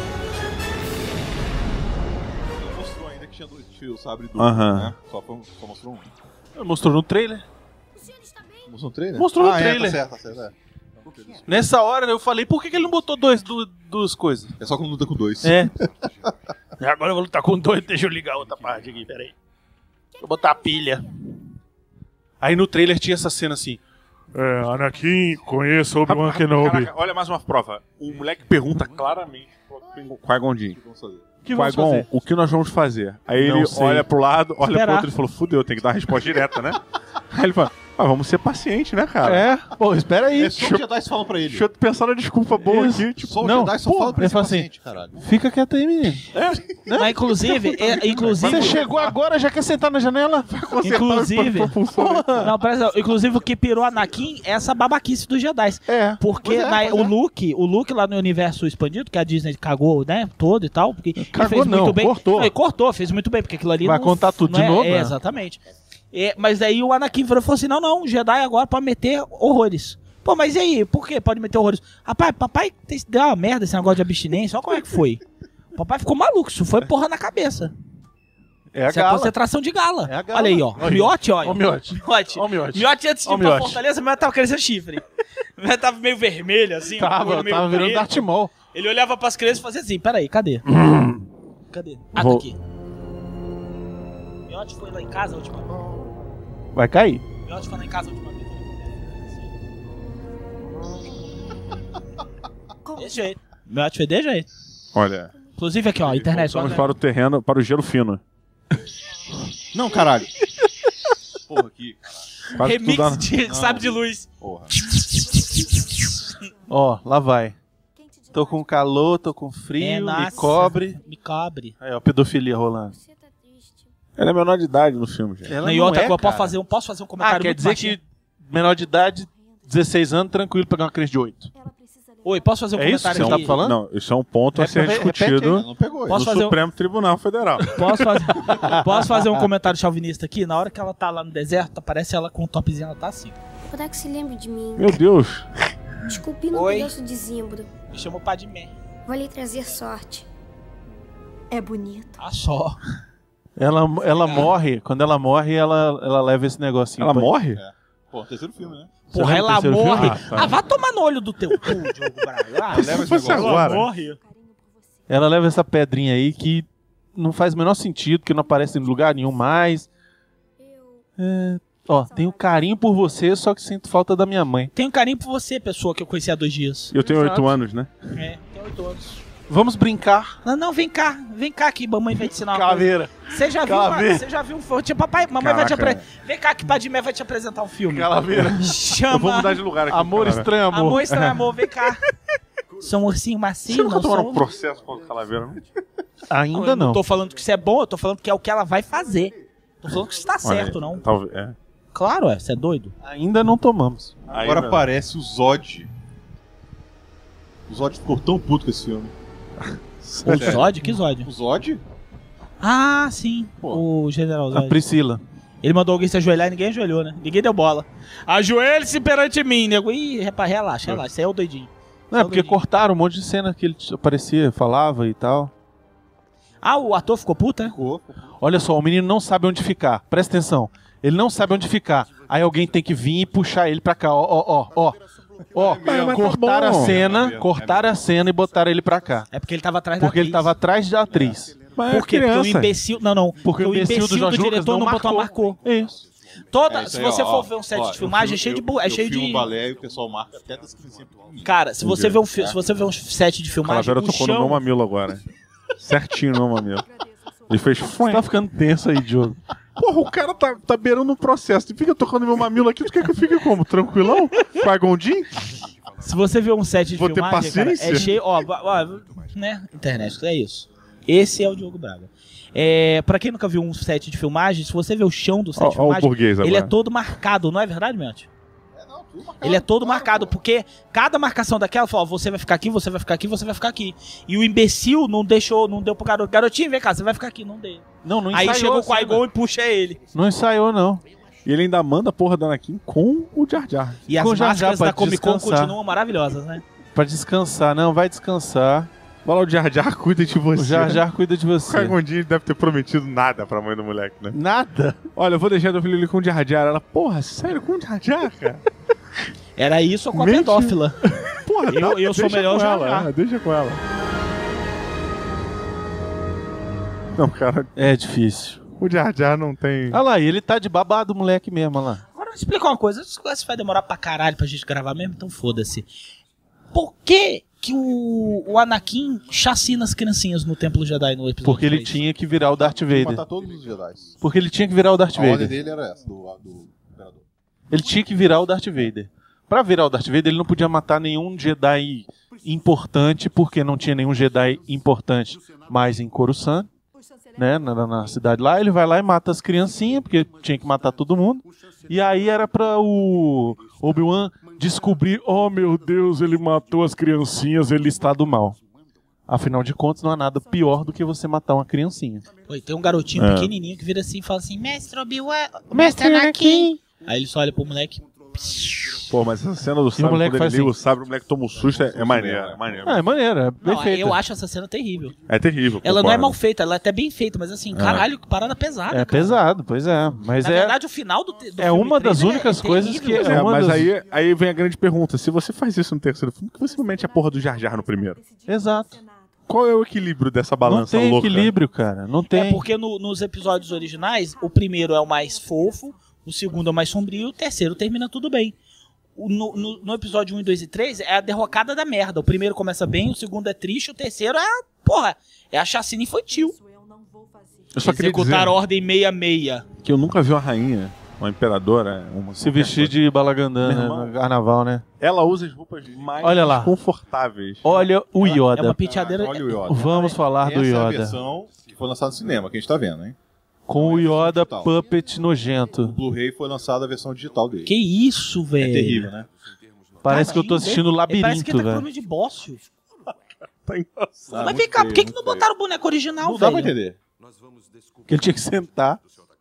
Mostrou ainda que tinha dois fios, sabe? Né? Só mostrou um. Mostrou no trailer. Mostrou no trailer? Mostrou no trailer. Tá certo. Nessa hora eu falei, por que ele não botou duas coisas? É só quando luta com dois. É. Agora eu vou lutar com dois, deixa eu ligar outra parte aqui, peraí. Vou botar a pilha. Aí no trailer tinha essa cena assim. Anakin, conheço Obi-Wan Kenobi. Olha mais uma prova. O moleque pergunta claramente pro Qui-Gon Jinn. Qui-Gon, o que nós vamos fazer? Aí ele olha pro lado, olha pro outro e falou, fudeu, tem que dar a resposta direta, né? Aí ele fala, vamos ser pacientes, né, cara? Pô, espera aí. É só os Jedi falam pra ele. Deixa eu pensar na desculpa boa aqui. Tipo, só os Jedi só falam pra ele paciente, caralho. Fica quieto aí, menino. Mas inclusive... Você chegou agora, já quer sentar na janela? Inclusive o que pirou Anakin é essa babaquice dos Jedi. Porque o Luke lá no universo expandido, que a Disney cagou, né, todo e tal, porque cagou, fez muito bem. Cortou, fez muito bem, porque aquilo ali vai contar tudo de novo? Exatamente. Mas aí o Anakin falou assim, não, Jedi agora pode meter horrores. Pô, mas e aí, por que pode meter horrores? Rapaz, papai deu uma merda esse negócio de abstinência, olha como é que foi. O papai ficou maluco, isso foi porra na cabeça. Isso é concentração de gala. Olha aí, ó. Miote, olha. Ó o Miote. Miote antes de ir pra Fortaleza, o Miote tava crescendo chifre. O Miote tava meio vermelho, assim. Tava virando Darth Maul. Ele olhava pras crianças e fazia assim, peraí, cadê? Cadê? Tá aqui. Miote foi lá em casa a última vez. Vai cair. Miote foi lá em casa a última vez. Desse jeito. Miote foi desse jeito. Olha. Inclusive aqui, ó, a internet. Vamos para o terreno, para o gelo fino. Não, caralho. Porra, aqui, caralho. Remix de Sabe de Luz. Porra. Ó, lá vai. Tô com calor, tô com frio, me cobre. Me cobre. Aí, ó, pedofilia rolando. Ela é menor de idade no filme, gente. Ela e não outra é, coisa, posso fazer um comentário quer dizer baixinho? que menor de idade, 16 anos, tranquilo, pegar uma criança de 8. Oi, posso fazer um comentário isso que aqui? você tá falando? Não, isso é um ponto a ser discutido no Supremo Tribunal Federal. Posso fazer um comentário chauvinista aqui? Na hora que ela tá lá no deserto, aparece ela com um topzinho, ela tá assim. Será que se lembre de mim? Meu Deus. Desculpe no pedaço de zimbro. Me chama Padmé. Vou lhe trazer sorte. É bonito. Ah, só. Ela morre, quando ela morre, ela leva esse negocinho. Ela morre? É. Pô, terceiro filme, né? Porra, ela morre. Vai tomar no olho do teu cu, Diogo Braga. Leva esse negócio agora. Ela morre. Ela leva essa pedrinha aí que não faz o menor sentido, que não aparece em lugar nenhum mais. Tenho carinho por você, só que sinto falta da minha mãe. Tenho carinho por você, pessoa que eu conheci há 2 dias. Eu tenho 8 anos, né? Tem 8 anos. Vamos brincar. Não, vem cá que mamãe vai te ensinar uma Calaveira. coisa. Você já viu um filme? Tipo, papai, mamãe vai te apresentar. Vem cá que Padmé vai te apresentar um filme. Calaveira. Chama. Eu vou mudar de lugar aqui. Amor Estranho Amor. Amor Estranho Amor, vem cá. Sou um ursinho macio. Você nunca tomou sou... um processo contra Calaveira, não? Ainda eu não. Não tô falando que isso é bom, eu tô falando que é o que ela vai fazer. Tô falando que isso tá certo, não. Talvez, Claro, você é doido. Ainda não tomamos. Agora aparece o Zod. O Zod ficou tão puto com esse filme. O Zod? Que Zod? O Zod? Ah, sim. O General Zod. A Priscila. Ele mandou alguém se ajoelhar e ninguém ajoelhou, né? Ninguém deu bola. Ajoelhe-se perante mim, nego. Ih, relaxa. Isso aí é o doidinho. Não, é porque cortaram um monte de cena que ele aparecia, falava e tal. Ah, o ator ficou puto, né? Ficou. Olha só, o menino não sabe onde ficar. Presta atenção. Ele não sabe onde ficar. Aí alguém tem que vir e puxar ele pra cá. Ó. Cortaram a cena e botaram ele pra cá. É porque ele tava atrás da Porque ele tava atrás da atriz. Por quê? Porque o imbecil... Não. Porque o imbecil do Jorge Lucas diretor não marcou. Isso. Se você for ver um set de filmagem, é cheio de... filme balé e o pessoal marca até das 15. Cara, se você ver um set de filmagem, Calaveira tocou no meu mamilo agora. Certinho no meu mamilo. Ele fez... Você tá ficando tenso aí, Diogo. Porra, o cara tá beirando um processo. Ele fica tocando meu mamilo aqui, tu quer que eu fique como? Tranquilão? Com a Gondim? Se você ver um set de filmagem, ter paciência? Cara, é cheio... né? Internet, é isso. Esse é o Diogo Braga. Pra quem nunca viu um set de filmagem, se você ver o chão do set de filmagem, ele é todo marcado, não é verdade, Miotti? Ele é todo marcado, porque cada marcação daquela fala, você vai ficar aqui, você vai ficar aqui, você vai ficar aqui. E o imbecil não deu pro garoto. Garotinho, vem cá, você vai ficar aqui, não deu. Não ensaiou. Aí chegou o Qui-Gon e puxa ele. Não ensaiou, não. E ele ainda manda a porra da Anakin com o Jar Jar. E as máscaras da Comic Con continuam maravilhosas, né? Pra descansar, não, vai descansar. Vai lá, o Jar Jar cuida de você. O Jar Jar cuida de você. O Qui-Gon deve ter prometido nada pra mãe do moleque, né? Nada? Olha, eu vou deixar teu filho ali com o Jar Jar. Ela, porra, sério, com o Jar Jar, cara? Era isso ou com a pedófila? Porra, eu sou melhor Jar Jar. Deixa com ela. Não, cara. É difícil. O Jar Jar não tem... Olha lá, ele tá de babado, moleque mesmo, olha lá. Agora me explica uma coisa. Isso vai demorar pra caralho pra gente gravar mesmo, então foda-se. Por que o Anakin chacina as criancinhas no Templo Jedi no episódio Porque 3? ele tinha que virar o Darth Vader. Matar todos os Jedi. Porque ele tinha que virar o Darth Vader. A ordem dele era essa, do Imperador. Ele tinha que virar o Darth Vader. Pra virar o Darth Vader, ele não podia matar nenhum Jedi importante, porque não tinha nenhum Jedi importante mais em Coruscant, né, na cidade lá. Ele vai lá e mata as criancinhas, porque tinha que matar todo mundo. E aí era pra o Obi-Wan descobrir, oh meu Deus, ele matou as criancinhas, ele está do mal. Afinal de contas, não há nada pior do que você matar uma criancinha. Oi, tem um garotinho pequenininho que vira assim e fala assim, Mestre Obi-Wan, Mestre Anakin. Aí ele só olha pro moleque. Pô, mas essa cena do sabre, quando ele liga o sabre, o moleque toma um susto, é maneiro. É maneiro, é bem feito. Eu acho essa cena terrível. É terrível. Ela não é mal feita, ela é até bem feita, mas assim, caralho, parada pesada. É cara. pesado, pois é. Mas Na verdade, o final do é uma das únicas coisas que... Mas aí vem a grande pergunta. Se você faz isso no terceiro filme, por que você não mete a porra do Jar Jar no primeiro? Exato. Qual é o equilíbrio dessa balança louca? Não tem equilíbrio, cara. Não tem. É porque nos episódios originais, o primeiro é o mais fofo, o segundo é o mais sombrio, o terceiro termina tudo bem. No episódio 1, 2 e 3 é a derrocada da merda. O primeiro começa bem, o segundo é triste, o terceiro é a chacina infantil. Eu só queria dizer executar a ordem 66. que eu nunca vi uma rainha, uma imperadora, se vestir de balagandã no carnaval, né? Ela usa as roupas mais confortáveis. Olha o Yoda. É uma penteadeira. Olha o Yoda. Vamos falar do Yoda. Essa é a versão que foi lançada no cinema, que a gente tá vendo, hein? Com o Yoda Puppet nojento. O Blu-ray foi lançada a versão digital dele. Que isso, velho? É terrível, né? Parece que eu tô assistindo o Labirinto, parece que tá velho. com de bócio. Tá engraçado. Mas vem cá, por que não botaram o boneco original, não velho? Não dá pra entender. Porque ele tinha que sentar.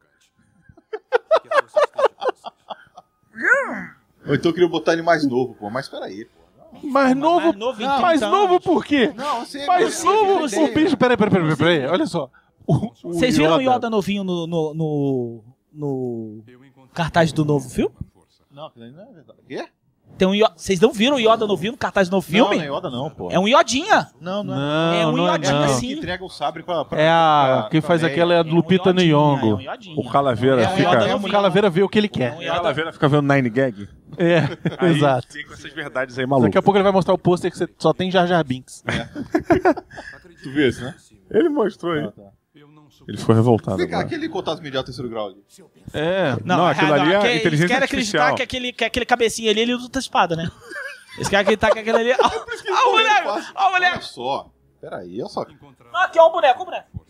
Ou então eu queria botar ele mais novo, pô. Mas peraí, pô. Mais novo? Mais novo por quê? Não, você mais novo o bicho. Peraí. Olha só. Vocês viram o Yoda novinho no cartaz do novo filme? Não, não é verdade. Quê? tem um Yoda. Vocês não viram o Yoda no cartaz no filme? Não é Yoda não, pô. É um Iodinha. Não É um Iodinha, Ele sim. entrega o sabre pra Quem faz aquela é a Lupita Nyong'o. O Calaveira fica... O Calaveira vê o que ele quer. O Calaveira fica vendo Nine Gag. Aí, exato. Fica com essas verdades aí, maluco. Daqui a pouco ele vai mostrar o pôster que você só tem Jar Jar Binks. Tu viu isso, né? Ele mostrou aí. Ele ficou revoltado. Vem cá, aquele contato imediato terceiro grau ali. Não, aquilo ali é inteligência eles querem artificial. acreditar que aquele cabecinha ali, ele luta espada, né? Eles querem acreditar que aquele ali... Ó o boneco! Ó o boneco! Olha só. Peraí, olha só. Aqui, ó o boneco,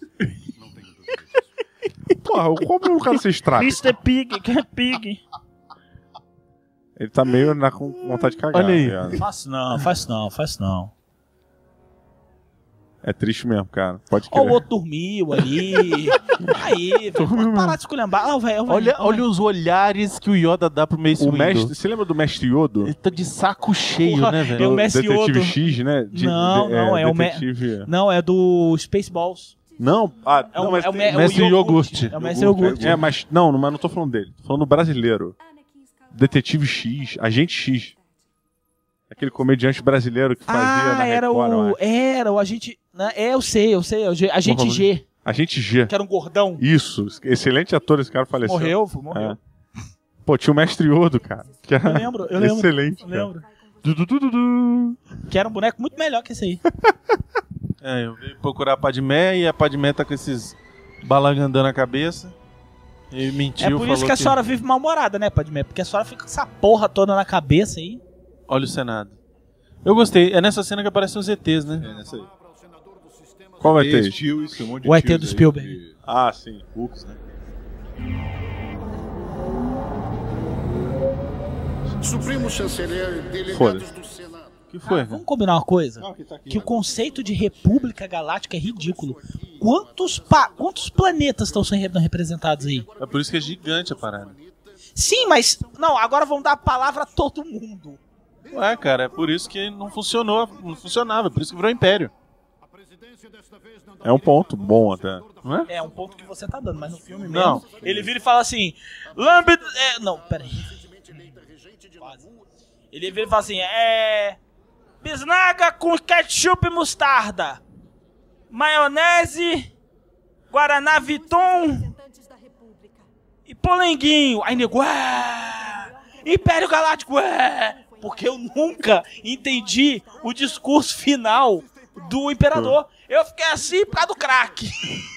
Porra, como o cara se estraga? Mr. Pig, que é Pig. Ele tá meio com vontade de cagar. Olha aí. Viado. Faz não. É triste mesmo, cara. Pode Ó, crer. o outro dormiu ali. Aí, velho. Pode parar de esculhambar. Olha os olhares que o Yoda dá pro Mace Windu. Você lembra do Mestre Yodo? Ele tá de saco cheio, Porra, né, velho? é o Mestre Detetive Yodo. X, né? Não, é o Detetive... Não, é do Spaceballs. Não, mas Mestre Iogurte. É o Mestre Iogurte. Mas não tô falando dele. Tô falando do brasileiro. Detetive X, Agente X. Aquele comediante brasileiro que fazia na Record. Era o agente... Eu sei. Agente G. Agente G. Que era um gordão. Isso. Excelente ator, esse cara faleceu. Morreu. É. Pô, tinha o Mestre Yodo, cara. Que era Eu lembro. Excelente. Eu lembro. Du. Que era um boneco muito melhor que esse aí. Eu vim procurar a Padmé e a Padmé tá com esses balangandando na cabeça. E mentiu, É por isso que a senhora vive mal-humorada, né, Padmé? Porque a senhora fica com essa porra toda na cabeça aí. Olha o Senado. Eu gostei. É nessa cena que aparecem os ETs, né? É nessa aí. Qual vai ter? O ET do Spielberg. Ah, sim. Hulks, né? Supremo Chanceler, delegados Foda-se. do Senado. Que foi? Vamos combinar uma coisa? Que o conceito de República Galáctica é ridículo. Quantos planetas estão sendo representados aí? É por isso que é gigante a parada. Sim, mas... Não, agora vamos dar a palavra a todo mundo. Ué, cara, é por isso que não funcionava, por isso que virou império. É um ponto bom até. Não é? É um ponto que você tá dando, mas no filme mesmo... Não. Ele vira e fala assim... Lambe... não, peraí. Ele vira e fala assim... Bisnaga com ketchup e mostarda. Maionese... Guaraná Viton... E polenguinho. Aí nego... Império Galáctico... Porque eu nunca entendi o discurso final do Imperador. Eu fiquei assim por causa do crack.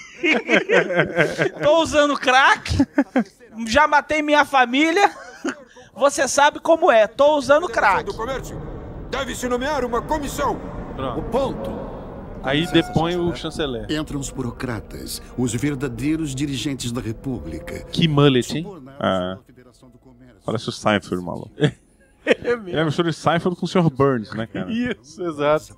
Tô usando crack. Já matei minha família. Você sabe como é. Tô usando crack. Do comércio deve-se nomear uma comissão. Pronto. O ponto. Aí depõe o chanceler. Entram os burocratas, os verdadeiros dirigentes da República. Que mullet, hein? Parece o Seinfeld, maluco. Ele é mistura de Seinfeld com o Sr. Burns, né, cara? Isso, exato.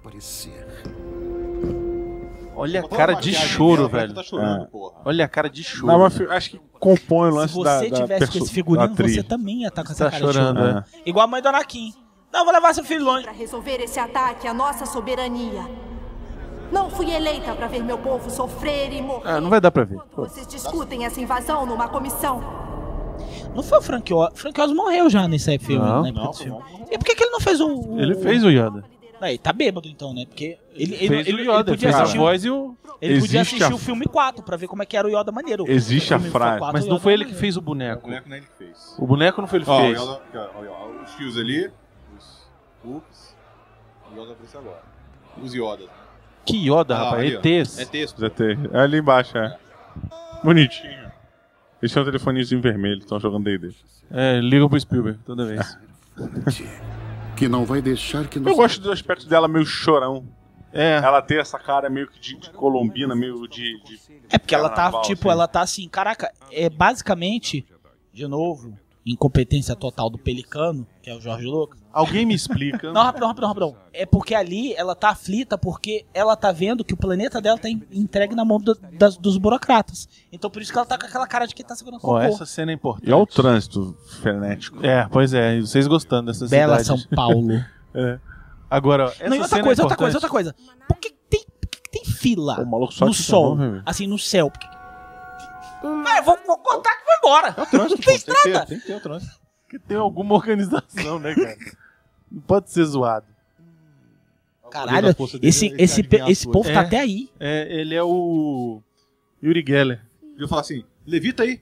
Olha a cara de choro, velho. Tá chorando, porra. Olha a cara de choro. Não, mas acho que compõe o lance Se da você tivesse com esse figurino, você também ia estar com essa Tá cara de chorando, choro. Igual a mãe do Anakin. Não, vou levar seu filho longe. Para resolver esse ataque à nossa soberania. Não fui eleita para ver meu povo sofrer e morrer. Não vai dar pra ver. Vocês discutem essa invasão numa comissão. Não foi o Frank Oz. Frank Oz morreu já nesse filme, Não, né? não. E por que ele não fez o... Ele fez o Yoda. Ele tá bêbado então, né? Porque ele Fez o Yoda, podia fez a assistir voz e o... Ele podia Existe assistir a- o filme 4 pra ver como é que era o Yoda maneiro. Existe O a filme frase. 4, Mas o não Yoda foi ele que maneiro. fez o O boneco. boneco não é ele que fez. O boneco não foi ele que Ó, fez. os fios ali, os Hulks, o Yoda apareceu agora. Os Yodas. Que Yoda, Ah, rapaz? ali, ó. ETs. É texto. ZT. É ali embaixo, Bonitinho. Eles tinham um telefonezinho vermelho, estão jogando D&D. Liga pro Spielberg toda vez. Que não vai deixar que Eu gosto do aspecto dela meio chorão. É. Ela tem essa cara meio que de colombina, meio de É porque ela tá, carnaval, tipo, assim. ela tá assim, caraca, é basicamente, de novo, incompetência total do Pelicano, que é o Jorge Lucas. Alguém me explica. Não, rapidão. É porque ali ela tá aflita porque ela tá vendo que o planeta dela tá entregue na mão dos burocratas. Então por isso que ela tá com aquela cara de que tá segurando cocô. Essa cena é importante. E olha o trânsito frenético. Pois é. E vocês gostando dessa Bela cidade. São Paulo. Agora, essa Não, e outra cena coisa, é outra coisa. Por que tem fila O maluco só no aqui sol? tá bom, velho. Assim, no céu. Vou cortar que vai embora. É o trânsito, Não tem pô. estrada. Tem que ter o trânsito. Que tem alguma organização, né, cara? Não pode ser zoado. Caralho, esse povo tá até aí. Ele é o Yuri Geller. Ele fala assim, levita aí.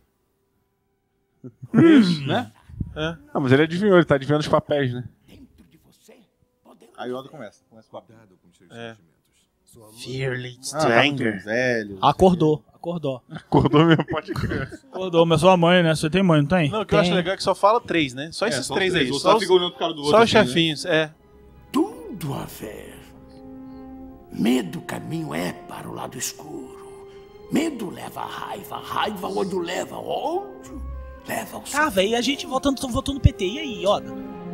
Né? Ah, mas ele adivinhou, ele tá adivinhando os papéis, né? Aí o Yoda começa com o papo. Fear leads to anger. Velho. Acordou. Acordou mesmo, pode crer. Acordou, mas sua mãe, né? Você tem mãe, não tem? Não, o que eu acho legal é que só fala 3, né? Só esses 3 aí. Só fica olhando pro cara do outro. Só os assim, chefinhos, Tudo a ver. Medo caminho é para o lado escuro. Medo leva a raiva ódio leva ódio. Leva ao Tá, velho, e a gente votou no PT, e aí, Yoda?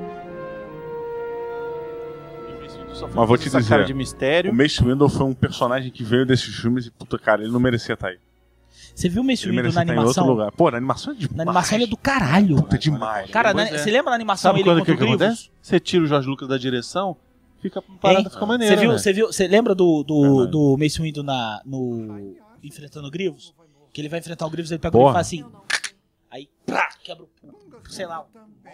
Mas vou te dizer, cara de mistério. o Mace Windu foi um personagem que veio desses filmes e, puta, cara, ele não merecia estar aí. Você viu o Mace Ele Windu merecia na estar em outro animação? lugar. Pô, na animação é demais. Na animação ele é do caralho. Puta, é demais. Cara, você lembra na animação Sabe ele quando contra que o Grievous? acontece? Você tira o Jorge Lucas da direção, fica parada, fica maneiro. Você lembra do Mace Windu no enfrentando o Grievous? Que ele vai enfrentar o Grievous, ele pega o Grievous e faz assim. Aí, pá, quebra o, sei lá,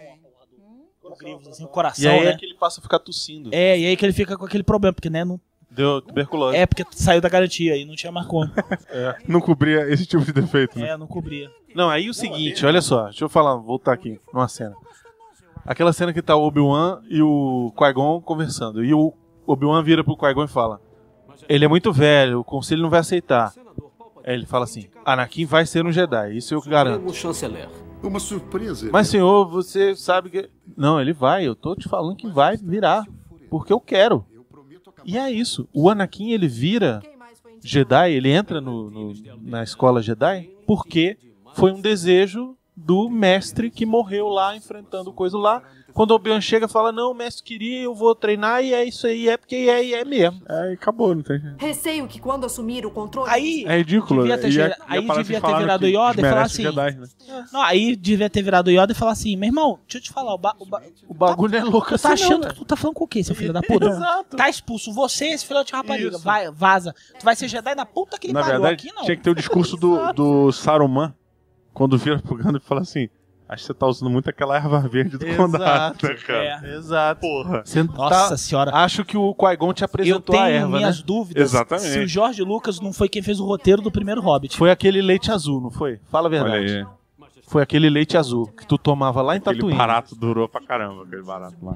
o Grievous, assim, o coração, e aí né? é que ele passa a ficar tossindo. E aí que ele fica com aquele problema, porque, né, não... Deu tuberculose. Porque saiu da garantia e não tinha mais como. Não cobria esse tipo de defeito, né? Não cobria. Não, aí o seguinte, olha só, deixa eu voltar aqui numa cena. Aquela cena que tá o Obi-Wan e o Qui-Gon conversando. E o Obi-Wan vira pro Qui-Gon e fala: ele é muito velho, o conselho não vai aceitar. Aí ele fala assim: Anakin vai ser um Jedi, isso eu garanto. O chanceler. Uma surpresa. Mas senhor, você sabe que... Não, ele vai, eu tô te falando que vai virar, porque eu quero. E é isso, o Anakin ele vira Jedi, ele entra na escola Jedi porque foi um desejo do mestre que morreu lá enfrentando coisa lá. Quando o Obi-Wan chega e fala: não, o mestre queria, eu vou treinar, e é isso aí, é porque é mesmo. Aí acabou, não tem. Receio que quando assumir o controle... Aí é ridículo. Devia ter virado o Yoda e falar assim... Jedi, né? Não, aí devia ter virado o Yoda e falar assim: meu irmão, deixa eu te falar, o bagulho é louco assim, achando, tu tá falando com o quê, seu filho da puta? Exato. Tá expulso você, esse filho de rapariga. Vai, vaza. Tu vai ser Jedi na puta que ele Na pariu. verdade, Aqui não. tinha que ter o discurso do Saruman, quando vira pro Gandalf e fala assim: acho que você tá usando muito aquela erva verde do condado, né, cara? Exato. Porra. Nossa senhora. Acho que o Qui-Gon te apresentou a erva, Eu tenho minhas dúvidas. Exatamente. Se o Jorge Lucas não foi quem fez o roteiro do primeiro Hobbit. Foi aquele leite azul, não foi? Fala a verdade. Olha aí. Foi aquele leite azul que tu tomava lá em Tatooine. Aquele barato durou pra caramba, aquele barato lá.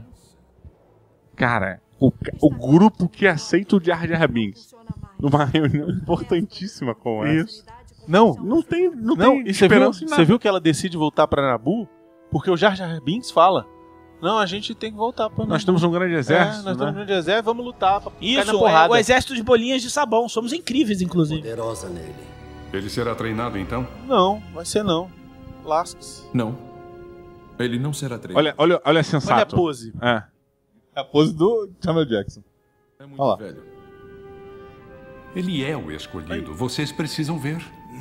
Cara, o grupo que aceita o Jar Jar Binks numa reunião importantíssima como essa. Isso. Não tem e esperança em nada. Você viu que ela decide voltar pra Naboo? Porque o Jar Jar Binks fala: não, a gente tem que voltar pra Naboo. Nós temos um grande exército, nós temos um grande exército, vamos lutar pra cair na Isso, porrada. o exército de bolinhas de sabão. Somos incríveis, inclusive. Poderosa nele. Ele será treinado então? Não, vai ser não. Lasques. Não. Ele não será treinado. Olha sensato. Olha a pose. É. É a pose do Samuel Jackson. É muito velho. Ele é o escolhido. Vocês precisam ver.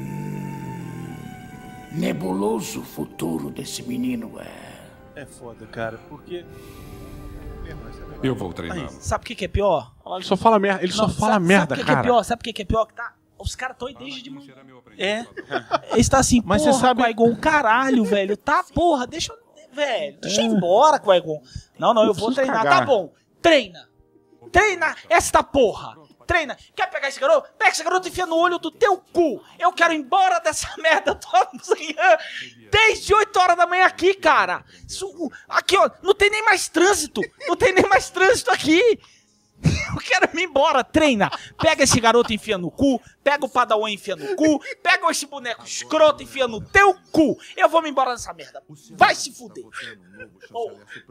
Nebuloso o futuro desse menino é foda, cara, porque... Eu vou treiná-lo. Sabe o que é pior? Ele só fala merda, sabe cara. Que é pior? Sabe o que é pior? Os caras estão aí desde de manhã. Eles tá assim, mas porra, você sabe... Qui-Gon, caralho, velho. Tá, porra, deixa eu ir embora, Qui-Gon. Não, eu vou treinar. Cagar. Tá bom, treina esta porra. Treina. Quer pegar esse garoto? Pega esse garoto e enfia no olho do teu cu. Eu quero ir embora dessa merda toda manhã. Desde 8 horas da manhã aqui, cara. Aqui, ó, não tem nem mais trânsito. Aqui. Eu quero ir embora, treina. Pega esse garoto e enfia no cu. Pega o Padawan e enfia no cu. Pega esse boneco escroto e enfia no teu cu. Eu vou me embora dessa merda. Vai se fuder. Oh.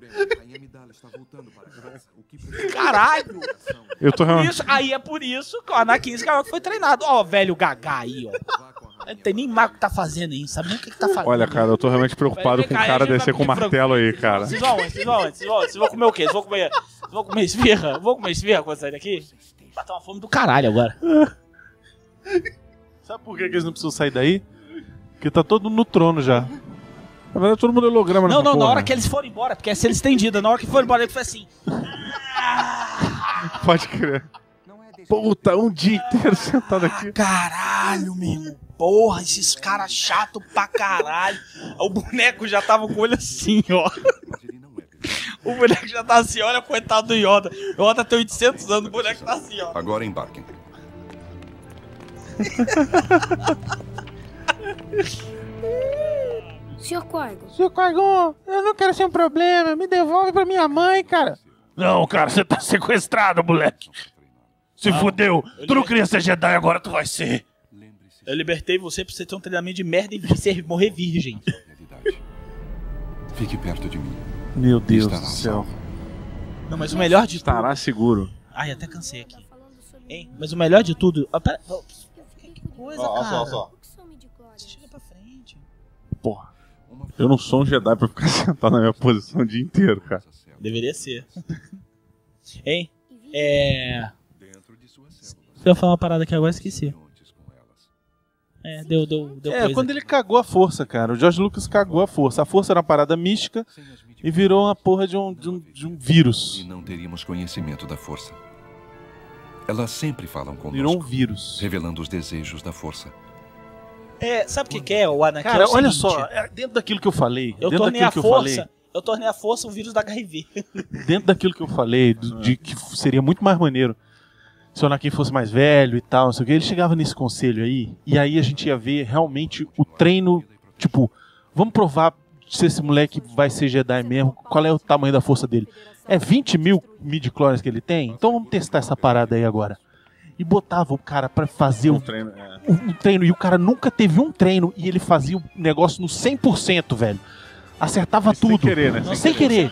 Caralho. Aí é por isso que o Anakin Skywalker foi treinado. Ó, velho Gagá aí, ó. Não tem nem mais o que tá fazendo aí, não sabe nem o que tá fazendo. Olha, cara, eu tô realmente preocupado com o cara descer com o martelo aí, cara. Vocês vão comer o quê? Vocês vão comer esfirra? Vou comer esfirra quando sair daqui? Bater uma fome do caralho agora. Sabe por que eles não precisam sair daí? Porque tá todo no trono já. Na verdade, todo mundo é holograma nessa Não, porra. na hora que eles forem embora, porque é cena estendida. Na hora que forem embora, ele foi assim. Pode crer. Puta, um dia inteiro sentado aqui. Caralho, meu irmão. Porra, esses caras chatos pra caralho. O boneco já tava com o olho assim, ó. O boneco já tá assim, olha, coitado do Yoda. O Yoda tem 800 anos, o boneco tá assim, ó. Agora embarquem. Sr. Qui-Gon. Sr. Qui-Gon, eu não quero ser um problema. Me devolve pra minha mãe, cara. Não, cara, você tá sequestrado, moleque. Se fudeu. Tu não queria ser Jedi, agora tu vai ser. Eu libertei você pra você ter um treinamento de merda e morrer virgem. Fique perto de mim. Meu Deus do céu. Não, mas o melhor de tudo... Estará seguro. Ai, até cansei aqui. Hein? Mas o melhor de tudo... Pera... Que coisa, cara. Ó só. Você chega pra frente. Porra. Eu não sou um Jedi pra ficar sentado na minha posição o dia inteiro, cara. Deveria ser. Hein? Eu ia falar uma parada que agora esqueci. Deu coisa. Quando ele cagou a força, cara. O George Lucas cagou a força. A força era uma parada mística e virou uma porra de um vírus. E não teríamos conhecimento da força. Elas sempre falam conosco. Virou um vírus. Revelando os desejos da força. Sabe o que é o Anakin? Cara, olha só. Dentro daquilo que eu falei. Eu tornei a força um vírus da HIV. Dentro daquilo que eu falei, de que seria muito mais maneiro se o Anakin fosse mais velho e tal, não sei o que, ele chegava nesse conselho aí, e aí a gente ia ver realmente o treino, tipo, vamos provar se esse moleque vai ser Jedi mesmo, qual é o tamanho da força dele. É 20 mil midi-chlorians que ele tem? Então vamos testar essa parada aí agora. E botava o cara pra fazer um treino, e o cara nunca teve um treino, e ele fazia o negócio no 100%, velho. Acertava tudo. Sem querer, né? Sem querer.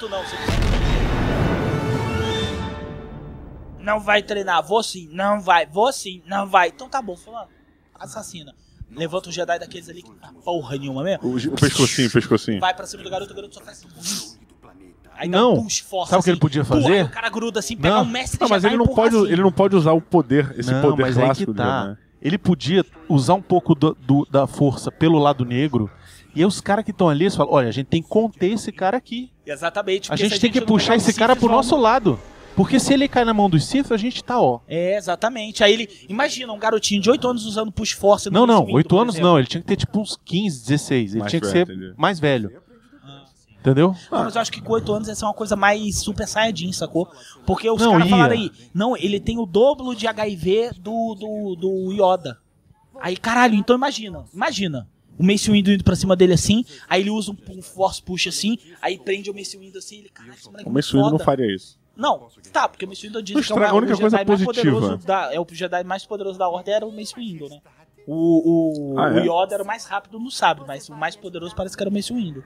Não vai treinar, vou sim, não vai, vou sim, não vai. Então tá bom, fulano, assassina. Levanta um Jedi daqueles ali que não tá porra nenhuma mesmo. O pescocinho. Vai pra cima do garoto só faz assim. Aí não, dá um push force, sabe o que ele podia fazer? O cara gruda assim, pega um mestre Jedi. Mas ele não pode usar o poder, esse poder mas clássico aí que tá. dele, né? Ele podia usar um pouco da força pelo lado negro. E aí os caras que estão ali, eles falam, olha, a gente tem que conter esse cara aqui. Exatamente. A gente tem que puxar esse cara pro nosso lado. Porque se ele cai na mão dos Sith, a gente tá, ó. Exatamente. Aí ele... Imagina, um garotinho de 8 anos usando push force... Não, 8 anos não. Ele tinha que ter tipo uns 15, 16. Ele tinha que ser mais velho. Entendeu? Não, mas eu acho que com 8 anos essa é uma coisa mais Super Saiyajin, sacou? Porque os caras falaram aí... Não, ele tem o dobro de HIV do Yoda. Aí, caralho, então imagina. O Mace Windu indo pra cima dele assim, aí ele usa um force push assim, aí prende o Mace Windu assim, ele... Caralho, esse moleque o Mace Windu não faria isso. Não, tá, porque o Mace Windu diz que é a única coisa positiva. O Jedi mais poderoso da Ordem era o Mace Windu, né? O Yoda era o mais rápido no sabre, mas o mais poderoso parece que era o Mace Windu.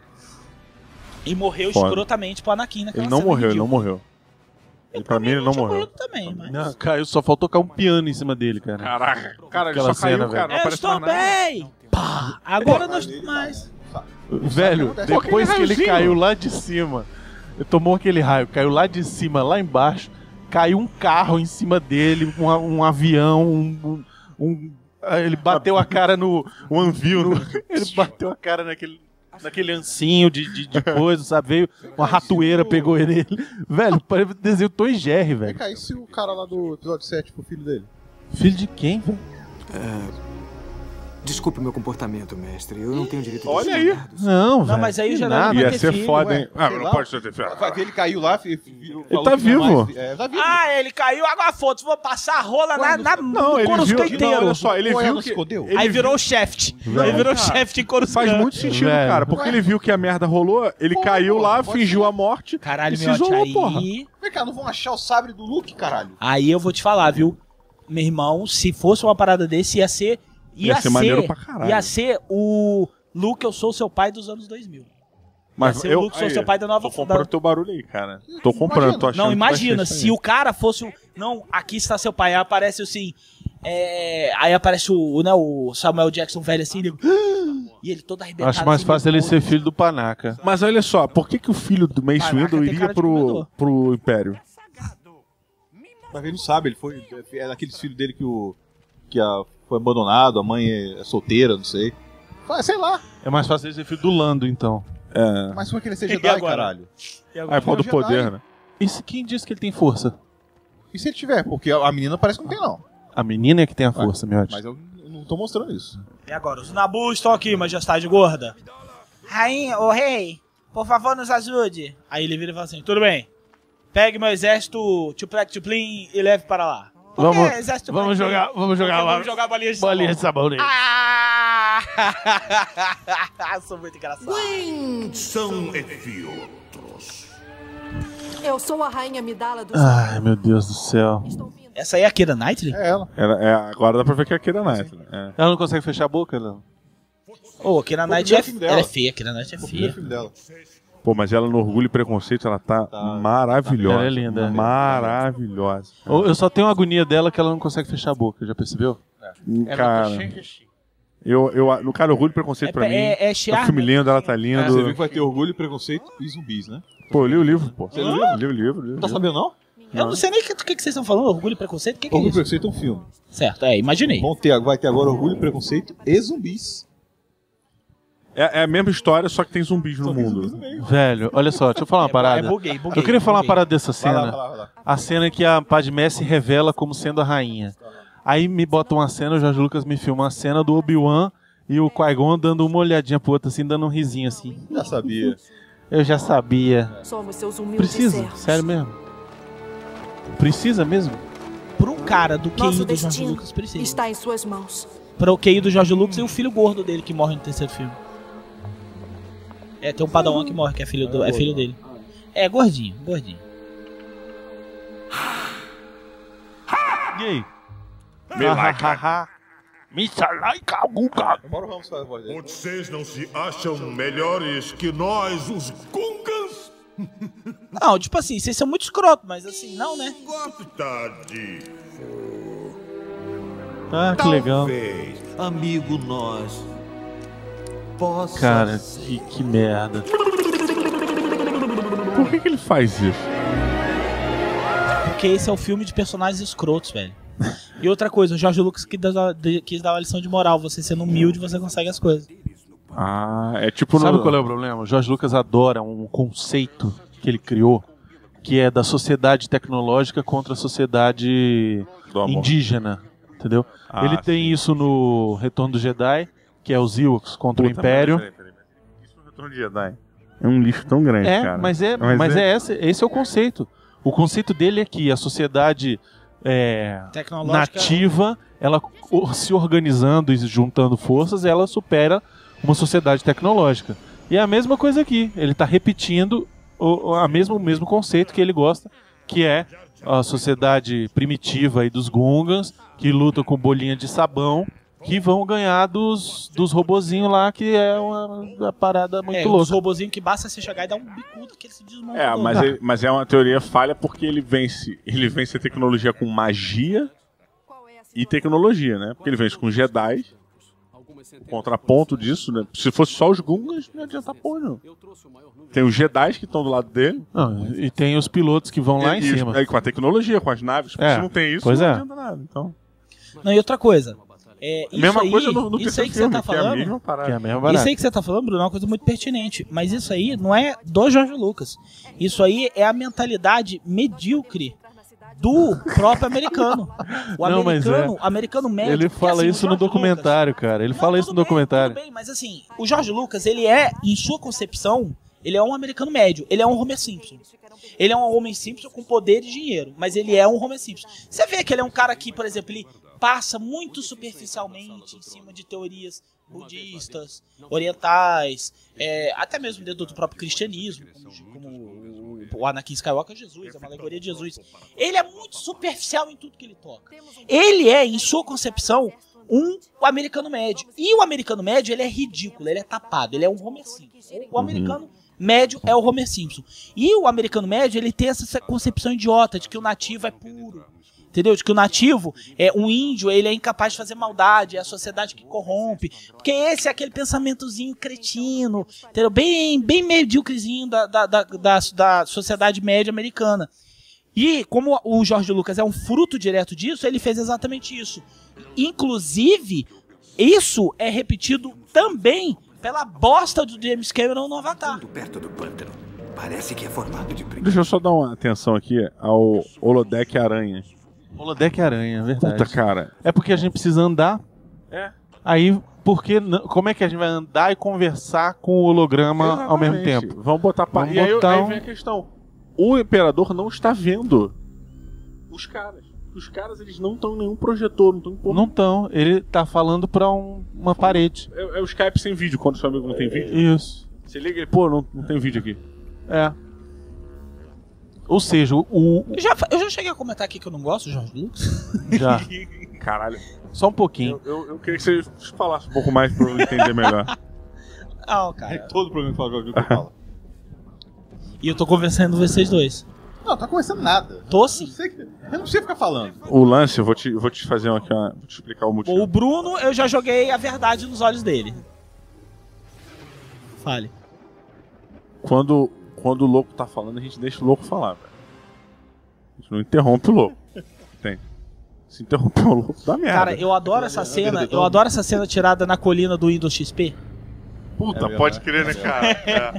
E morreu escrotamente pro Anakin naquela cena. Ele não morreu. Pra mim ele não morreu. Também, mas... Não, caiu, só faltou cair um piano em cima dele, cara. Caraca. Cara, ele aquela só caiu, cena, cara. velho. Eu estou bem! Pá, agora nós mais. Velho, depois que ele caiu lá de cima, ele tomou aquele raio, caiu lá de cima, lá embaixo, caiu um carro em cima dele, um avião, ele bateu a cara no anvil, ele bateu a cara naquele ancinho de coisa, sabe? Veio uma ratoeira, pegou ele. Velho, parece desenho Tom e Jerry, velho. Vem cá, e se o cara lá do episódio 7 pro filho dele? Filho de quem, velho? Desculpe o meu comportamento, mestre. Eu não tenho direito de... Olha aí. Não, velho. Mas aí o Jedi não vai ia ter ser filho. foda, hein? Não pode ter filho. Ele caiu lá, ele tá vivo. Tá vivo. Ah, ele caiu, agora foda-se, vou passar a rola no ele Coruscant viu, inteiro. olha só, ele viu que... Aí virou o Shaft. Aí virou o Shaft em Coruscant. Faz muito sentido, cara, porque ele viu que a merda rolou, ele caiu lá, fingiu a morte. Caralho, e se isolou, porra. Vem cá, não vão achar o sabre do Luke, caralho? Aí eu vou te falar, viu? Meu irmão, se fosse uma parada desse, ia ser maneiro pra caralho. Ia ser o Luke, eu sou seu pai dos anos 2000. Mas eu Luke, sou seu pai da nova... Tô comprando teu barulho aí, cara. Tô comprando, tô achando. Não, imagina, se o cara fosse o... Não, aqui está seu pai, aí aparece assim... Aí aparece o Samuel Jackson velho assim, e ele todo arrebentado. Acho mais fácil ele ser filho do Panaca. Mas olha só, por que o filho do Mace Windu iria pro Império? Mas ele não sabe, ele foi... É daqueles filhos dele foi abandonado, a mãe é solteira, não sei. Sei lá. É mais fácil ele ser filho do Lando, então. Mas como é que ele seja Jedi, caralho? É por do poder, né? E quem disse que ele tem força? E se ele tiver? Porque a menina parece que não tem, não. A menina é que tem a força, meu. Mas eu não tô mostrando isso. E agora? Os Nabus estão aqui, majestade gorda. Rainha, ô rei, por favor, nos ajude. Aí ele vira e fala assim, tudo bem. Pegue meu exército, tchuplin, e leve para lá. Vamos jogar bolinha de sabão nele. Sou muito engraçado. São outros. Eu sou a rainha Midala dos... Ai, meu Deus do céu. Essa aí é a Keira Knightley? É ela. Agora dá pra ver que é a Keira Knightley. É. Ela não consegue fechar a boca, não? Ô, a Keira Knightley ela é feia, a Keira Knightley é feia. Pô, mas ela no Orgulho e Preconceito, ela tá maravilhosa. Ela é linda. Maravilhosa. Eu só tenho a agonia dela que ela não consegue fechar a boca, já percebeu? Cara, no cara, Orgulho e Preconceito pra mim, é um filme lindo, ela tá linda. Você viu que vai ter Orgulho, Preconceito e Zumbis, né? Pô, eu li o livro, pô. Você leu? Li o livro. Não tá sabendo, não? Eu não sei nem do que vocês estão falando, Orgulho e Preconceito, o que é Orgulho isso? e Preconceito é um filme. Certo, imaginei. Vai ter agora Orgulho, Preconceito e Zumbis. É a mesma história, só que tem zumbis no mundo. Velho, olha só, deixa eu falar uma parada. Buguei. Eu queria falar uma parada dessa cena. Vai lá. A cena que a Padmé se revela como sendo a rainha. Aí me bota uma cena, o Jorge Lucas me filma uma cena do Obi-Wan e o Qui-Gon dando uma olhadinha pro outro, assim, dando um risinho, assim. Já sabia. Eu já sabia. Somos seus humildes Precisa? servos. Sério mesmo? Precisa mesmo? Pra um cara do QI Nosso do Jorge destino Lucas, precisa. está em suas mãos. Para o QI do Jorge Lucas e o filho gordo dele que morre no terceiro filme. Tem um Padawan que morre, que é filho dele. É, gordinho. E aí? Vocês não se acham melhores que nós, os Gungans? Não, tipo assim, vocês são muito escroto, mas assim, não, né? Ah, que legal. Talvez, amigo nós, possa... Cara, que merda. Por que ele faz isso? Porque esse é o filme de personagens escrotos, velho. E outra coisa, o Jorge Lucas quis dar uma lição de moral. Você sendo humilde, você consegue as coisas. É tipo... Sabe qual é o problema? O Jorge Lucas adora um conceito que ele criou, que é da sociedade tecnológica contra a sociedade indígena, entendeu? Ele tem isso no Retorno do Jedi, que é os Ewoks contra o Império. Peraí. Isso no Retorno do Jedi é um lixo tão grande, cara. Mas esse é o conceito. O conceito dele é que a sociedade nativa, ela se organizando e juntando forças, ela supera uma sociedade tecnológica. E é a mesma coisa aqui. Ele está repetindo o mesmo conceito que ele gosta, que é a sociedade primitiva aí dos Gungans, que lutam com bolinha de sabão, que vão ganhar dos robozinhos lá, que é uma parada muito louca. Os robozinhos que basta você chegar e dar um bicudo que ele se desmonta. Mas é uma teoria falha porque ele vence a tecnologia com magia e tecnologia, né? Porque ele vence com Jedi. O contraponto disso, né? Se fosse só os Gungans, não adianta porra, não. Tem os Jedi que estão do lado dele. Não, e tem os pilotos que vão lá em cima. Com a tecnologia, com as naves. Se não tem isso, não adianta nada. Então... Não, e outra coisa. Coisa no isso aí que você tá falando. Isso aí que você tá falando, Bruno, é uma coisa muito pertinente. Mas isso aí não é do Jorge Lucas. Isso aí é a mentalidade medíocre do próprio americano. O americano médio. Ele fala isso no documentário, cara. Ele fala isso no documentário. Tudo bem, mas assim, o Jorge Lucas, ele é, em sua concepção, ele é um americano médio. Ele é um Homer Simpson. Ele é um Homer Simpson com poder e dinheiro, mas ele é um Homer Simpson. Você vê que ele é um cara que, por exemplo, ele passa muito superficialmente em cima de teorias budistas, orientais, até mesmo dentro do próprio cristianismo, como o Anakin Skywalker é Jesus, é uma alegoria de Jesus. Ele é muito superficial em tudo que ele toca. Ele é, em sua concepção, o americano médio. E o americano médio, ele é ridículo, ele é tapado, ele é um Homer Simpson. O americano médio é o Homer Simpson. E o americano médio, ele tem essa concepção idiota de que o nativo é puro. Entendeu? De que o nativo, um índio, ele é incapaz de fazer maldade, é a sociedade que corrompe. Porque esse é aquele pensamentozinho cretino, entendeu? Bem medíocrezinho da sociedade média americana. E como o Jorge Lucas é um fruto direto disso, ele fez exatamente isso. Inclusive, isso é repetido também pela bosta do James Cameron no Avatar. Perto do pântano. Parece que é formado de brinco. Deixa eu só dar uma atenção aqui ao Holodeck Aranha. Holodeck Aranha, verdade. Puta, cara. É porque a gente precisa andar. Aí, como é que a gente vai andar e conversar com o holograma ao mesmo tempo? Vamos botar... E aí vem a questão. O Imperador não está vendo os caras. Os caras, eles não estão em nenhum projetor, não estão em porra. Não estão. Ele tá falando pra uma parede. É o Skype sem vídeo, quando o seu amigo não tem vídeo. Isso. Você liga e, pô, não tem vídeo aqui. É. Ou seja, Eu já cheguei a comentar aqui que eu não gosto do George Lucas. Já. Caralho. Só um pouquinho. Eu queria que você falasse um pouco mais pra eu entender melhor. Não, cara. Todo programa que fala George Lucas fala. E eu tô conversando com vocês dois. Não, tá conversando nada. Tô sim. Eu não precisa ficar falando. O lance, eu vou te fazer aqui vou te explicar o motivo. O Bruno, eu já joguei a verdade nos olhos dele. Fale. Quando o louco tá falando, a gente deixa o louco falar, velho. A gente não interrompe o louco. Tem. Se interromper o louco, dá merda. Cara, eu adoro essa cena. Eu adoro essa cena tirada na colina do Windows XP. Puta, pode crer, né, cara? É.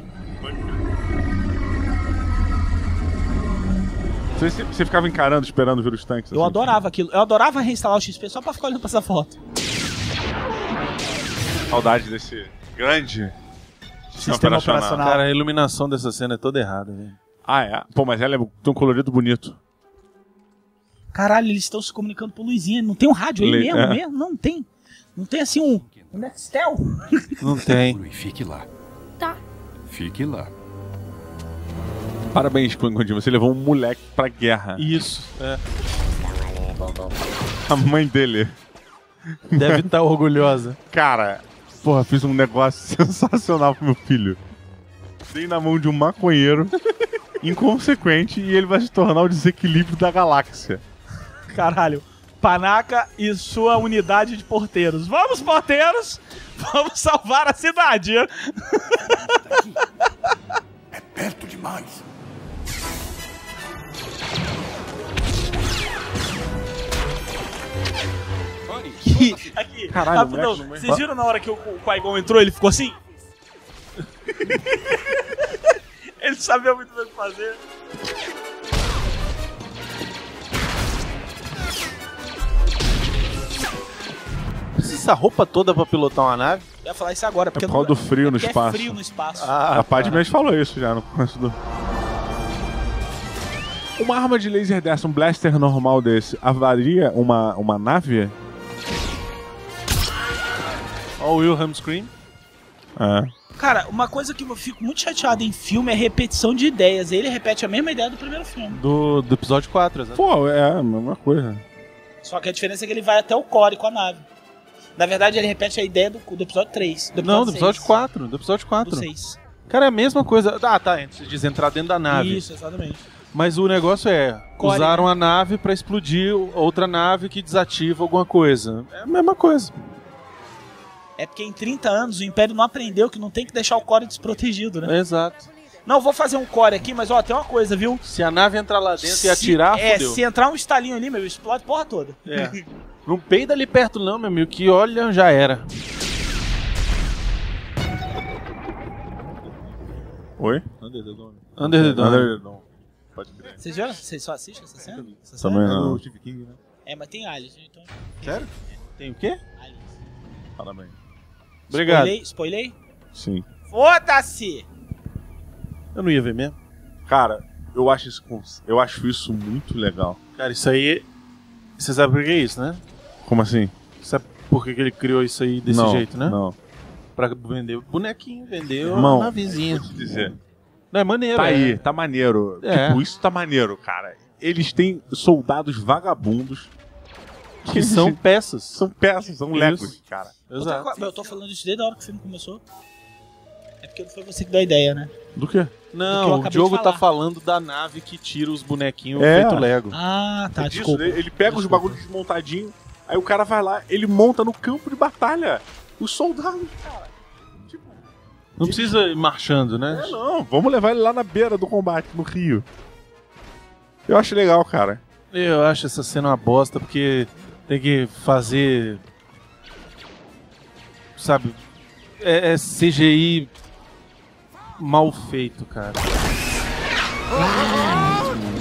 Você ficava encarando, esperando ver os tanques? Eu adorava aquilo. Eu adorava reinstalar o XP só pra ficar olhando pra essa foto. Saudade desse grande sistema operacional. Cara, a iluminação dessa cena é toda errada, velho. Ah, é? Pô, mas ela tem um colorido bonito. Caralho, eles estão se comunicando por luzinha. Não tem um rádio aí mesmo? Não tem. Não tem assim um Nextel? Não tem. Fique lá. Tá. Fique lá. Parabéns, Quangondinho. Você levou um moleque pra guerra. Isso, é. A mãe dele deve estar orgulhosa. Cara, porra, fiz um negócio sensacional pro meu filho. Dei na mão de um maconheiro inconsequente e ele vai se tornar o desequilíbrio da galáxia. Caralho. Panaca e sua unidade de porteiros. Vamos, porteiros! Vamos salvar a cidade! É perto demais. Aqui, caralho, rapidão, vocês viram na hora que o Qui-Gon entrou, ele ficou assim? Ele sabia muito bem o que fazer. Precisa roupa toda pra pilotar uma nave? Eu ia falar isso agora, porque é por causa do frio no espaço. É frio no espaço. A Padme falou isso já no começo do... Uma arma de laser dessa, um blaster normal desse, avaria uma nave? Ó o Wilhelm Scream. É. Cara, uma coisa que eu fico muito chateado em filme é repetição de ideias. Ele repete a mesma ideia do primeiro filme. Do episódio 4, exatamente. Pô, é a mesma coisa. Só que a diferença é que ele vai até o core com a nave. Na verdade, ele repete a ideia do episódio 3. Do episódio 4. Do episódio 4. Do 6. Cara, é a mesma coisa. Ah, tá. Você diz entrar dentro da nave. Isso, exatamente. Mas o negócio é, core, usaram a nave pra explodir outra nave que desativa alguma coisa. É a mesma coisa. É porque em 30 anos o Império não aprendeu que não tem que deixar o core desprotegido, né? Exato. Não, vou fazer um core aqui, mas ó, tem uma coisa, viu? Se a nave entrar lá dentro e atirar, fodeu. Se entrar um estalinho ali, meu, explode a porra toda. É. Não peida ali perto não, meu amigo, que olha, já era. Oi? Under the Dome. Under the Dome. Pode crer. Vocês só assistem essa cena? Também não. O Steve King, né? É, mas tem aliens, então... Sério? Tem o quê? Aliens. Parabéns. Obrigado. Spoilei? Sim. Foda-se! Eu não ia ver mesmo. Cara, eu acho isso muito legal. Cara, isso aí... Você sabe por que é isso, né? Como assim? Sabe por que ele criou isso aí desse jeito, né? Não. Pra vender bonequinho, vender uma navezinha. Vou te dizer. Não, é maneiro. Tá aí, tá maneiro. É. Tipo, isso tá maneiro, cara. Eles têm soldados vagabundos que são peças. São peças, são legos, cara. Exato. Eu tô falando isso desde a hora que o filme começou. É porque não foi você que deu a ideia, né? Do quê? Não, o Diogo tá falando da nave que tira os bonequinhos feito Lego. Ah, tá, desculpa. Ele pega os bagulhos desmontadinhos, aí o cara vai lá, ele monta no campo de batalha os soldados, cara. Tipo, não precisa ir marchando, né? É, não. Vamos levar ele lá na beira do combate, no rio. Eu acho legal, cara. Eu acho essa cena uma bosta, porque tem que fazer... Sabe? É CGI mal feito, cara.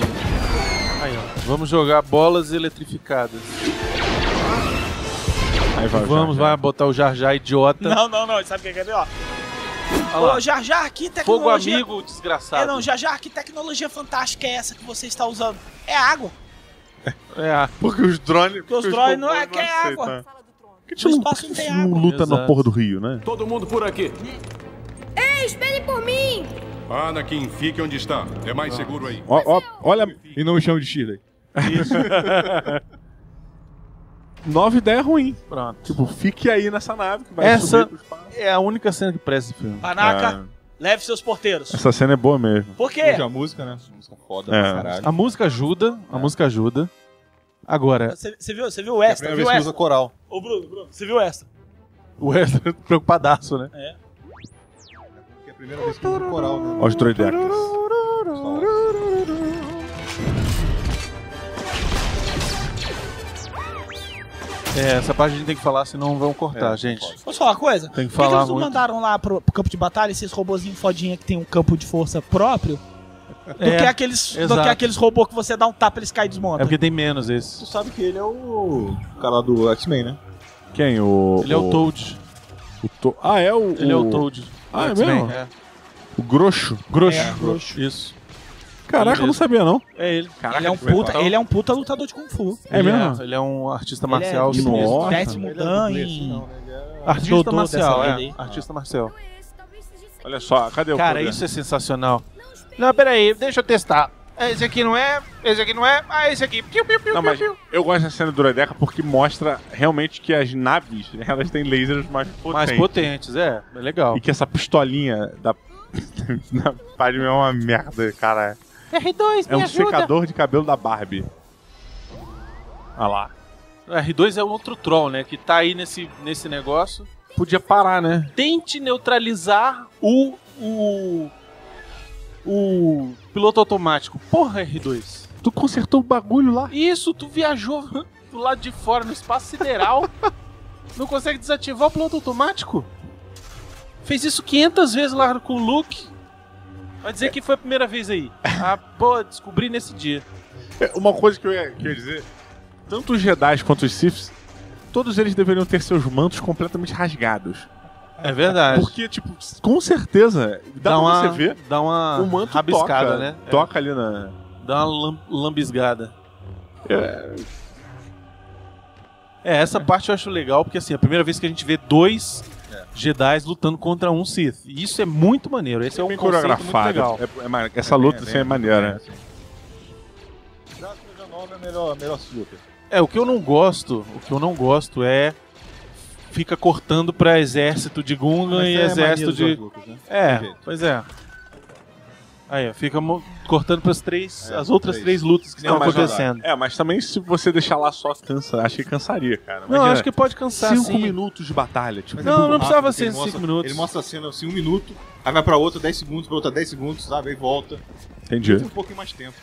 Aí, ó. Vamos jogar bolas eletrificadas. Aí vai o Vamos, Jar Jar. vai botar o Jar Jar idiota. Não. Sabe o que quer ver, ó? Olha lá. Ô, Jar Jar, que Fogo tecnologia... amigo desgraçado. não, Jar Jar, que tecnologia fantástica é essa que você está usando? É água. Porque os drones... Porque os drones não é robôs que é aceitam, água. né? Que No espaço não tem água. luta na porra do rio, né? Todo mundo por aqui. Ei, espere por mim! Anakin, fique onde está. É mais seguro aí. Olha... E não me chama de Shirley. Isso. Nova ideia ruim. Pronto. Tipo, fique aí nessa nave que vai Essa subir pro espaço. é a única cena que presta esse filme. Panaca, leve seus porteiros. Essa cena é boa mesmo. Por quê? A música, né? Música foda pra caralho. A música ajuda, Agora... Você viu o extra? É a primeira vez que usa coral. Ô, Bruno, você viu o extra? O extra preocupadaço, né? É. É a primeira vez que usa coral, né? Olha os droidecas. Essa parte a gente tem que falar, senão vão cortar, gente. Posso falar uma coisa? Tem que Por que falar eles não muito. mandaram lá pro campo de batalha esses robozinhos fodinha que tem um campo de força próprio? Do que aqueles robôs que você dá um tapa e eles caem e desmontam. É porque tem menos esse. Tu sabe que ele é o cara lá do X-Men, né? Quem? Ele é o Toad. Ah, é o... Ele é o Toad. Ah, é X-Men, mesmo? O Grosso. Grosso. Isso. Caraca, eu não sabia, não. É ele. Caraca, ele é um puta lutador de Kung Fu. É mesmo? Ele é um artista marcial. Ele é chinês. péssimo dan em... Artista Dodô marcial, dessa vida aí. Artista marcial. Olha só, cadê o Cara, poder? isso é sensacional. Não, peraí, deixa eu testar. Esse aqui não é, esse aqui não é, esse aqui. Piu, piu, piu, Não, mas piu. eu gosto da cena do Droideca porque mostra realmente que as naves, elas têm lasers mais potentes. Mais potentes, é legal. E que essa pistolinha da Padme é uma merda, cara. R2, É um secador de cabelo da Barbie. Olha lá. O R2 é outro troll, né? Que tá aí nesse negócio. Podia parar, né? Tente neutralizar o piloto automático. Porra, R2. Tu consertou o bagulho lá? Isso, tu viajou do lado de fora, no espaço sideral. Não consegue desativar o piloto automático? Fez isso 500 vezes lá com o Luke. Vai dizer que foi a primeira vez aí. Ah, pô, descobri nesse dia. Uma coisa que eu ia dizer, tanto os Jedi quanto os Siths, todos eles deveriam ter seus mantos completamente rasgados. É verdade. Porque, tipo, com certeza, dá pra você ver, dá uma o manto rabiscada, toca, né? Toca ali na... Dá uma lambisgada. Essa parte eu acho legal, porque assim, é a primeira vez que a gente vê dois Jedi lutando contra um Sith. E isso é muito maneiro. Esse é um bem conceito muito coreografado. legal. Essa luta assim, é maneira. Já a trilogia nova é melhor luta. O que eu não gosto é fica cortando pra exército de Gungan e exército de... Lucas, né? Pois é. Aí, ó, fica cortando pras as outras três lutas que estão acontecendo. Mas também se você deixar lá só cansa, acho que cansaria, cara. Não, acho que pode cansar 5 sim. minutos de batalha, tipo. Não precisava ser 5 minutos. Ele mostra a cena assim, 1 minuto, aí vai pra outra 10 segundos, pra outra 10 segundos, sabe? Aí volta. Entendi. Tem um pouquinho mais tempo.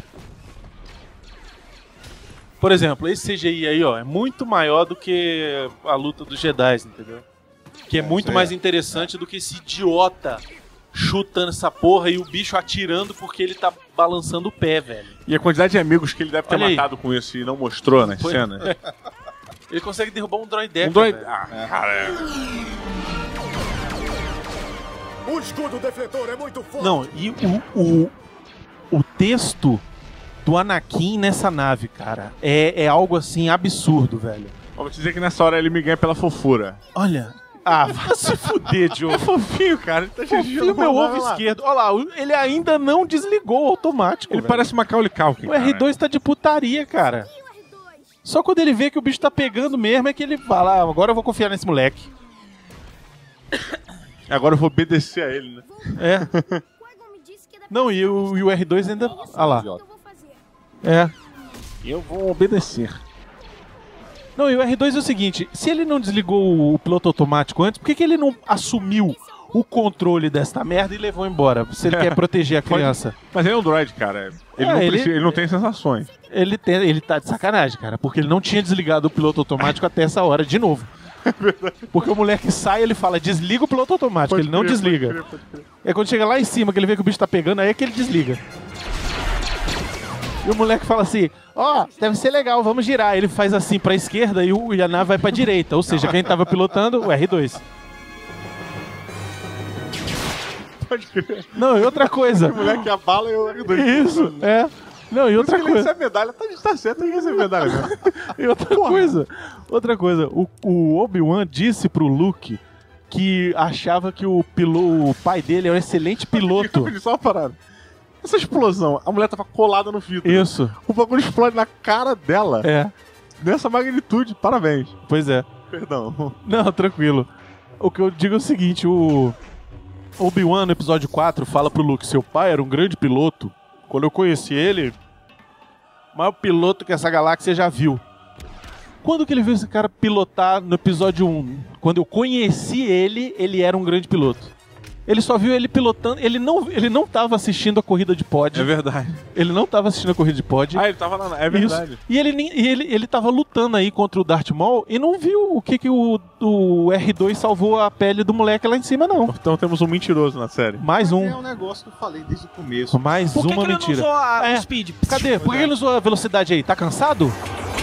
Por exemplo, esse CGI aí, ó, é muito maior do que a luta dos Jedi, entendeu? Que é muito mais interessante do que esse idiota chutando essa porra e o bicho atirando porque ele tá balançando o pé, velho. E a quantidade de amigos que ele deve ter matado com isso e não mostrou nas cenas. Ele consegue derrubar um droideca, cara. O escudo defletor é muito forte. Não, e o texto do Anakin nessa nave, cara, é algo assim absurdo, velho. Vou te dizer que nessa hora ele me ganha pela fofura. Olha... vai se fuder, Diogo. É fofinho, cara. Ele tá fofinho, meu ovo esquerdo. Olha lá, ele ainda não desligou o automático. Ele parece Macaulay Culkin. O R2 tá de putaria, cara. Só quando ele vê que o bicho tá pegando mesmo é que ele fala, agora eu vou confiar nesse moleque. Agora eu vou obedecer a ele, né? Não, e o R2 ainda... Olha lá. Eu vou obedecer. Não, e o R2 é o seguinte, se ele não desligou o piloto automático antes, por que ele não assumiu o controle desta merda e levou embora? Se ele quer proteger a criança. Mas ele é um droid, cara. Ele não tem sensações. Ele tá de sacanagem, cara, porque ele não tinha desligado o piloto automático até essa hora, de novo. Porque o moleque sai e ele fala, desliga o piloto automático, ele não desliga. É quando chega lá em cima, que ele vê que o bicho tá pegando, aí é que ele desliga. E o moleque fala assim, deve ser legal, vamos girar. Ele faz assim pra esquerda e a nave vai pra direita. Ou seja, quem tava pilotando, o R2. Pode crer. Não, e outra coisa. O moleque abala e o R2. Isso, é. Não, e outra coisa. Essa medalha tá certo, tem que receber medalha mesmo. E outra coisa. O Obi-Wan disse pro Luke que achava que o pai dele é um excelente piloto. Só uma parada. Essa explosão, a mulher tava colada no vidro. Isso. O bagulho explode na cara dela. É. Nessa magnitude, parabéns. Pois é. Perdão. Não, tranquilo. O que eu digo é o seguinte, o Obi-Wan no episódio 4 fala pro Luke, seu pai era um grande piloto. Quando eu conheci ele, o maior piloto que essa galáxia já viu. Quando que ele viu esse cara pilotar no episódio 1? Quando eu conheci ele, ele era um grande piloto. Ele só viu ele pilotando, ele não tava assistindo a corrida de pod. É verdade. Ele não tava assistindo a corrida de pod. Ele tava lá, é verdade. Isso. E ele tava lutando aí contra o Darth Maul e não viu o que o R2 salvou a pele do moleque lá em cima, não. Então temos um mentiroso na série. Mais um. É um negócio que eu falei desde o começo. Mais Por que uma que ele mentira. não usou a Speed? Cadê? Por que ele não usou a velocidade aí? Tá cansado?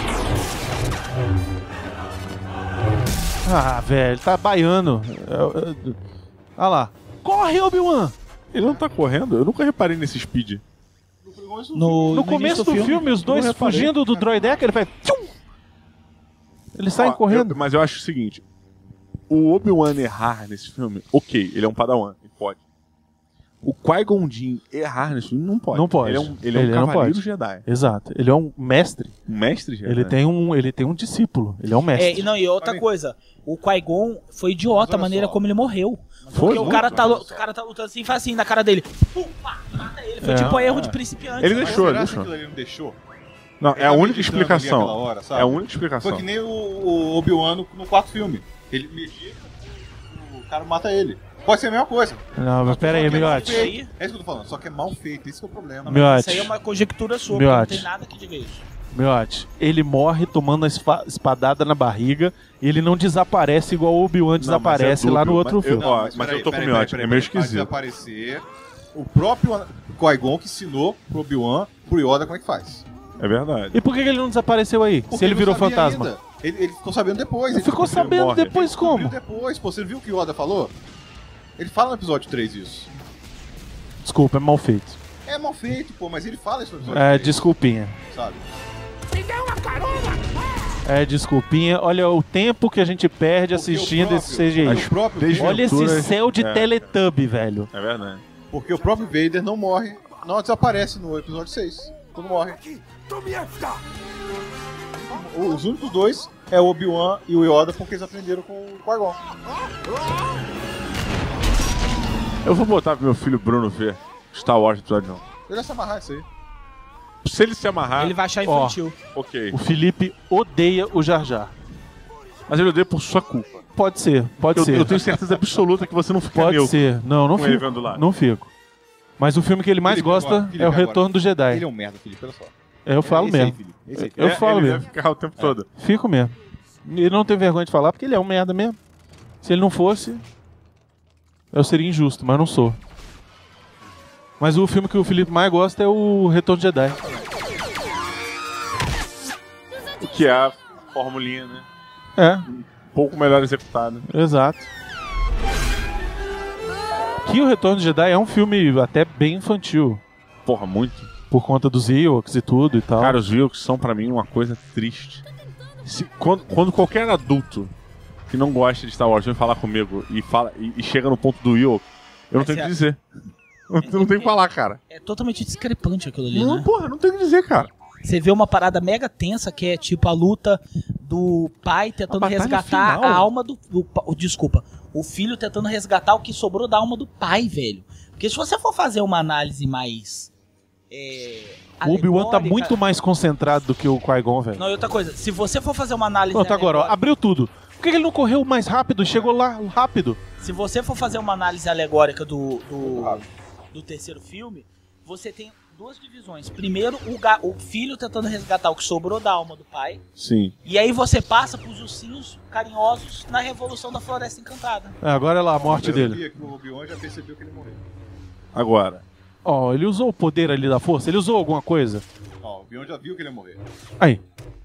Ah, velho, tá baiano. Olha lá. Corre, Obi-Wan! Ele não tá correndo? Eu nunca reparei nesse speed. No começo do filme, os dois fugindo do droideca, ele faz... Tchum! Eles saem correndo. Mas eu acho o seguinte. O Obi-Wan errar nesse filme, ok, ele é um padawan, ele pode. O Qui-Gon Jinn errar nesse filme, não pode. Não pode. Ele é um cavaleiro Jedi. Exato. Ele é um mestre. Um mestre Jedi? Ele tem um discípulo. Ele é um mestre. E outra coisa. O Qui-Gon foi idiota a maneira como ele morreu. Foi? Porque o cara tá lutando assim, faz assim na cara dele. Pum, pá, mata ele. Foi tipo erro de principiante. Ele deixou, Ele não deixou? Não, Ele é a tá única meditando explicação. ali aquela hora, sabe? É a única explicação. Foi que nem o Obi-Wan no quarto filme. Ele medita, o cara mata ele. Pode ser a mesma coisa. Não, mas pera aí, Miotti. É isso que eu tô falando, só que é mal feito, esse que é o problema. Miotti. Isso aí é uma conjectura sua, Miotti. não tem nada que diga isso. Miotti, ele morre tomando a espadada na barriga e ele não desaparece igual o Obi-Wan desaparece lá no outro filme. Mas eu tô com o Miotti, é meio esquisito. Desaparecer o próprio Qui-Gon que ensinou pro Obi-Wan, pro Yoda como é que faz. É verdade. E por que ele não desapareceu aí? Porque se ele virou não sabia fantasma? ainda. Ele ficou sabendo depois. Ele ficou sabendo depois como? Depois, pô, você viu o que o Yoda falou? Ele fala no episódio 3 isso. Desculpa, é mal feito. É mal feito, pô, mas ele fala isso no episódio 3. Desculpinha. Sabe? Me dá uma carona! Desculpinha. Olha o tempo que a gente perde assistindo esse CGI. Olha esse céu de Teletubby, velho. É verdade. Porque o próprio Vader não morre, não desaparece no episódio 6. Quando morre. Os únicos dois é o Obi-Wan e o Yoda, porque eles aprenderam com o Qui-Gon. Eu vou botar pro meu filho Bruno ver Star Wars episódio 1. Ele vai se amarrar isso aí. Se ele se amarrar... Ele vai achar infantil. Ok. O Felipe odeia o Jar Jar. Mas ele odeia por sua culpa. Pode ser, pode ser. Eu tenho certeza absoluta que você não fica Pode ser. Não com ele fico. vendo lá. Não fico. Mas o filme que ele mais Felipe, gosta agora, Felipe, é o agora. Retorno do Jedi. Ele é um merda, Felipe, olha só. Eu falo Esse aí, mesmo. Felipe, esse aí. Eu falo ele mesmo. deve ficar o tempo todo. Fico mesmo. Ele não tem vergonha de falar porque ele é um merda mesmo. Se ele não fosse, eu seria injusto, mas não sou. Mas o filme que o Felipe mais gosta é o Retorno do Jedi. O que é a formulinha, né? É. Um pouco melhor executado. Exato. Que o Retorno do Jedi é um filme até bem infantil. Porra, muito. Por conta dos Ewoks e tudo e tal. Cara, os Ewoks são pra mim uma coisa triste. Quando qualquer adulto que não gosta de Star Wars vem falar comigo e chega no ponto do Ewok, eu não tenho o que dizer. Eu não tenho que falar, cara. É totalmente discrepante aquilo ali, Não, né? porra, não tenho o que dizer, cara. Você vê uma parada mega tensa que é tipo a luta do pai tentando resgatar final. a alma desculpa, o filho tentando resgatar o que sobrou da alma do pai, velho. Porque se você for fazer uma análise mais... O Obi-Wan tá alegórica- muito mais concentrado do que o Qui-Gon, velho. Não, e outra coisa, se você for fazer uma análise Pronto, agora, ó, alegórica- abriu tudo. Por que ele não correu mais rápido? Chegou lá rápido. Se você for fazer uma análise alegórica do terceiro filme, você tem duas divisões. Primeiro, o filho tentando resgatar o que sobrou da alma do pai. Sim. E aí você passa pros ursinhos carinhosos na Revolução da Floresta Encantada. Agora é lá a morte dele. O Obi-Wan já percebeu que ele morreu. Agora. Ó, ele usou o poder ali da força? Ele usou alguma coisa? Ó, Escorpião já viu que ele ia morrer. Aí.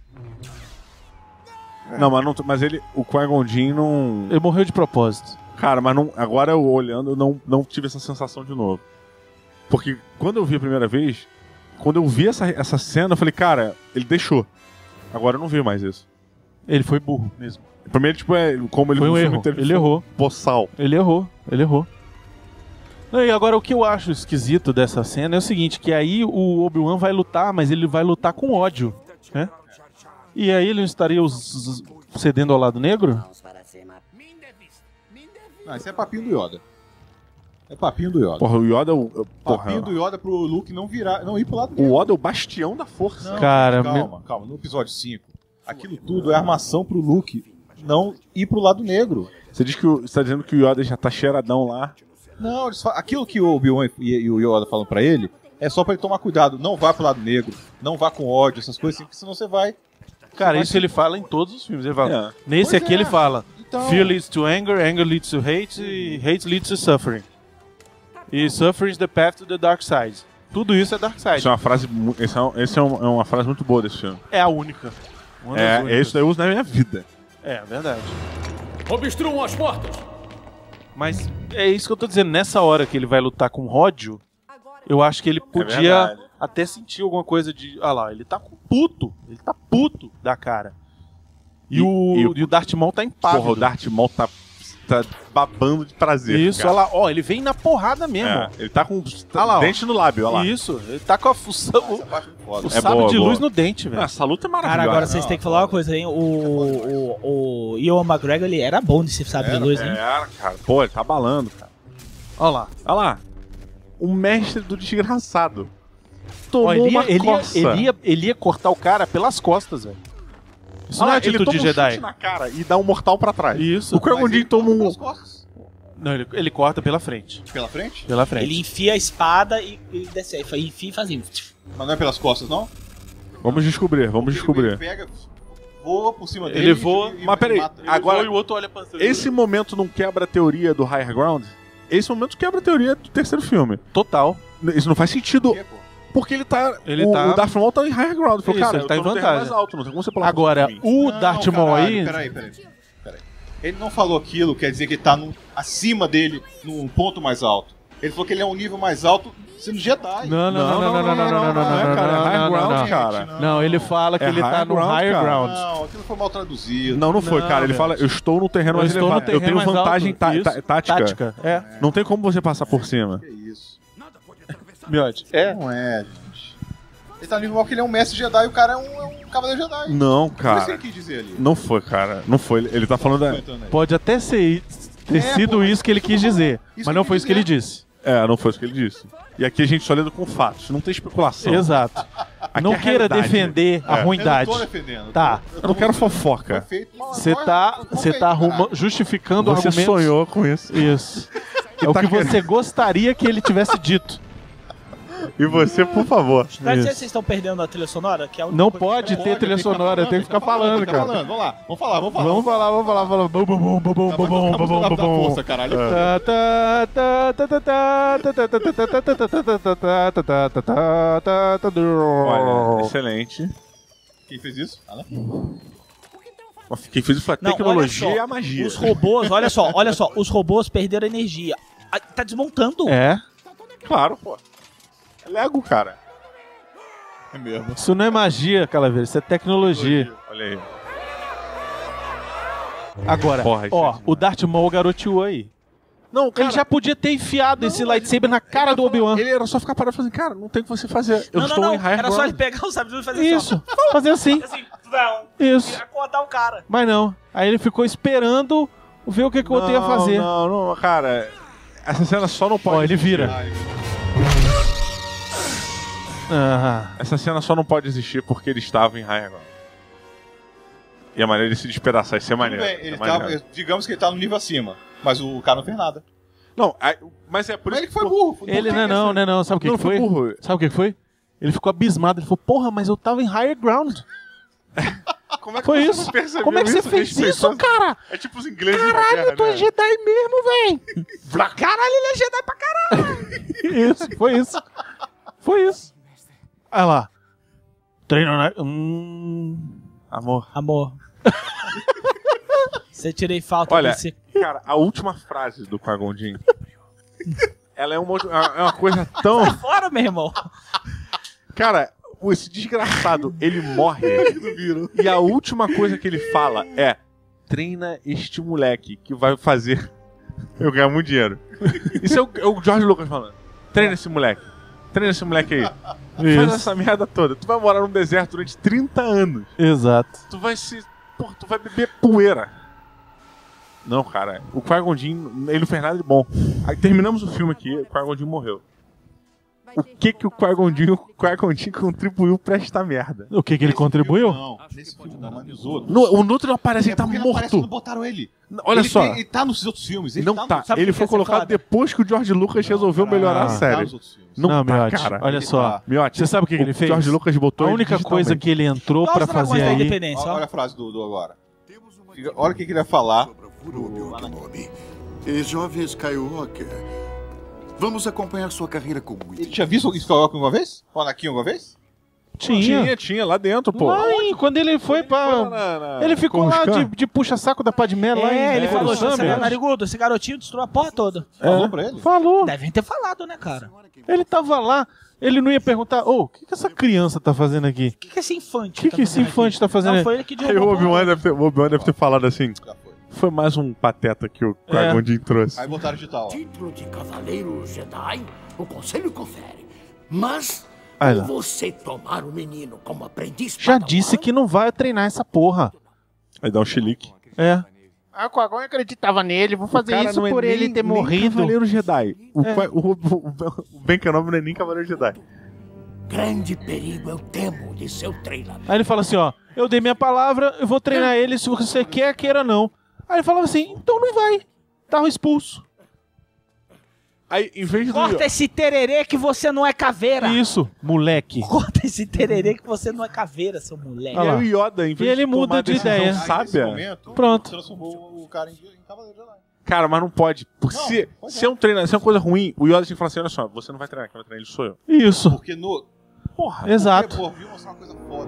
Não, mas ele, o Qui-Gon Jinn não... Ele morreu de propósito. Cara, mas não, agora eu olhando, eu não tive essa sensação de novo. Porque quando eu vi a primeira vez, quando eu vi essa cena, eu falei, cara, ele deixou. Agora eu não vi mais isso. Ele foi burro mesmo. Primeiro, tipo, como ele foi um erro. Ele errou. Boçal. Ele errou. E agora o que eu acho esquisito dessa cena é o seguinte, que aí o Obi-Wan vai lutar, mas ele vai lutar com ódio, né? E aí ele não estaria cedendo ao lado negro? Não, isso é papinho do Yoda. É papinho do Yoda. Porra, o Yoda... Papinho do Yoda pro Luke não ir pro lado negro. O Yoda é o bastião da força. Não, cara, calma. No episódio 5, aquilo tudo é armação pro Luke não ir pro lado negro. Você tá dizendo que o Yoda já tá cheiradão lá? Não, aquilo que o Obi-Wan e o Yoda falam pra ele é só pra ele tomar cuidado. Não vá pro lado negro, não vá com ódio, essas coisas assim, porque senão você vai... Cara, isso ele fala em todos os filmes. Ele fala. Nesse aqui ele fala: então... Fear leads to anger, anger leads to hate, e hate leads to suffering. E suffering is the path to the dark side. Tudo isso é dark side. Isso é uma frase, essa é uma frase muito boa desse filme. É a única. Isso eu uso na minha vida. É verdade. Obstruam as portas! Mas é isso que eu tô dizendo. Nessa hora que ele vai lutar com ódio, eu acho que ele podia até sentir alguma coisa de... Ah lá, ele tá puto. Ele tá puto da cara. E o Darth Maul tá impávido. Porra, o Darth Maul tá babando de prazer. Isso, olha lá. Ó, ele vem na porrada mesmo. Ele tá com dente no lábio, olha lá. Isso, ele tá com o sabre de luz no dente, velho. Essa luta é maravilhosa. Cara, agora vocês têm que falar uma coisa, hein? O Ewan McGregor, ele era bom nesse sabre de luz, hein? Era, cara. Pô, ele tá abalando, cara. Olha lá. O mestre do desgraçado. Tomou uma coça. Ele ia cortar o cara pelas costas, velho. Isso não é atitude de Jedi. Chute na cara e dá um mortal pra trás. Isso. O Qui-Gon Jinn toma um... Não, ele corta pela frente. Pela frente? Pela frente. Ele enfia a espada e desce. Enfia e faz isso. Mas não é pelas costas, não? Vamos descobrir. Ele pega, voa por cima dele. Ele voa, mas peraí. Agora o outro olha pra cima. Esse momento não quebra a teoria do Higher Ground? Esse momento quebra a teoria do terceiro filme. Total. Isso não faz sentido. Porque ele tá... O Darth Maul tá em Higher Ground. Falou, cara, ele tá em vantagem. Mais alto, não tem como você pular. Agora, o Darth Maul aí... Peraí. Ele não falou aquilo, quer dizer que ele tá acima dele, num ponto mais alto. Ele falou que ele é um nível mais alto sendo Jedi. Não, cara. Não, ele fala que ele tá no Higher Ground. Não, aquilo foi mal traduzido. Não foi, cara. Ele fala, eu estou no terreno mais elevado. Eu tenho vantagem tática. Não tem como você passar por cima. Que isso. Miote. Não é, gente. Ele tá no nível que ele é um mestre Jedi e o cara é um cavaleiro Jedi. Não, cara. Não sei o que dizer ali. Não foi, cara. Não foi. Ele tá falando Pode até ter sido isso que ele quis dizer, mas não foi isso que ele disse. Não foi isso que ele disse. E aqui a gente só lida com fatos, não tem especulação. Exato. Não queira defender a ruindade. Eu não tô defendendo. Tá. Eu não quero fofoca. Você tá justificando o argumento. Você sonhou com isso. Isso. É o que você gostaria que ele tivesse dito. E você, por favor. Pra dizer que vocês estão perdendo a trilha sonora? Que é não pode ter trilha sonora, tem que ficar falando, cara. Vamos lá, vamos falar. Vamos falar. Força, caralho. Olha, excelente. Quem fez isso? Quem fez isso foi a tecnologia e a magia. Os robôs, olha só, os robôs perderam energia. Tá desmontando. É? Claro, pô. É Lego, cara. É mesmo. Isso não é magia, Calaveira, isso é tecnologia. Olha aí. Agora, o Darth Maul garoteou aí. Não, cara, ele já podia ter enfiado esse lightsaber na cara do Obi-Wan. Ele era só ficar parado e falar assim, cara, não tem o que você fazer. Eu estou em Higher Ground. Era só ele pegar o sabre de luz e fazer isso. Fazer assim. Isso. Acordar o cara. Mas não. Aí ele ficou esperando ver o que o outro ia fazer. Não, cara. Essa cena só não pode... ele vira. Essa cena só não pode existir porque ele estava em Higher Ground. E a maneira de se despedaçar, isso é maneiro. Digamos que ele tá no nível acima, mas o cara não fez nada. Não, mas é por isso que foi burro. Ele não. Sabe o que foi? Burro. Sabe o que foi? Ele ficou abismado. Ele falou, porra, mas eu tava em Higher Ground. Como é que foi você isso? Não percebeu Como é que você fez isso, cara? É tipo os ingleses. Caralho, tu é Jedi mesmo, véi. Caralho, ele é Jedi pra caralho. Isso, foi isso. Olha lá. Treino na... Amor. Você tirei falta Olha, desse... cara, a última frase do Qui-Gon Jinn, ela é uma coisa tão... Sai fora, meu irmão. Cara, esse desgraçado, ele morre. E a última coisa que ele fala é: treina este moleque que vai fazer eu ganhar muito dinheiro. Isso é o George Lucas falando. Treina esse moleque. Treina esse moleque aí. Faz essa merda toda. Tu vai morar num deserto durante 30 anos. Exato. Tu vai tu vai beber poeira. Não, cara. O Qui-Gon Jinn, ele não fez nada de bom. Aí terminamos o filme aqui, o Qui-Gon Jinn morreu. O que o Qui-Gon Jinn contribuiu pra esta merda? O que ele contribuiu? Não, nesse filme não, mas nos outros. O Nutre não aparece, ele tá porque morto. Não aparece, não botaram ele. Olha só. Ele tá nos outros filmes. Ele não tá. Ele foi colocado depois que o George Lucas resolveu melhorar a série. Não, tá, Miotti, cara. olha só. Miotti, você sabe o que ele fez? O George Lucas botou a única coisa que ele entrou pra fazer aí... Olha a frase do agora. Olha o que ele ia falar. E jovem Skywalker, vamos acompanhar sua carreira como... Ele tinha visto o Skywalker uma vez? O Anakin uma vez? Tinha lá dentro, pô. Lá, quando ele foi pra... Ele ficou lá de puxa-saco da Padmé lá em... ele falou, Narigudo, esse garotinho destruiu a porra toda. Falou pra ele? Falou. Devem ter falado, né, cara? Ele tava lá, ele não ia perguntar, o que essa criança tá fazendo aqui? O que esse infante O que esse infante tá fazendo aqui? aqui? Não, foi ele que Aí o Obi-Wan deve ter falado assim... Foi mais um pateta que o Qui-Gon Jinn trouxe. Aí botaram digital. Título de Cavaleiro Jedi, o Conselho confere. Mas, você tomar o menino como aprendiz... Já disse que não vai treinar essa porra. Aí dá um chilique. O Qui-Gon acreditava nele, vou fazer isso por ele ter morrido. Cavaleiro Jedi. O Ben Kenobi não é nem Cavaleiro Jedi. Grande perigo eu temo de seu treinamento. Aí ele fala assim, eu dei minha palavra, eu vou treinar ele se você queira não. Aí ele falava assim, então não vai. Tava expulso. Aí, em vez Corta esse tererê que você não é caveira. Isso, moleque. Corta esse tererê que você não é caveira, seu moleque. E aí o Yoda, em vez e ele de muda de ideia. Sábia, pronto. Transformou o cara em Cavaleiro Jedi. Cara, mas não pode. Porque se é um treino, se é uma coisa ruim, o Yoda tinha que falar assim, olha só, você não vai treinar, quem vai treinar ele sou eu. Isso. Porque no... Porra. Exato. Porque, viu mostrar uma coisa foda.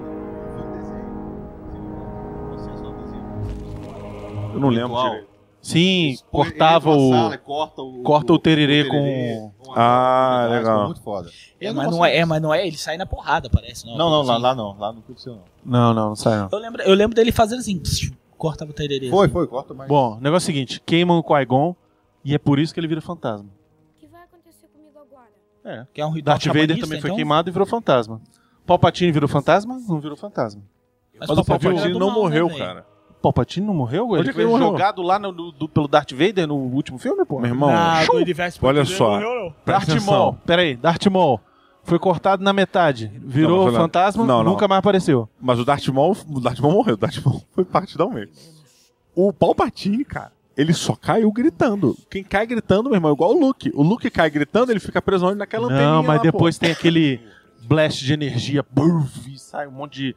Eu não lembro direito. Sim, cortava corta o tererê com... Ah, legal. Muito foda. Mas não é, ele sai na porrada, parece. Não, lá não aconteceu não. Não sai não. Eu lembro dele fazendo assim, cortava o tererê. Foi, corta mais. Bom, o negócio é o seguinte, queimam o Qui-Gon e é por isso que ele vira fantasma. O que vai acontecer comigo agora? Que é um ritual Darth Vader também foi queimado e virou fantasma. Palpatine virou fantasma? Não virou fantasma. Mas o Palpatine não morreu, cara. Palpatine não morreu? Ele foi jogado lá pelo Darth Vader no último filme, pô? Meu irmão, olha só. Darth Maul, peraí, Darth Maul foi cortado na metade, virou fantasma, nunca mais apareceu. Mas o Darth Maul morreu, o Darth Maul foi parte da meio. O Palpatine, cara, ele só caiu gritando. Quem cai gritando, meu irmão, é igual o Luke. O Luke cai gritando, ele fica preso naquela anteninha. Não, mas lá, depois tem aquele blast de energia, e sai um monte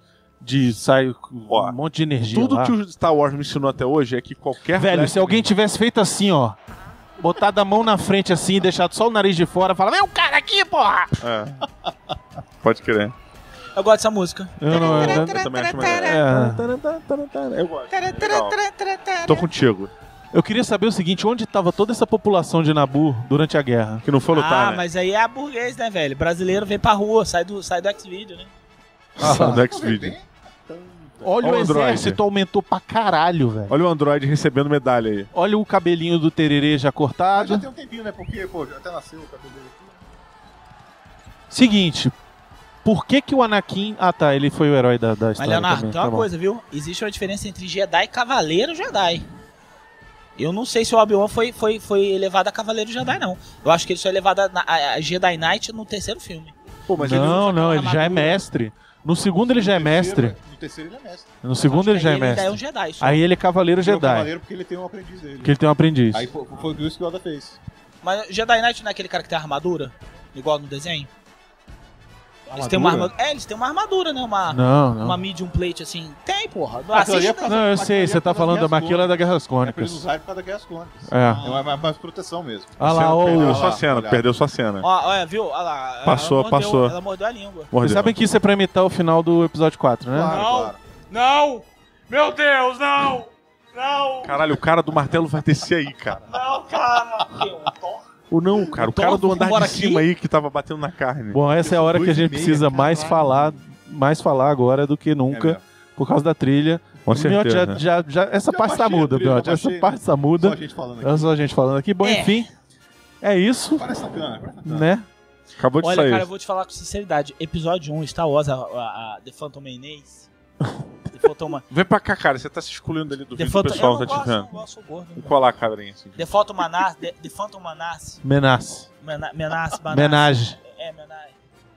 um monte de energia. Tudo lá. que o Star Wars me ensinou até hoje é que qualquer... Velho, se alguém tivesse feito assim, botado a mão na frente assim, deixado só o nariz de fora, fala, vem um cara aqui, porra! Pode crer. Eu gosto dessa música. Eu também acho melhor. Eu gosto. Tô contigo. Eu queria saber o seguinte, onde estava toda essa população de Naboo durante a guerra? Que não foi lutar, né? Mas aí é burguês, né, velho? Brasileiro vem pra rua, sai do X-Video, né? Do X-Video. Olha o exército, aumentou pra caralho, velho. Olha o Android recebendo medalha aí. Olha o cabelinho do tererê já cortado. Mas já tem um tempinho, né? Porque, até nasceu o cabelo dele aqui. Seguinte, por que o Anakin... Ah, tá, ele foi o herói da história. Mas, Leonardo, também. tem uma coisa, viu? Existe uma diferença entre Jedi e Cavaleiro Jedi. Eu não sei se o Obi-Wan foi elevado a Cavaleiro Jedi, não. Eu acho que ele foi elevado a Jedi Knight no terceiro filme. Pô, mas ele já é mestre. No segundo ele já é mestre. No terceiro ele é mestre. No segundo ele já é mestre. Ele é um Jedi só. Aí ele é Cavaleiro Jedi. Ele é um cavaleiro porque ele tem um aprendiz dele. Porque ele tem um aprendiz. Aí foi isso que o Yoda fez. Mas Jedi Knight não é aquele cara que tem armadura? Igual no desenho? Eles têm uma armadura. Eles têm uma armadura, né? Uma medium plate assim. Tem, porra. Não, eu sei, você tá falando da maquila da Guerra das Crônicas. Eles usaram por causa da Guerra das Crônicas. É. É mais proteção mesmo. Ah lá, Perdeu sua cena. Olha, viu? Olha lá. Passou. Ela mordeu a língua. Vocês sabem que isso é pra imitar o final do episódio 4, né? Claro. Não! Meu Deus, não! Não! Caralho, o cara do martelo vai descer aí, cara. Não, cara! Ou não, cara, o cara do andar de cima aí que tava batendo na carne. Bom, essa é a hora que a gente precisa mais falar agora do que nunca, por causa da trilha. Com certeza. Essa parte tá muda, Biote. Essa parte tá muda. Só a gente falando aqui. Bom, enfim, é isso. Parece sacana. Né? Acabou de sair. Olha, cara, eu vou te falar com sinceridade. Episódio 1, Star Wars, a The Phantom Menace. Vem pra cá, cara. Você tá se excluindo ali do vídeo do pessoal, tá te vendo? Vou colar a cadrinha assim. The Phantom Menace. The Phantom Menace. Menace. Menage. É, menage.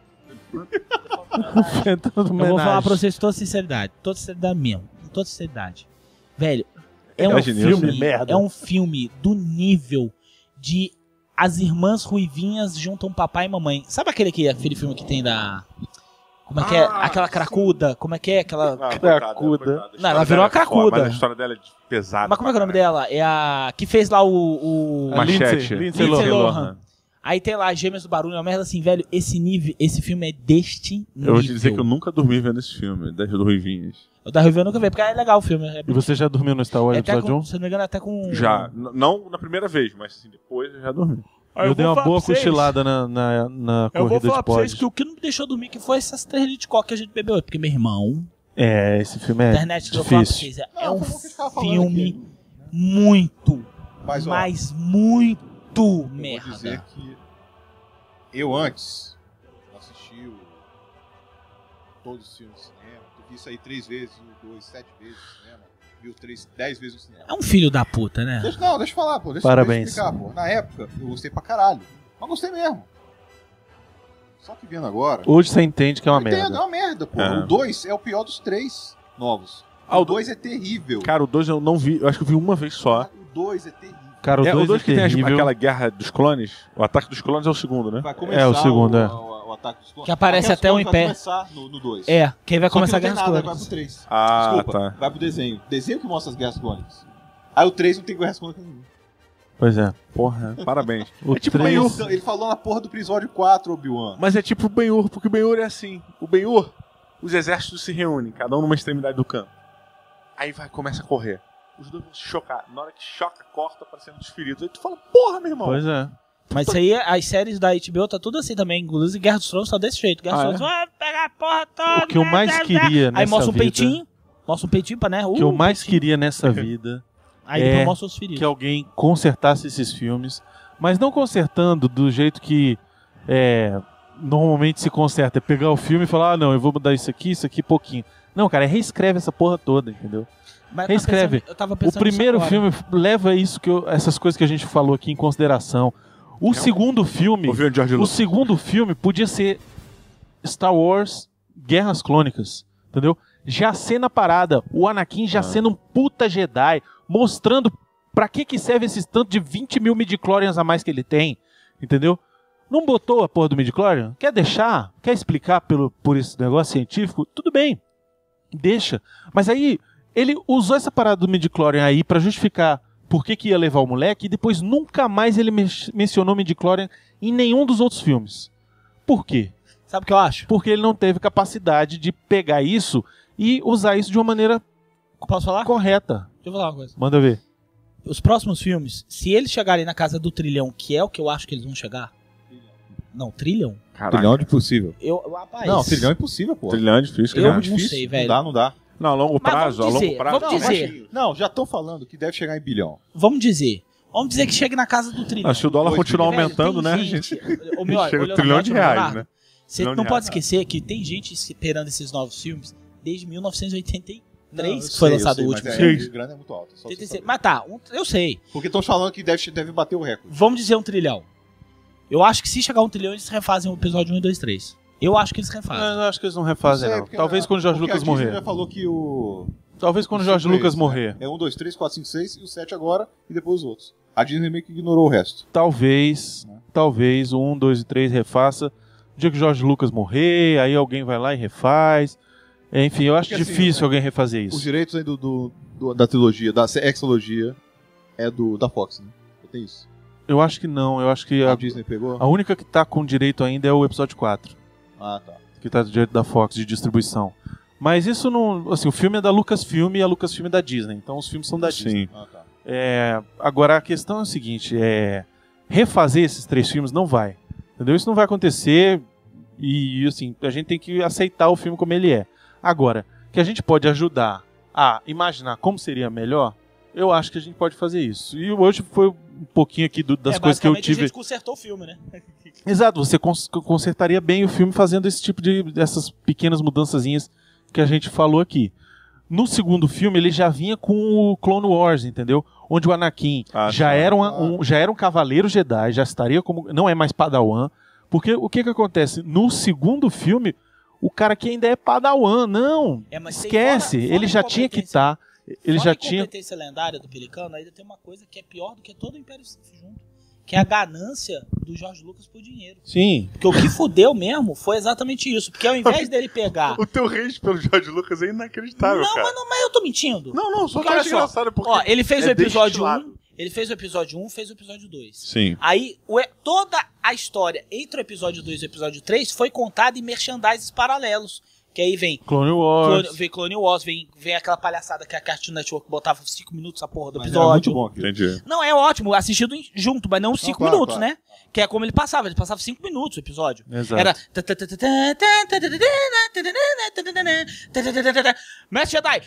Eu vou falar pra vocês com toda sinceridade. Toda sinceridade mesmo. Toda sinceridade. Velho, é um filme do nível de As Irmãs Ruivinhas Juntam Papai e Mamãe. Sabe aquele filme que tem da... Como é que é? Aquela cracuda. Como é que é? Aquela cracuda. Não, ela virou uma cracuda. Mas a história dela é pesada. Mas como é que é o nome dela? É a que fez lá o... Machete. Lindsay Lohan. Aí tem lá Gêmeas do Barulho, uma merda assim, velho. Esse filme é deste nível. Eu vou te dizer que eu nunca dormi vendo esse filme, das Ruivinhas. O da Ruivinha eu nunca vi, porque é legal o filme. E você já dormiu no Star Wars episódio 1? Se não me engano, até com... Já. Não na primeira vez, mas assim, depois eu já dormi. Eu dei uma boa cochilada na corrida de pódio. Eu vou falar pra vocês que o que não me deixou dormir que foi essas 3 litros de coca que a gente bebeu hoje. Porque, meu irmão... Esse filme é difícil. É um filme muito, mas muito merda. Vou dizer que eu antes assisti todos os filmes de cinema. Eu vi isso aí 3 vezes, o 2, 7 vezes no cinema. Vi o 3, 10 vezes no cinema. É um filho da puta, né? Deixa eu falar, pô. Parabéns. Deixa eu explicar, pô. Na época, eu gostei pra caralho. Mas gostei mesmo. Só que vendo agora... Hoje você entende que é uma merda. Entendo, é uma merda, pô. O 2 é o pior dos 3 novos. O 2 é terrível. Cara, o 2 eu não vi. Eu acho que eu vi uma vez só. O 2 é terrível. Cara, o 2 que tem aquela guerra dos clones. O ataque dos clones é o segundo, né? Vai começar o segundo, o ataque dos clones. Que aparece até o Império. Vai começar no 2. Quem vai começar a Guerra dos Clones. Vai pro 3. Desculpa, tá. Vai pro desenho. Desenho que mostra as Guerras Clônicas. Aí o 3 não tem Guerras Clônicas nenhuma. Pois é. Porra, parabéns. O tipo 3... Ben-Hur. Ele falou na porra do episódio 4, Obi-Wan. Mas é tipo o Ben-Hur, porque o Ben-Hur é assim. O Ben-Hur, os exércitos se reúnem, cada um numa extremidade do campo. Aí começa a correr. Os dois vão se chocar. Na hora que choca, corta, aparecendo os feridos. Aí tu fala, porra, meu irmão. Pois é. Mas isso aí, as séries da HBO tá tudo assim também. Inclusive Guerra dos Tronos tá desse jeito. Guerra dos Tronos, vai pegar a porra toda. O que eu mais queria nessa vida... Aí mostra um peitinho. Mostra um peitinho pra, né? O que eu mais queria nessa vida... Aí depois mostra os feridos. Que alguém consertasse esses filmes, mas não consertando do jeito que normalmente se conserta. É pegar o filme e falar, não, eu vou mudar isso aqui pouquinho. Não, cara, reescreve essa porra toda, entendeu? Mas reescreve. Eu tava pensando o primeiro filme leva isso essas coisas que a gente falou aqui em consideração. O segundo filme podia ser Star Wars Guerras Clônicas, entendeu? Já sendo a parada, o Anakin já sendo um puta Jedi, mostrando pra que serve esses tanto de 20 mil midichlorians a mais que ele tem, entendeu? Não botou a porra do midichlorian? Quer deixar? Quer explicar por esse negócio científico? Tudo bem, deixa. Mas aí, ele usou essa parada do midichlorian aí pra justificar por que ia levar o moleque e depois nunca mais ele mencionou midichlorian em nenhum dos outros filmes. Por quê? Sabe o que eu acho? Porque ele não teve capacidade de pegar isso e usar isso de uma maneira correta. Deixa eu falar uma coisa. Manda ver. Os próximos filmes, se eles chegarem na casa do trilhão, que é o que eu acho que eles vão chegar... Não, trilhão? Caraca. Trilhão é impossível. Rapaz, não, trilhão é impossível, pô. Trilhão é difícil. Eu não sei, velho. Não dá. Não, a longo prazo. Vamos dizer. Não, já estão falando que deve chegar em bilhão. Vamos dizer que chegue na casa do trilhão. Se o dólar continuar aumentando, né, gente? Chega um trilhão de reais, né? Você não pode esquecer que tem gente esperando esses novos filmes desde 1983, que foi lançado o último filme. A grana é muito alta. Mas tá, eu sei. Porque estão falando que deve bater o recorde. Vamos dizer 1 trilhão. Eu acho que se chegar a 1 trilhão, eles refazem o episódio 1 e 2, 3. Eu acho que eles refazem. Eu acho que eles não refazem, não. Talvez quando o George Lucas morrer. Já falou que Talvez quando o George Lucas morrer. É 1, 2, 3, 4, 5, 6 e o 7 agora e depois os outros. A Disney meio que ignorou o resto. Talvez o 1, 2 e 3 refaça dia que o George Lucas morrer, aí alguém vai lá e refaz. Enfim, eu acho Porque, difícil assim, alguém refazer isso. Os direitos aí da trilogia, da exologia, é da Fox, né? Tem isso. Eu acho que não, eu acho que a Disney pegou? A única que tá com direito ainda é o episódio 4. Ah, tá. Que tá do direito da Fox de distribuição. Mas isso não... Assim, o filme é da Lucasfilm e a Lucasfilm é da Disney. Então os filmes são da Disney. Ah, tá. Agora a questão é o seguinte, refazer esses 3 filmes não vai. Entendeu? Isso não vai acontecer e assim, a gente tem que aceitar o filme como ele é. Agora, que a gente pode ajudar a imaginar como seria melhor, eu acho que a gente pode fazer isso. E hoje foi um pouquinho aqui das coisas que eu tive... a gente consertou o filme, né? Exato, você consertaria bem o filme fazendo esse tipo dessas pequenas mudançazinhas que a gente falou aqui. No segundo filme, ele já vinha com o Clone Wars, entendeu? Onde o Anakin já era um cavaleiro Jedi, já estaria como... Não é mais Padawan. Porque o que acontece? No segundo filme, o cara que ainda é Padawan. Não, esquece. Ele já tinha que estar... Ele já tinha... A incompetência lendária do Pelicano, ainda tem uma coisa que é pior do que todo o Império Sith junto. Que é a ganância do George Lucas por dinheiro. Sim. Porque o que fudeu mesmo foi exatamente isso. Porque ao invés dele pegar... O teu hate pelo George Lucas é inacreditável, cara. Mas eu tô mentindo. Não, só que eu acho engraçado porque... Ó, ele fez o episódio 1, ele fez o episódio 1, fez o episódio 2. Sim. Aí, toda a história entre o episódio 2 e o episódio 3 foi contada em merchandises paralelos. Que aí vem Clone Wars, Clone Wars, vem aquela palhaçada que a Cartoon Network botava 5 minutos a porra do episódio. É muito bom aquilo. Entendi. Não, é ótimo, assistido junto, mas não 5 minutos, né? Que é como ele passava 5 minutos o episódio. Exato. Era... Mestre Jedi.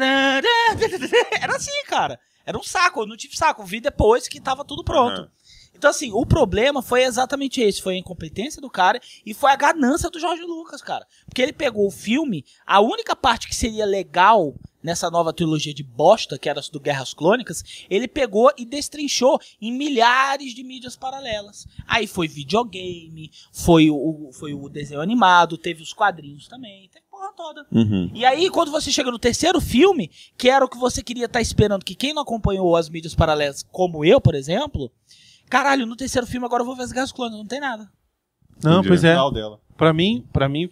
Era assim, cara. Era um saco, eu não tive saco. Vi depois que tava tudo pronto. Então, assim, o problema foi exatamente esse. Foi a incompetência do cara e foi a ganância do George Lucas, cara. Porque ele pegou o filme, a única parte que seria legal nessa nova trilogia de bosta, que era do Guerras Clônicas, ele pegou e destrinchou em milhares de mídias paralelas. Aí foi videogame, foi o desenho animado, teve os quadrinhos também, teve porra toda. E aí, quando você chega no terceiro filme, que era o que você queria estar esperando, que quem não acompanhou as mídias paralelas, como eu, por exemplo... Caralho, no terceiro filme agora eu vou ver as Guerras Clônicas, não tem nada. Não, Entendi. pois é. Dela. Pra mim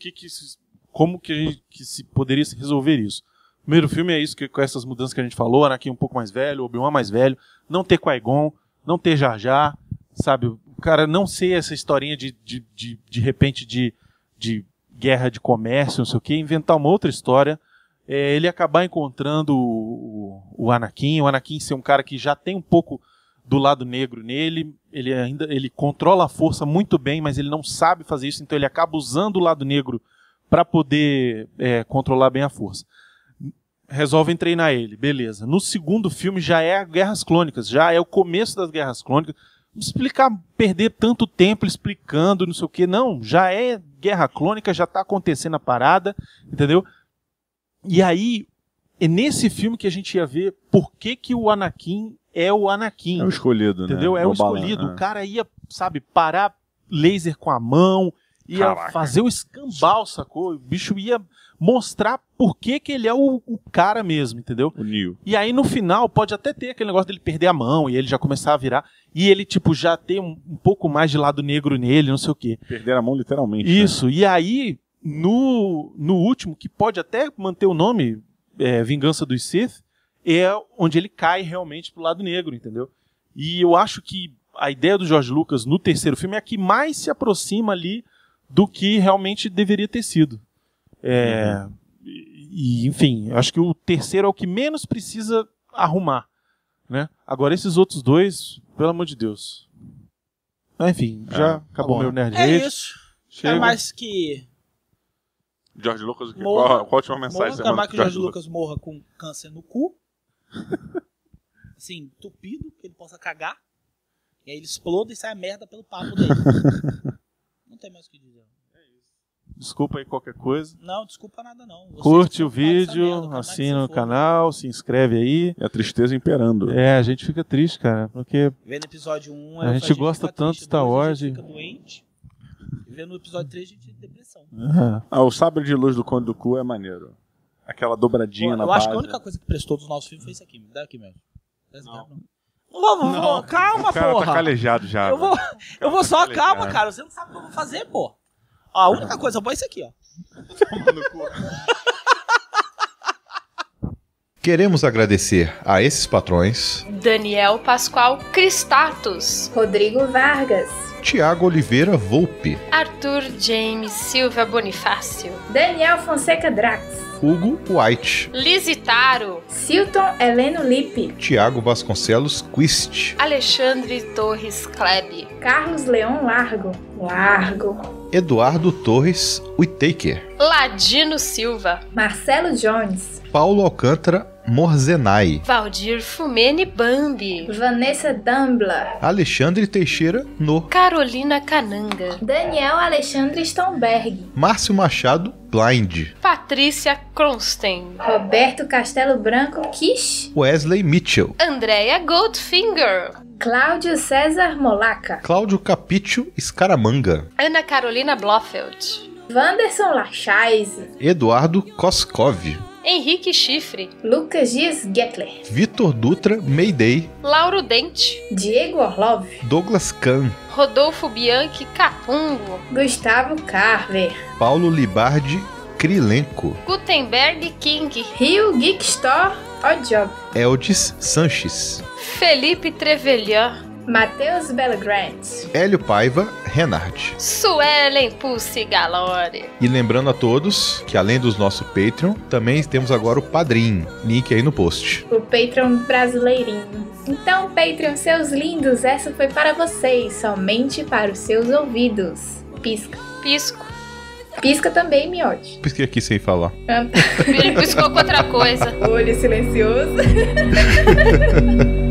como que se poderia resolver isso? O primeiro filme é isso, que com essas mudanças que a gente falou, Anakin um pouco mais velho, Obi-Wan mais velho, não ter Qui-Gon, não ter Jar Jar, sabe? O cara não ser essa historinha de repente de guerra de comércio, não sei o que, inventar uma outra história, ele acabar encontrando o Anakin ser um cara que já tem um pouco do lado negro nele, ele controla a força muito bem, mas ele não sabe fazer isso, então ele acaba usando o lado negro para poder controlar bem a força. Resolvem treinar ele, beleza. No segundo filme já é Guerras Clônicas, já é o começo das Guerras Clônicas. Não perder tanto tempo explicando, não sei o que, não, já é Guerra Clônica, já tá acontecendo a parada, entendeu? E aí, é nesse filme que a gente ia ver por que o Anakin é o Anakin. É o escolhido, entendeu? né? É o escolhido. O cara ia, sabe, parar laser com a mão, ia fazer o escambau, sacou? O bicho ia mostrar por que ele é o cara mesmo, entendeu? O Neo. E aí no final pode até ter aquele negócio dele perder a mão e ele já começar a virar e ele tipo já ter um pouco mais de lado negro nele, não sei o quê. Perder a mão literalmente. Isso. Né? E aí no último, que pode até manter o nome Vingança dos Sith, é onde ele cai realmente pro lado negro, entendeu? E eu acho que a ideia do George Lucas no terceiro filme é a que mais se aproxima ali do que realmente deveria ter sido. E, enfim, acho que o terceiro é o que menos precisa arrumar, né? Agora esses outros dois, pelo amor de Deus. Enfim, já acabou meu nerd hate. É isso. Chega. É mais que... George Lucas, morra, qual a última mensagem você manda? É mais que o George Lucas morra com câncer no cu. Assim, entupido, que ele possa cagar. E aí ele exploda e sai a merda pelo papo dele. Não tem mais o que dizer. Desculpa aí qualquer coisa. Não, desculpa nada não. Vocês curte o vídeo, assina o canal, se inscreve aí. É a tristeza imperando. A gente fica triste, cara, porque vendo episódio 1, a gente gosta tanto de Star Wars. A gente fica doente. E vendo o episódio 3, a gente tem depressão. O sabre de luz do Conde do Cu é maneiro. Aquela dobradinha na base. Eu acho que a única coisa que prestou dos nossos filmes foi isso aqui. Me dá aqui mesmo. Não. Calma, o cara porra. tá calejado já. Eu vou só, calma, cara. Você não sabe o que eu vou fazer, pô. Ó, a única coisa boa é isso aqui, ó. Queremos agradecer a esses patrões: Daniel Pascoal Cristatos, Rodrigo Vargas, Tiago Oliveira Volpe, Arthur James Silva Bonifácio, Daniel Fonseca Drax, Hugo White, Lisitaro, Silton Heleno Lippe, Tiago Vasconcelos Quist, Alexandre Torres Klebe, Carlos Leon Largo, Eduardo Torres Whittaker, Ladino Silva, Marcelo Jones, Paulo Alcântara Morzenai, Valdir Fumene Bambi, Vanessa Dumbla, Alexandre Teixeira No, Carolina Cananga, Daniel Alexandre Stomberg, Márcio Machado Blind, Patrícia Kronstein, Roberto Castelo Branco Kish, Wesley Mitchell, Andréia Goldfinger, Cláudio César Molaca, Cláudio Capício Scaramanga, Ana Carolina Blofeld, Wanderson Lachaise, Eduardo Koskov, Henrique Chifre, Lucas Dias Gettler, Vitor Dutra Mayday, Lauro Dente, Diego Orlov, Douglas Kahn, Rodolfo Bianchi Capungo, Gustavo Carver, Paulo Libardi Krilenko, Gutenberg King, Rio Geek Store Ojob, Eldis Sanches, Felipe Trevelyan, Matheus Belgrant, Hélio Paiva Renard, Suelen Pulse Galore. E lembrando a todos que além dos nossos Patreon, também temos agora o Padrim, link aí no post. O Patreon brasileirinho. Então, Patreon, seus lindos, essa foi para vocês, somente para os seus ouvidos. Pisca. Pisco. Pisca também, miote. Pisquei aqui sem falar. Ele piscou com outra coisa. Olho silencioso.